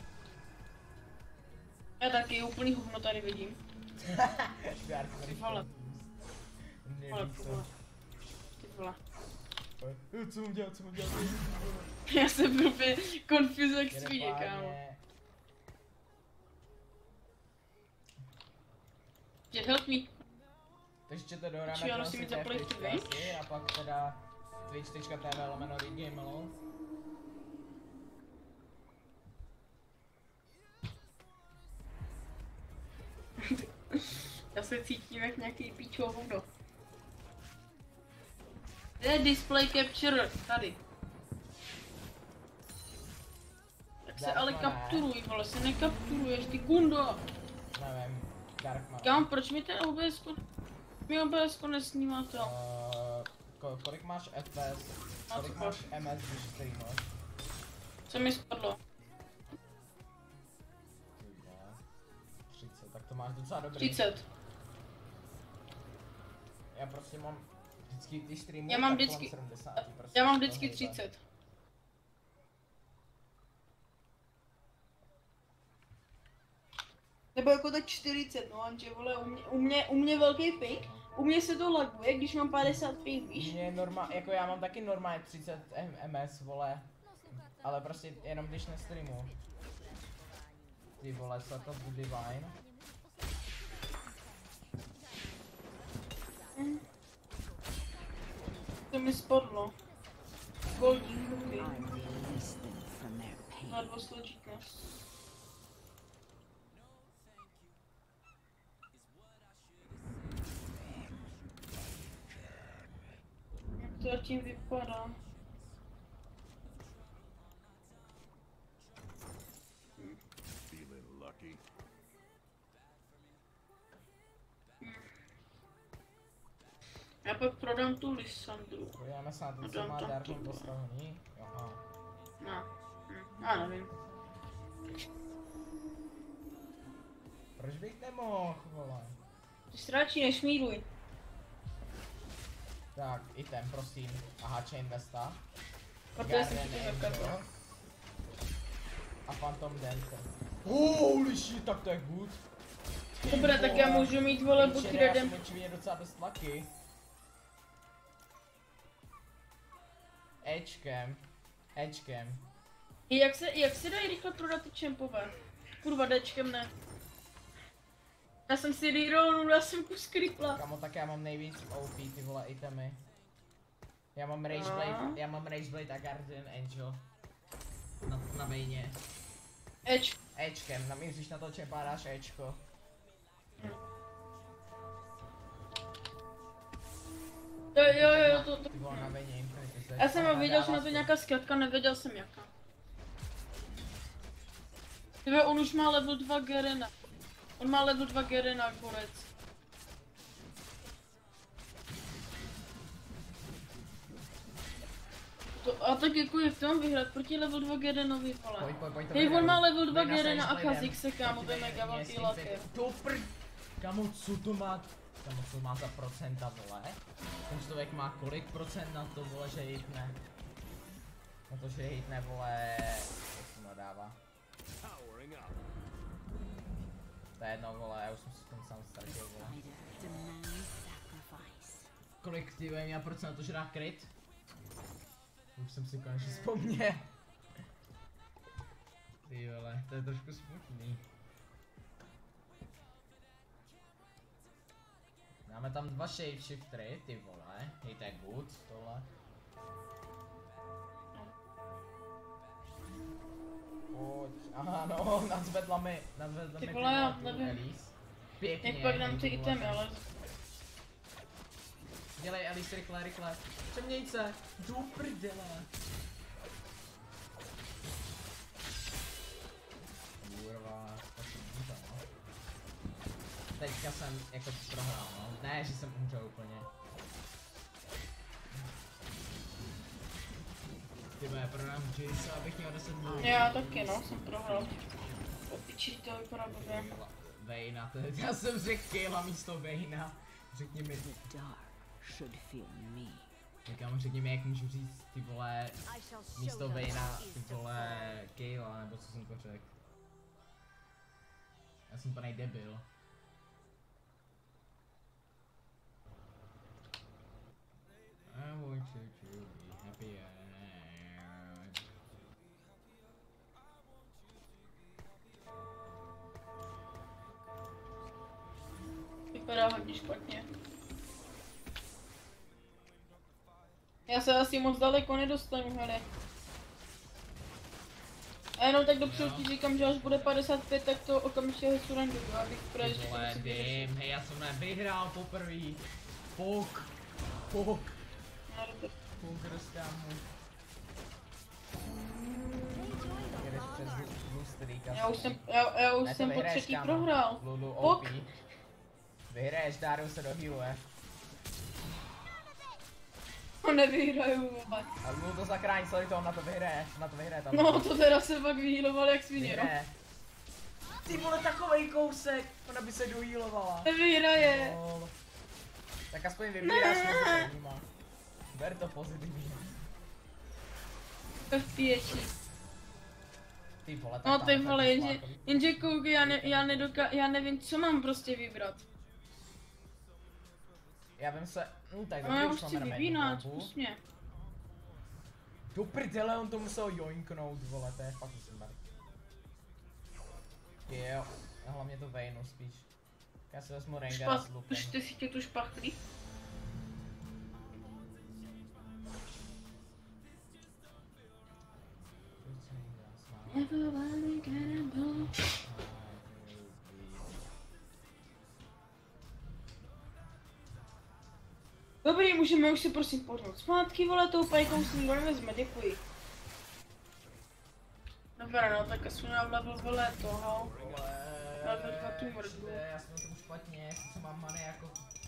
já taky úplný hovno tady vidím. Ty vole. Vole, Nevíš ty co. vole. Ty vole. Eh, Co mu dělat, co mu dělat? Já jsem blbě confused jak Jede svině, kámo. pádně. Jet, help me. Takže to dohráme Či já musím mít zaplatit Twitch? a pak teda twitch tečka t v lomeno ReadGameAlone. Já se cítím jak nějaký píčo vodo. Kde je display capture? Tady. Tak se ale kapturuj, vole, se nekapturuješ, ty kundo. Nevím, Darkman. Kámo, proč mi ten O B S ko... Mi O B S ko nesnímá to? Uh, ko kolik máš F P S? Kolik máš M S, když streamuješ? Co mi spadlo? třicet, tak to máš docela dobrý. třicet. Já prostě mám vždycky ty streamy, Já mám tak vždycky, kolem sedmdesát, prostě já mám to vždycky nejde. třicet. Nebo jako tak čtyřicet, no, anže vole, u mě, u mě, u mě velký ping, u mě se to laguje, když mám padesát ping, víš? Mně normál, jako já mám taky normálně třicet M S, vole, ale prostě jenom když nestreamu. Ty vole, co to bude Divine? Mm. To mi spadlo. Goldík, okay. Na dva složitnost. Jak to zatím vypadá? Feeling lucky. Já pak prodám tu Lysandru. Podíváme se na to, No, co dám má tam Darkman tuto. postavený. Jo, aha. No, hm, já nevím. Proč bych nemohl, vole? Ty sráči, nešmíruj. Tak, item, prosím. Aha, Chain Vesta. Protože jsem Guardian ti to Angel. zakazal. A Phantom Dancer. Holy shit, tak to je good. Dobré, tak já můžu mít, vole, buď Včera já redem. jsem určitě docela dost lucky. Ečkem. Ečkem. Jak se, jak se dají rychle prodat ty čempové? Kurva, Dčkem ne. Já jsem si rerollnul, já jsem kus kripla. Kamo, tak já mám nejvíc O P, ty vole, itemy. Já mám Rageblade, já mám Rageblade a Guardian Angel. Na, na vejně. Edge. Ečkem, namíříš na to čempa, dáš Ečko. Jo, jo, jo, to, to. Ty vole, na vejně Infinity Search. Já jsem Ona věděl, že dává na to sto- nějaká zkratka, nevěděl jsem jaká. Tyve, on už má level dva Gerena. On má level dva Gerena, borec. To, a tak jako jak to mám vyhrát proti level dva Gerenovi, vole. Pojď, pojď, pojď to Hej, on vyhraju. má level dva Pojď na Gerena a Sagebladem. Kha'Zix, kámo, to je Pojď, mega mě velký s laker. tím Do prd. Kamo, co to má? Kamo, co má za procenta, vole? Ten člověk má kolik procent na to, vole, že hitne? Na to, že hitne, vole, jak se mu dává? Powering up. To je jedno, vole, já už jsem si ten sám ztratil, vole. Kolik ty vole, měl procent na to, že dá kryt? Už jsem si konečně vzpomněl. Ty vole, to je trošku smutný. Máme tam dva shapeshiftery, ty vole, hej, to je good, tohle. Pojď, aha no, nadzvedla mi, nadzvedla mi Ty vole, já tu nevím. Elise. Pěkně. Jak pak dám hej, ty to bylo itemy, fakt. ale... Dělej Elise, rychle, rychle. Přeměň se, do prdele. Kurva, tak jsem umřel, no. Teďka jsem jako prohrál, no. Ne, že jsem umřel úplně. Ty vole, prodám Jace, abych měl deset dnů. Já taky, no, jsem prohrál. Po piči, to vypadá blbě. Vejna, to je, já jsem řekl Kayla místo Vejna. Řekni mi, říkám, řekni mi, jak můžu říct, ty vole, místo Vejna, ty vole, Kayla, nebo co jsem to řekl. Já jsem panej debil. I want you to be happy and... Vypadá hodně špatně. Já se asi moc daleko nedostanu, hele. A jenom tak dopředu ti říkám, že až bude padesát pět, tak to okamžitě hecu randu, abych právě Ty vole, vím, hej, já jsem nevyhrál poprvé. Pok. Pok. Pok, rozkámu. Jedeš přes blue streak asi. Já už jsem, já, já už Ne, to jsem po vyhraješ, třetí kámo. prohrál. Lulu Pok. O P. Vyhraješ, Daru se dohealuje. No nevyhraju, vole. A Lulu to zachrání celý to, on na to vyhraje, na to vyhraje tam. No to teda se pak vyhýloval jak svině, no. Vyhraje. Ty vole, takovej kousek, ona by se dohealovala. Nevyhraje. Lol. Tak aspoň vybíráš mezi prvníma. Ber to pozitivně. V pěti. Ty vole, tak No tam ty je vole, takový jenže, slákový. jenže koukej, já, ne, já, nedoka, já nevím, co mám prostě vybrat. Já vím se, no tak No dobrý, já už už chci máme na vybínat, medicalbu. pust mě. Do prdele, on to musel joinknout, vole, to je fakt super. Jo, a hlavně to Vaynu spíš. Já si vezmu Rengara s Špat, lukem. už ty si tě tu špachtlí. Dobrý, můžeme už si prosím pohnout zpátky, vole, tou pajkou si nikdo nevezme, děkuji. Dobrá, no tak aspoň na level, vole, toho. Já to dva tu mrdu. Já jsem to špatně, co mám many jako...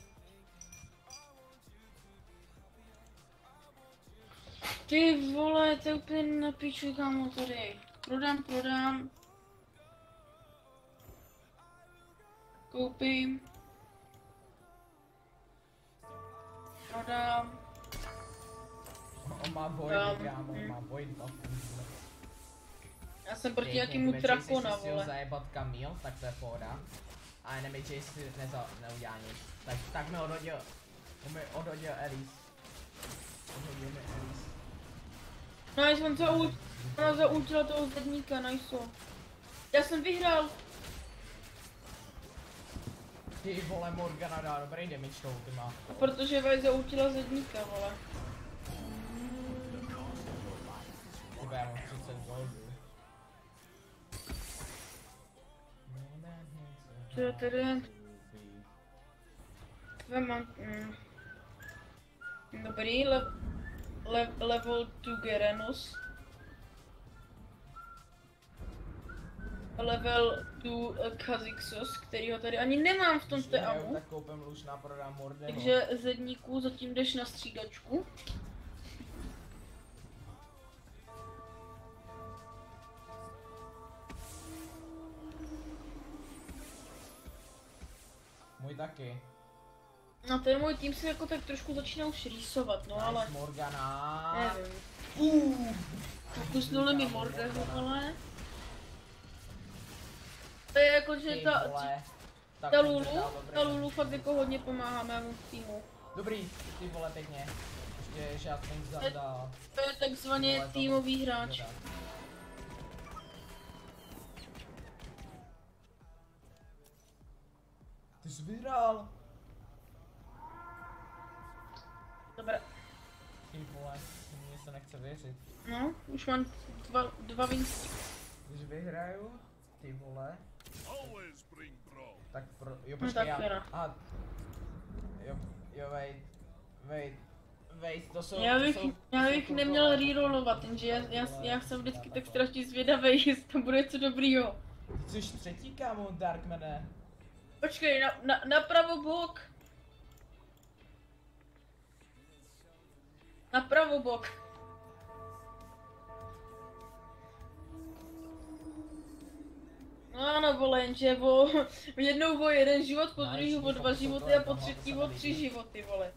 Ty vole, to je úplně na piču, kámo, tady. Prodám, prodám. Koupím. Prodám. On má void, Dám. kámo, on má void buff. Já jsem proti Pěkně, nějakému kdyby drakona, Jace si chtěl vole. zajebat Kamil, tak to je pohoda. A enemy Jace si neza, neudělá nic. Tak, tak mi odhodil, on mi odhodil Elise. Odhodil mi Elise. No, já jsem zault, ona zaultila toho zedníka, nice. Já jsem vyhrál. Ty vole, Morgana dá dobrý damage to ultima. Protože Vaj zaultila zedníka, vole. Tyba, já mám třicet goldů. Co je tady? Tvé mám... Mm. Dobrý, le, le, level dva Gerenos. Level dva Kha'Zixos, kterýho tady ani nemám v tom Když vyhraju, teamu. tak koupím Lušna a prodám Mordeho. Takže zedníku zatím jdeš na střídačku. Můj taky. No ten můj tým se jako tak trošku začíná už rýsovat, no ale... Nice Morgana. Nevím. Uh. Pokusnuli mi Mordeho, vole. To je jako, že Ty ta, vole. Tak ta to Lulu, dal dobrý ta Lulu damage. fakt jako hodně pomáhá mému týmu. Dobrý, ty vole pěkně. Ještě žádný zadá. To je takzvaně Vole, to týmový byl- hráč. zadá. Ty jsi vyhrál. Dobré. Ty vole, mně se nechce věřit. No, už mám dva, dva wins. Když vyhraju, ty vole, tak pro, jo No počkej tak já, teda. aha, jo, jo wait, wait, wait, to jsou, Já to bych, jsou, já to bych jsou neměl kontrolové. rerollovat, jenže já, já, já jsem vždycky tak strašně zvědavý, jestli to bude něco dobrýho. Ty jsi třetí, kámo, Darkmane. Počkej, na, na, napravo bok. Napravo bok. No ano, vole, jenže o, jednou o jeden život, po Nice, druhý o fakt dva jsou životy to, a po tam třetí se o nelíbí. tři životy, vole.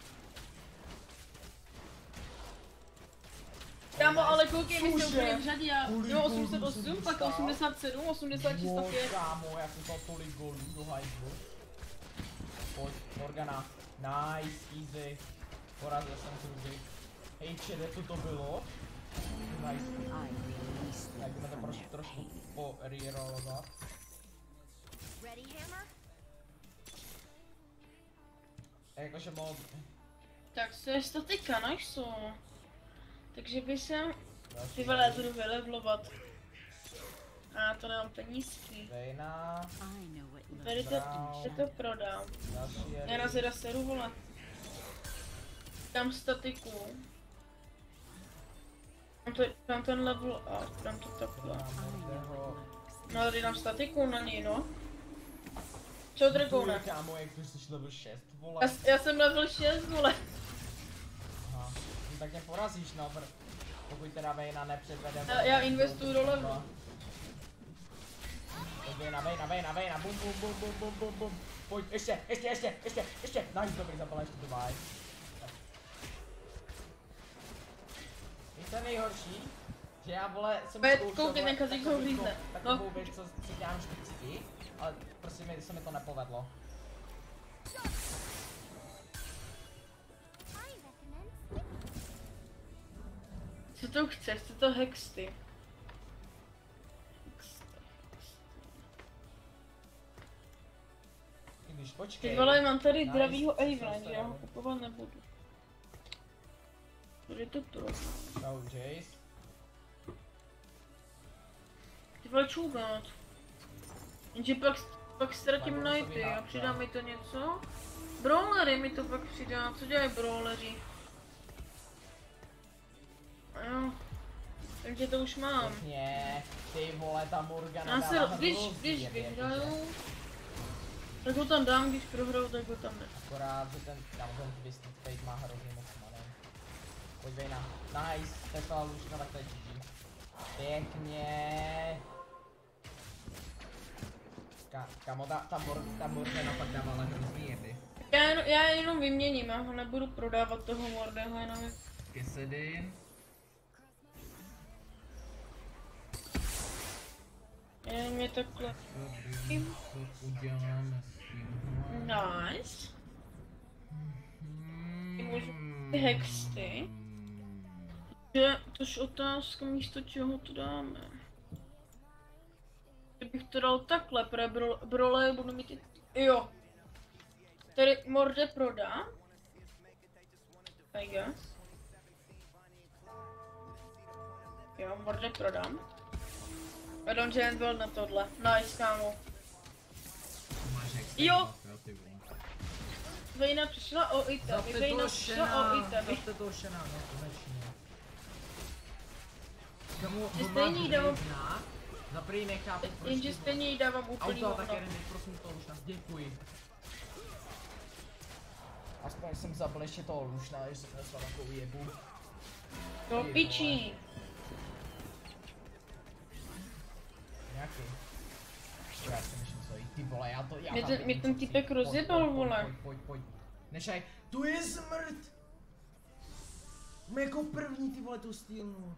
Kámo, ale koukej, my jsme Cože? úplně v řadě, já Kolik jo, gólů osmdesát jsem osm, pak dostal? osmdesát sedm, osmdesát šest a Wow, pět. kámo, já jsem dal tolik gólů do hajzlu. Pojď, Morgana, nice, easy. Porazil jsem Kruzy. Hej, čede, co to bylo? Nice. Tak jdeme to prostě trošku po rerollovat. Ready, Hammer? Jakože mohl... Tak to je statika, nice. Takže by jsem Další ty vole budu vylevelovat. A to nemám penízky. Vejna, I know what love Tady to, že to prodám. další je... Já na zeda seru vole. Dám statiku. Dám, to, dám ten level up, dám to takhle. No tady dám statiku na ní, no. Čo Dragona? Kámo, jak to jsi level šest, vole. Já, s- já jsem level šest, vole. Aha. No, tak mě porazíš, no, pr... pokud teda Vejna nepředvede... Já, já investuju do levelu. Tak Vejna, Vejna, Vejna, Vejna, bum, bum, bum, bum, bum, bum, bum. Pojď, ještě, ještě, ještě, ještě, ještě. Nice, dobrý, zabala ještě to vaj. Víte nejhorší? Že já, vole, jsem Pojď, zkoušel, koukej, vole, ten kazík ho takový vlízne. ko- No. takovou věc, co, co dělám vždycky, ale prostě mi, se mi to nepovedlo. Co to chceš? Co to hexty? I když počkej. Ty vole, mám tady Nice, dravýho co Avena, se já ho stalo? kupovat nebudu. Tady to pro. Čau, Jace. Ty vole čůgat. Jenže pak, pak ztratím Pak budu to nighty a vyhrát, přidá no. mi to něco? Brawlery mi to pak přidá, co dělají brawlery? A jo. Takže to už mám. Pěkně, ty vole, ta Morgana Já dává se, když, hrozný když jeby, jakože. vyhraju, tak ho tam dám, když prohraju, tak ho tam ne. Akorát, že ten, tam ten Twisted Fate má hrozně moc mané. Pojď Vejna, nice, Tefa Luška, tak to je G G. Pěkně. Ka, kamo, ta, ta, mor, ta Morgana pak dávala hrozný jeby. Já, jen, já jenom vyměním, já ho nebudu prodávat toho Mordeho, jenom je... Kesedin. Jenom je takhle. Co uděláme s tím? Nice. Ty můžu ty hexty. Je tož otázka, místo čeho to dáme. Kdybych to dal takhle, pro bro, brole budu mít i... Jo. Tady Morde prodá. I guess. Jo, Morde prodám. A Don Giant byl na tohle. Nice, kámo. Jo. Vejna přišla o itemy, Vejna přišla o itemy. Zapte to šená, no konečně. Kamu, Že stejně jí dávám, za první nechápu, proč jenže ty stejně jí dávám úplný auto, tak hovno. jeden mi, prosím toho Lušna, děkuji. Aspoň jsem zabil ještě toho Lušna, že jsem nesla takovou jebu. Do pičí. Nějaký. Já si myslím, co jí, ty vole, já to, já Mě tam ten- vidím, mě ten co chci. týpek Pojď, rozjebal, pojď, vole. Pojď, pojď, pojď. Nešaj, tu je smrt! Mě jako první, ty vole, tu stýlnu.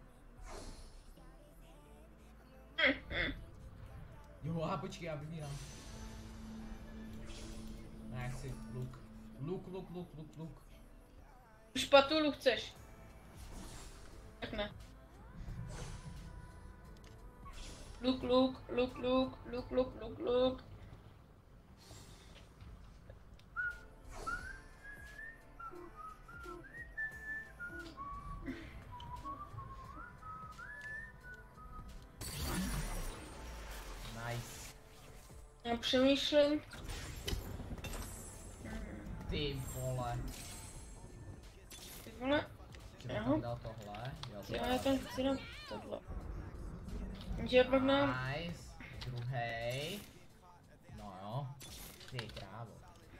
Jo, a počkej, já vybírám. Ne, já chci luk. Luk, luk, luk, luk, luk. Špatulu chceš? Tak ne. Luk, luk, luk, luk, luk, luk, luk, luk. Nice. Já přemýšlím. Ty vole. Ty vole, Chci Jo. tam dal tohle. Jo, to já tam chci dát tohle. Že pak nám... Nice. Druhej. No jo. Ty krávo.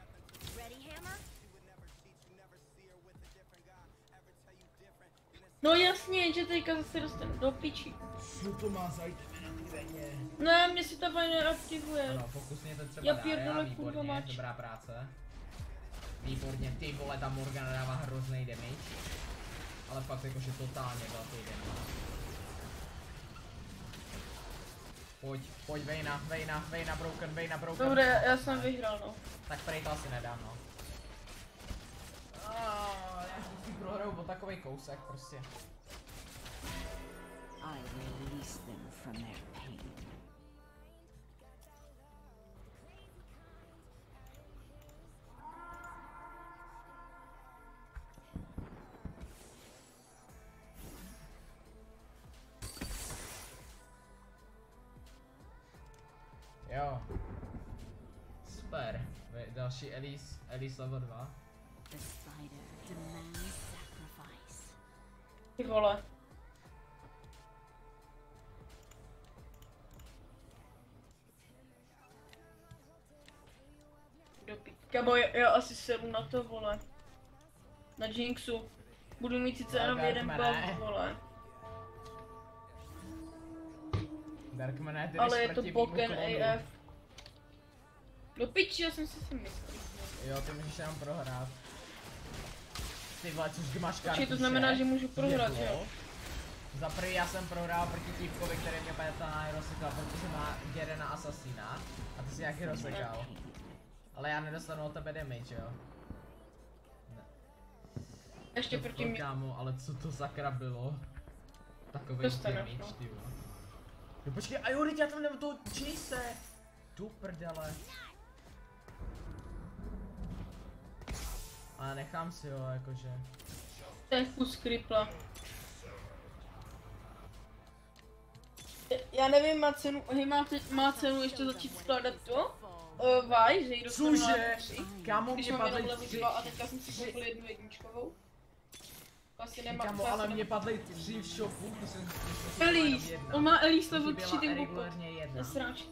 No jasně, že teďka zase dostanu do piči. Co to má za itemy na ty veně? Ne, mě si ta vaň neaktivuje. Ano, pokusněte třeba Já Daria, pierdole, kurva, výborně, mač. dobrá práce. Výborně, ty vole, ta Morgana dává hrozný damage. Ale fakt jakože totálně velký damage. Pojď, pojď Vejna, Vejna, Vejna broken, Vejna broken. Dobré, já, já jsem vyhrál, no. Tak prej to asi nedám, no. Ah, já vždycky prohraju o takovej kousek prostě. I release them from their pain. Jo. Super. Další Elise, Elise level dva. The spider demands sacrifice. Ty vole. Kamo, já, já asi sedu na to, vole. Na Jinxu. Budu mít sice jenom jeden buff, vole. Darkmane, ty Ale je to Pokken A F. Do piči, já jsem si si myslel. Jo, ty můžeš jenom prohrát. Ty vole, což ty máš kartuše. Počkej, to znamená, že můžu prohrát, Jedlo. jo? Za prvý já jsem prohrál proti týpkovi, který mě Petana rozsekal, protože má Jarena Assassina. A ty si nějaký rozsekal. Ale já nedostanu od tebe damage, jo? Ne. Ještě To proti mě. kámo, ale co to sakra bylo? Takovej Dostaneš, damage, no. ty vole. Jo počkej, a jo, teď já tam nemám toho Chase. Tu prdele. Ale nechám si ho, jakože. To je kus kripla. Já nevím, má cenu, hej, má, má cenu ještě začít skládat to? Uh, Vaj, že jí dostanu na Cože? tři. Kámo, Když mě mám jenom padly level tři. dva a teďka jsem si koupil jednu jedničkovou. Asi nemám. Kámo, asi ale nemám. mě padly tři v shopu, to jsem Elise, on má Elise level Chyběla tři, ty vůbec. regulárně jedna. Nesráč.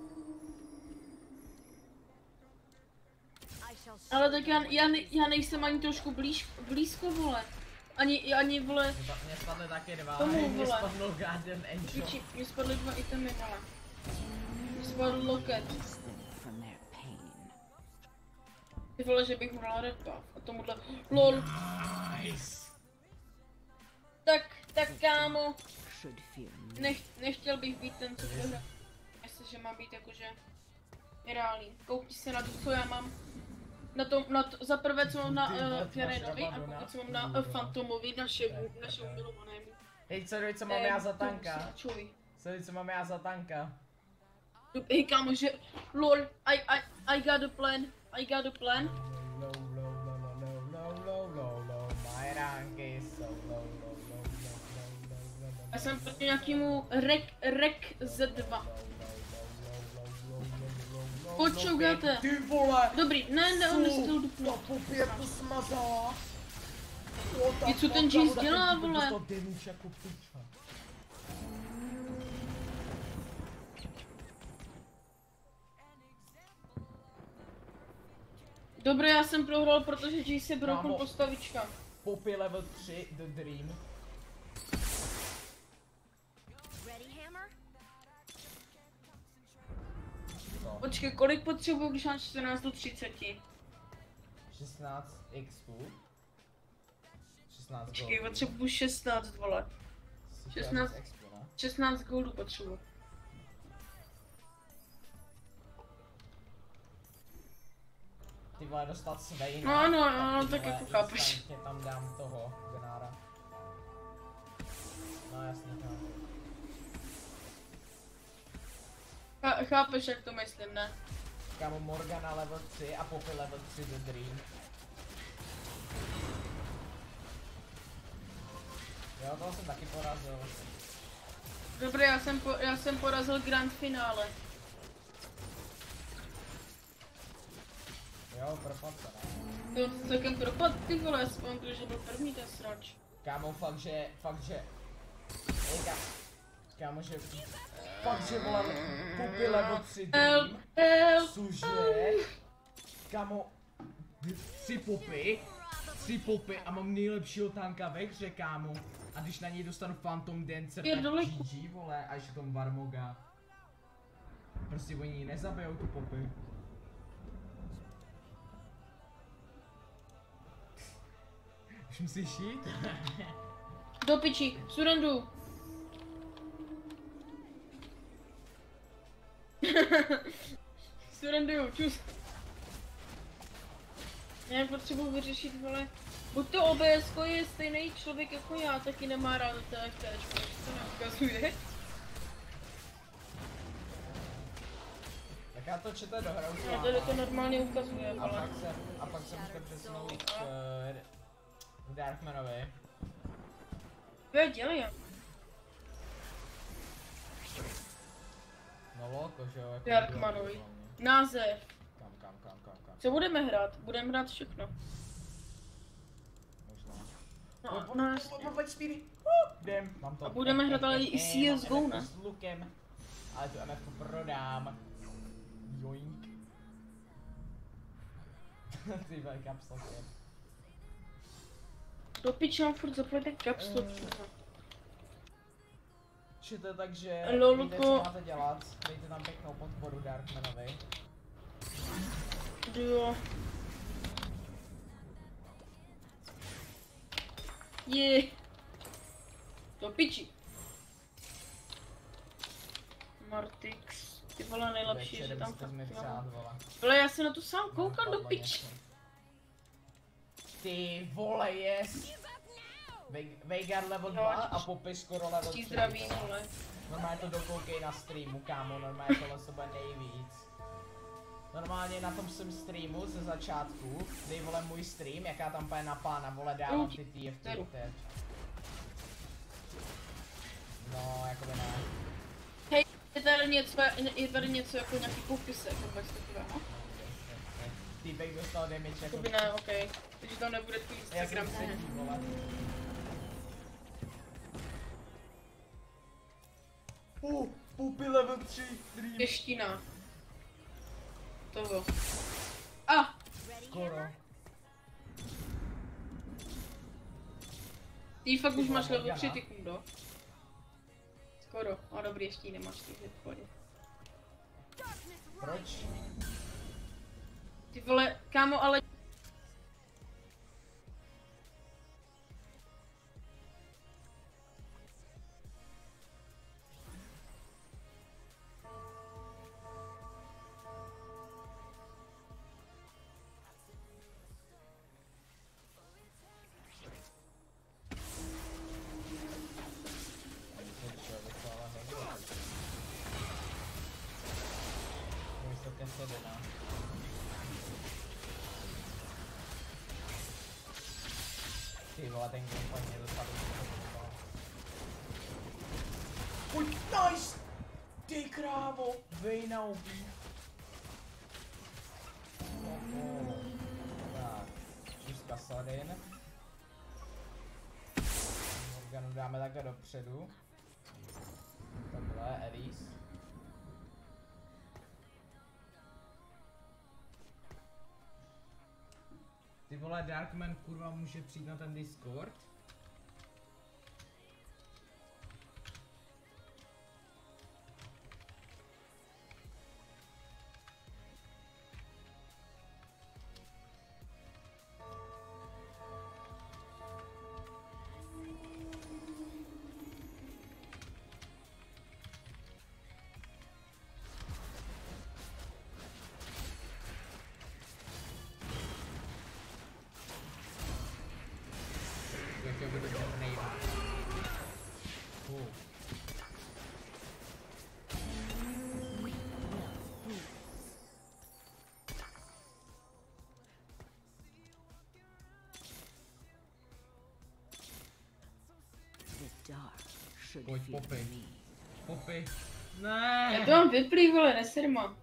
I shall Ale tak já, já, ne, já nejsem ani trošku blíž, blízko, vole. Ani, ani, vole, Mě pa- Mě spadly taky dva, Tomu, mě vole. spadlo Garden Angel. piči, mě spadly dva itemy, vole. Mě spadl loket. From their pain. Ty vole, že bych mu dala red buff a tomuhle, lol. Nice. Tak, tak kámo, Should fear me. nech, nechtěl bych být ten, co prohra. Myslím, že má být jakože reálný. Koukni se na to, co já mám. Na to, na to, za prvé, co mám na Ty vole, uh, ty máš Firenovi a Rabadona? pokud co mám na uh, Fantomovi, našemu, našemu milovanému. Hej, co, co mám já za tanka? Čuj. Co, co mám já za tanka? Hej kámo, že lol, I, I, I got a plan, I got a plan. Low, low, low, low, low, low, low, low, low, my rank is so low, low, low, low, low, low, low, low. Já jsem proti nějakému rek, rek Z dva. Počoukáte? Ty vole! Dobrý, ne, ne, on nestal duplo. popě to smazala! I co ten Jinx dělá, vole? Dostal damage jako piča. Dobré, já jsem prohrál, protože Jinx se broukl Kámo. postavička. Popě level tři, The Dream. ready, Hammer? Co? Počkej, kolik potřebuji, když mám čtrnáct do třiceti? šestnáct expů. šestnáct Počkej, goldů. potřebuji šestnáct, vole. Jsi šestnáct. chtěla víc expů, ne? šestnáct goldů potřebuji. Ty vole, dostat Sveina. No, no, no, ty tak vole, jako chápeš. instantně tam dám toho, Genára. No jasně, chápu. Chá, chápeš, jak to myslím, ne? Kámo, Morgana level tři a Poppy level tři The Dream. Jo, toho jsem taky porazil. Dobré, já jsem, po, já jsem porazil grand finále. Jo, propad se, ne? Jo, to celkem propad, ty vole, já si pamatuju, že byl první ten srač. Kámo, fakt, že, fakt, že... Ej, ká... Kámo, že... Fakt, že vole, Poppy level tři Help, Dream. help. Cože? Kámo, tři Poppy, tři Poppy a mám nejlepšího tanka ve hře, kámo. A když na něj dostanu Phantom Dancer, Je tak dole. G G, vole, až v tom Varmoga. Prostě oni ji nezabijou tu Poppy. Už musíš jít? Do piči, surrendu. Surrendu, čus. Já potřebuji vyřešit, vole. Buď to O B S je stejný člověk jako já, taky nemá rád T F T, protože to neukazuje. Tak já to čete dohraju s Já tady to váma. normálně ukazuje, A vole. pak se, a pak se můžete přesunout k uh, Darkmanovi. Jo, dělej. No No loko, že jo, jako Darkmanovi. Název. Kam, kam, kam, kam, kam. Co budeme hrát? Budeme hrát všechno. Možná. No, no jasně. Pojď, Speedy. Jdem, mám to. A budeme hrát ale i C S G O, ne? S lukem. Ale tu M F prodám. Joink. Ty vole, kapslokem. Do piči mám furt zaplatit kapslok. Čete, takže Lolko. víte, co máte dělat. Dejte tam pěknou podporu Darkmanovi. Jo. Je. Do piči. Martix. Ty vole, nejlepší, že tam fakt mi přát, vole. Vole, já se na to sám koukám do piči. Ty vole, yes. Veigar level Jo, dva ať a už- Popy skoro level Ti tři. zdraví, vole. Normálně to dokoukej na streamu, kámo, normálně tohle se bude nejvíc. Normálně na tom svém streamu ze začátku, dej vole můj stream, jaká tam pane na pána, vole dávám ty T F T teď. No, jakoby ne. Hej, je tady něco, je tady něco jako nějaký popisek, nebo něco takového. Týpek dostal damage jako... Jakoby ne, okej. Takže tam nebude tvůj Já Instagram. jsem třetí, vole. Uh, Popy level tři, stream. Ještina. Toho. A! Skoro. Ty fakt už Ty máš vole, level tři, Morgana. ty kundo. Skoro. A dobrý, ještě ji nemáš, takže v pohodě. Proč? Ty vole, kámo, ale... Ty vole, ten gameplay mě dostal do toho. Uj, nice! Ty krávo, Vejna ubí. Oho. Tak, číska Sadin. Morganu dáme takhle dopředu. Takhle, Elise. Ty vole, Darkman kurva může přijít na ten Discord? Jak bude ten nejvíc. Uh. Pojď, Popy. Popy. Ne. Já to mám vyplý, vole, neserma.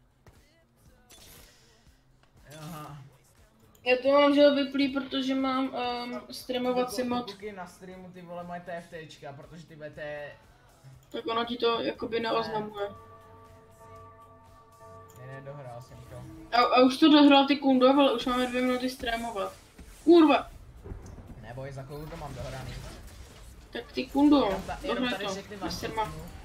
Aha. Já to mám, že vyplý, protože mám um, streamovací mod. Koukej na streamu ty vole moje TFTčka, protože ty B T... Tak ono ti to jakoby neoznamuje. Ne, nedohrál jsem to. A, a už to dohrál ty kundo, ale už máme dvě minuty streamovat. Kurva! Neboj, za kolik to mám dohraný. Tak ty kundo, Jenom, ta, jenom dohraj tady to, řekni vám neserma.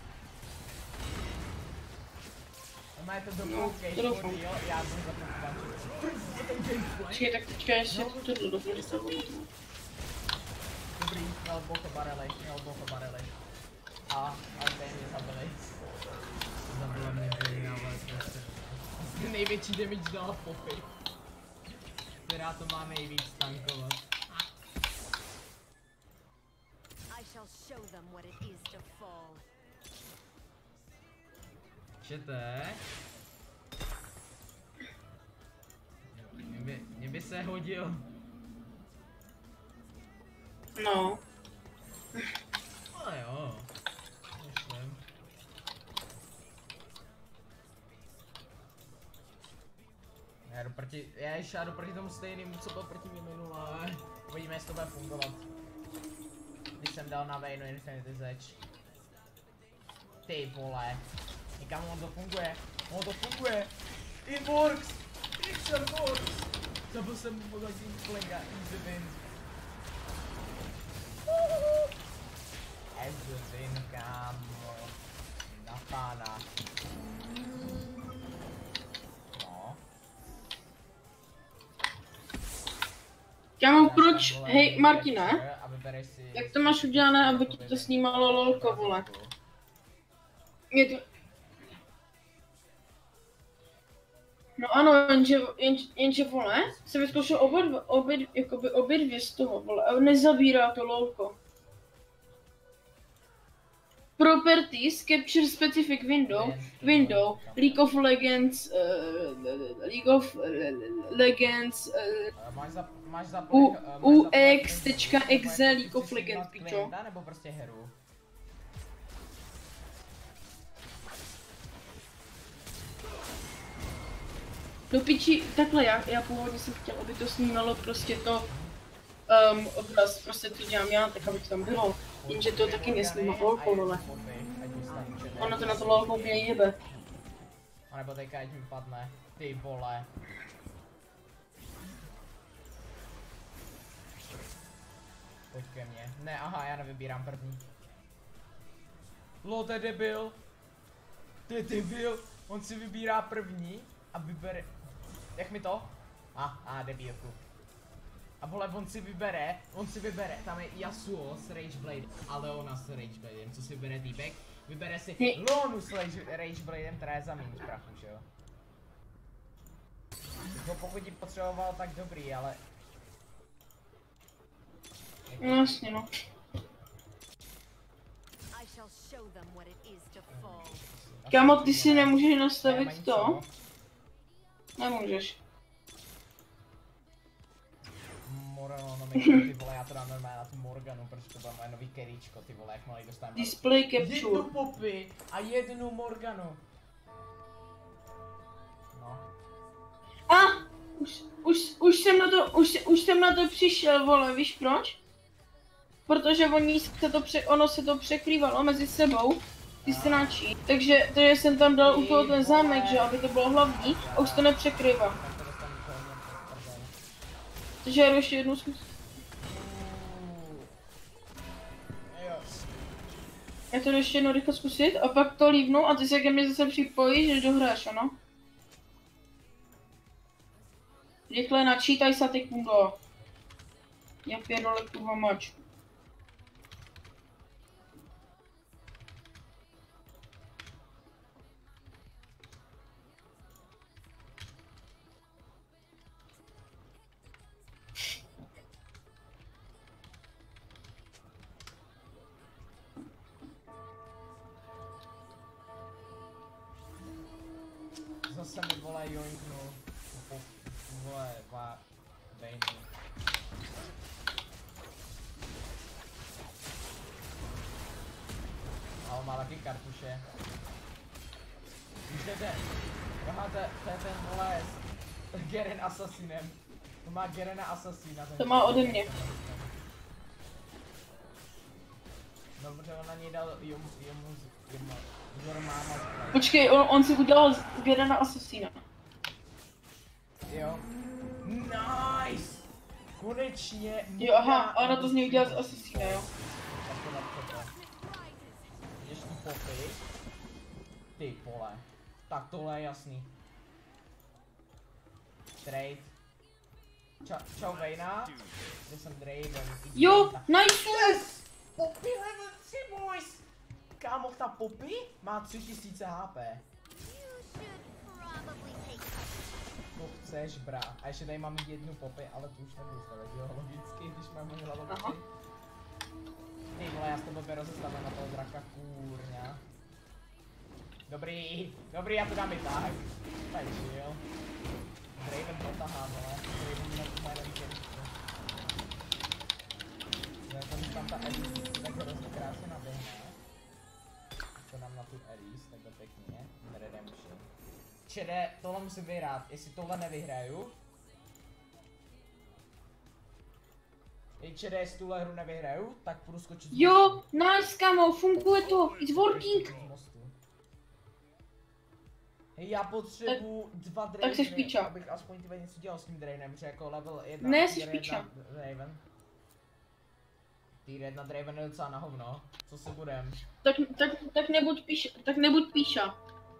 Má to dokoukej, to doufám. jo, já jsem za to pančil. Počkej, tak teďka ještě to dohrali se vodí. Dobrý, měl bocho barely, měl bocho barely. A, a ten mě zabili. Zabila mě Vejna, ale prostě. Největší damage dala Popy. Která to má nejvíc tankovat. I shall show them what it is to fall. Čete? Mě by, mě by se hodil. No. Ale jo. Myslím. proti, jež, já jdu proti tomu stejnému, co byl proti mě minule. Uvidíme, jestli to bude fungovat. Když jsem dal na Vaynu Infinity Zeč. Ty vole. Někam on to funguje. On to funguje. It works. It works. Zabil jsem mu magazín Flinga. Easy win. Easy win, kámo. Na pána. No. Kámo, proč? Hej, Martine. Jak to máš udělané, aby ti to snímalo lolko, vole? Je to... No ano, jenže, jenže, jenže vole, jsem vyzkoušel obě, obě, jakoby obě dvě z toho, vole, a nezabírá to lolko. Properties, capture specific window, window, League of Legends, uh, League of uh, Legends, uh, U X tečka exe League of Legends, pičo. Nebo prostě heru? Do piči, takhle já, já původně jsem chtěl, aby to snímalo prostě to um, obraz, prostě to dělám já, tak aby to tam bylo, jenže to taky nesnímá lolko, vole. Ono to na to lolko úplně jebe. A nebo teďka ať mi padne, ty vole. Pojď ke mně. Ne, aha, já nevybírám první. Lo, to je debil. To je debil. On si vybírá první a vybere... Jak mi to? A, ah, a ah, debilku. A vole, on si vybere, on si vybere, tam je Yasuo s Rageblade a Leona s Ragebladem, co si vybere týpek? Vybere si Leonu s Ragebladem, která je za méně prachu, že jo? No pokud ji potřeboval, tak dobrý, ale... No jasně no. Kámo, ty si nemůžeš nastavit to? Nemůžeš. Morano, ty vole, já to dám normálně na tu Morganu, protože to bude moje nový keríčko, ty vole, jak malý dostaneme. Display capture. Jednu Poppy a jednu Morganu. No. A, už, už, už jsem na to, už, už jsem na to přišel, vole, víš proč? Protože oni se to pře, ono se to překrývalo mezi sebou, ty stráčí, takže, takže jsem tam dal u toho ten zámek, že aby to bylo hlavní, a už to nepřekrývá. Takže já jdu ještě jednou zkus. Já to jdu ještě jednou rychle zkusit a pak to lívnu a ty se ke mně zase připojíš, že dohráš, ano? Rychle načítaj sa ty kundo. Já pěrdole kurva mač. Zase mi vole joinknu. Vole, vá, Vaynu. A on má taky kartuše. Už jdete. Aha, to, to je ten vole s Garen Assassinem. To má Garena Assassina. To má ode mě. Dobře, on na něj dal jemu, jemu, jemu, normálně. Počkej, on, on si udělal z Garena Assassina. Jo. Nice! Konečně! Jo, aha, a na to z něj udělal z Assassina, jo. Tak to dám ještě Poppy. Ty vole. Tak tohle je jasný. Trade. Čau, čau Vayna. Kde jsem Draven. Jo, nice! Yes! Poppy level tři, boys! Kámo, ta Poppy má tři tisíce H P. To chceš, brát. A ještě tady mám jednu Poppy, ale tu už nebudu stavět, jo, logicky, když mám můj level tři. Ty vole, já s tebou rozestavím na toho draka, kůrňa. Dobrý, dobrý, já to dám i tak. Tady chill. Draven potahá, vole. Draven na tu mají nevýtěrečku. Já tam tam ta Elise tak hrozně krásně naběhne. To dám na tu Elise, takhle pěkně. Redemption. Čede, tohle musím vyhrát, jestli tohle nevyhraju. Hej čede, jestli tuhle hru nevyhraju, tak půjdu skočit z mostu. Jo, nice kamo, funguje to, it's working. Z mostu. Hej, já potřebuji dva tak Draveny, seš píča. abych aspoň tyhle něco dělal s tím Dravenem, protože jako level jedna, Ne, jsi tier píča. jedna Draven. Tier jedna Draven je docela na hovno, co si budem. Tak, tak, tak nebuď píša, tak nebuď píša.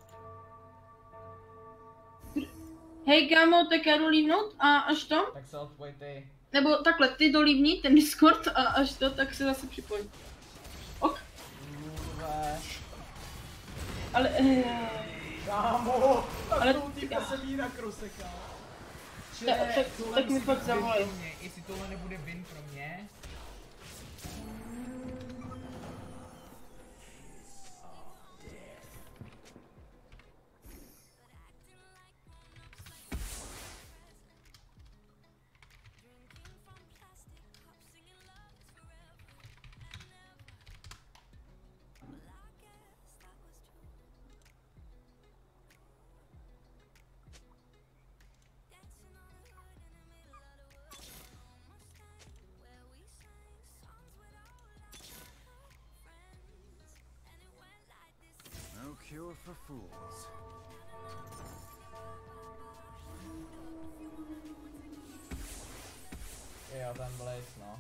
Hej kámo, tak já jdu lívnout a až to, Tak se odpoj ty. nebo takhle, ty dolívni ten Discord a až to, tak se zase připoj. Ok, Kurve. ale eh, Kámo, tak Ale- tou týka se ví na kruse, kámo. Tak- tak- tohle tak mi musí fakt být win zavolej. pro mě, jestli tohle nebude win pro mě. No cure for fools. Jo, ten Blaze, no.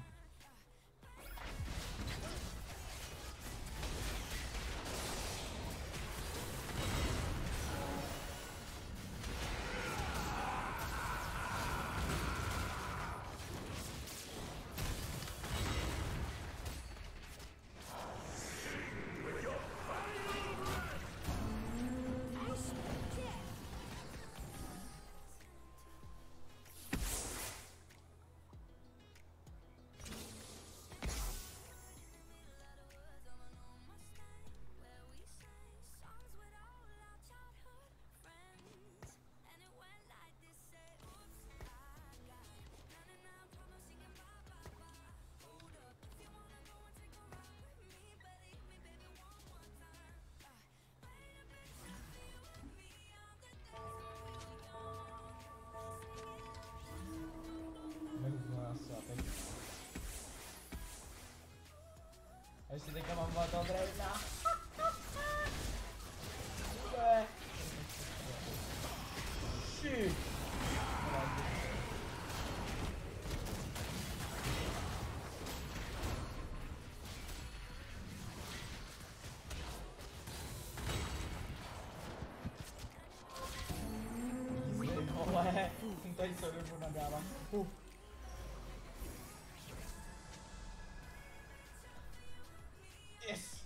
A ještě teďka mám toho Dravena. Bude. Shit. Vole, jsem tady celou dobu nadávám. Uh. Yes.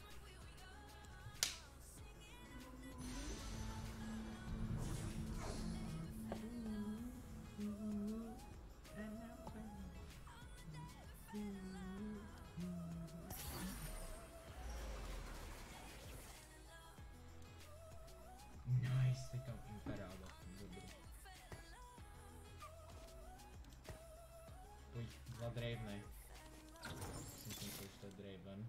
Nice, teďka Imperial. Dobrý. Uj, dva Draveny. Myslím si, že to je Draven.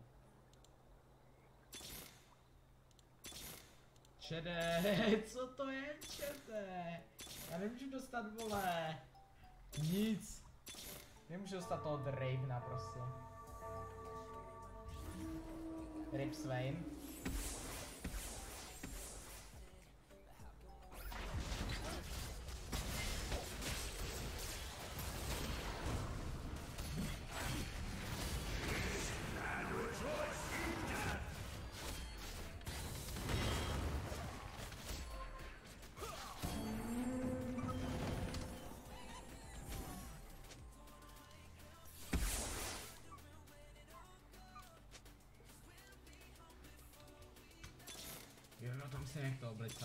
Čede, co to je, čede? Já nemůžu dostat, vole. Nic. Nemůžu dostat toho Dravena prostě. Rip Swain. Jo, no tam se jak to oblice.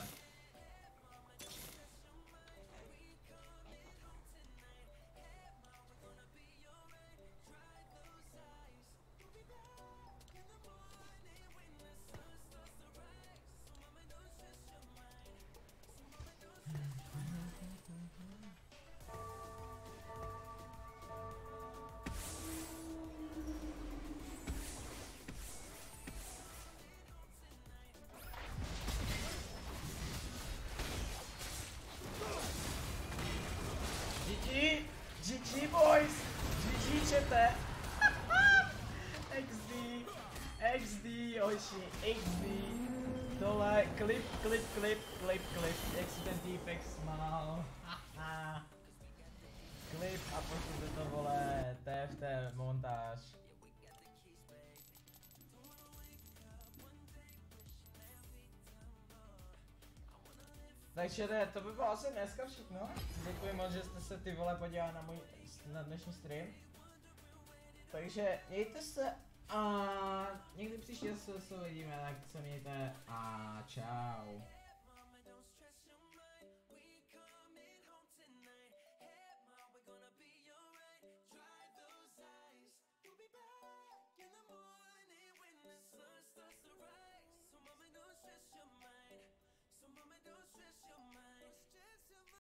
iks dé, hoši, iks dé. Dole, klip, klip, klip, klip, klip, jak si ten týpek smál. Haha. Klip a pošlete to, vole, T F T montáž. Takže ne, to by bylo asi dneska všechno. Děkuji moc, že jste se ty vole podívali na můj na dnešní stream. Takže mějte se a někdy příště se, se uvidíme, tak se mějte a čau.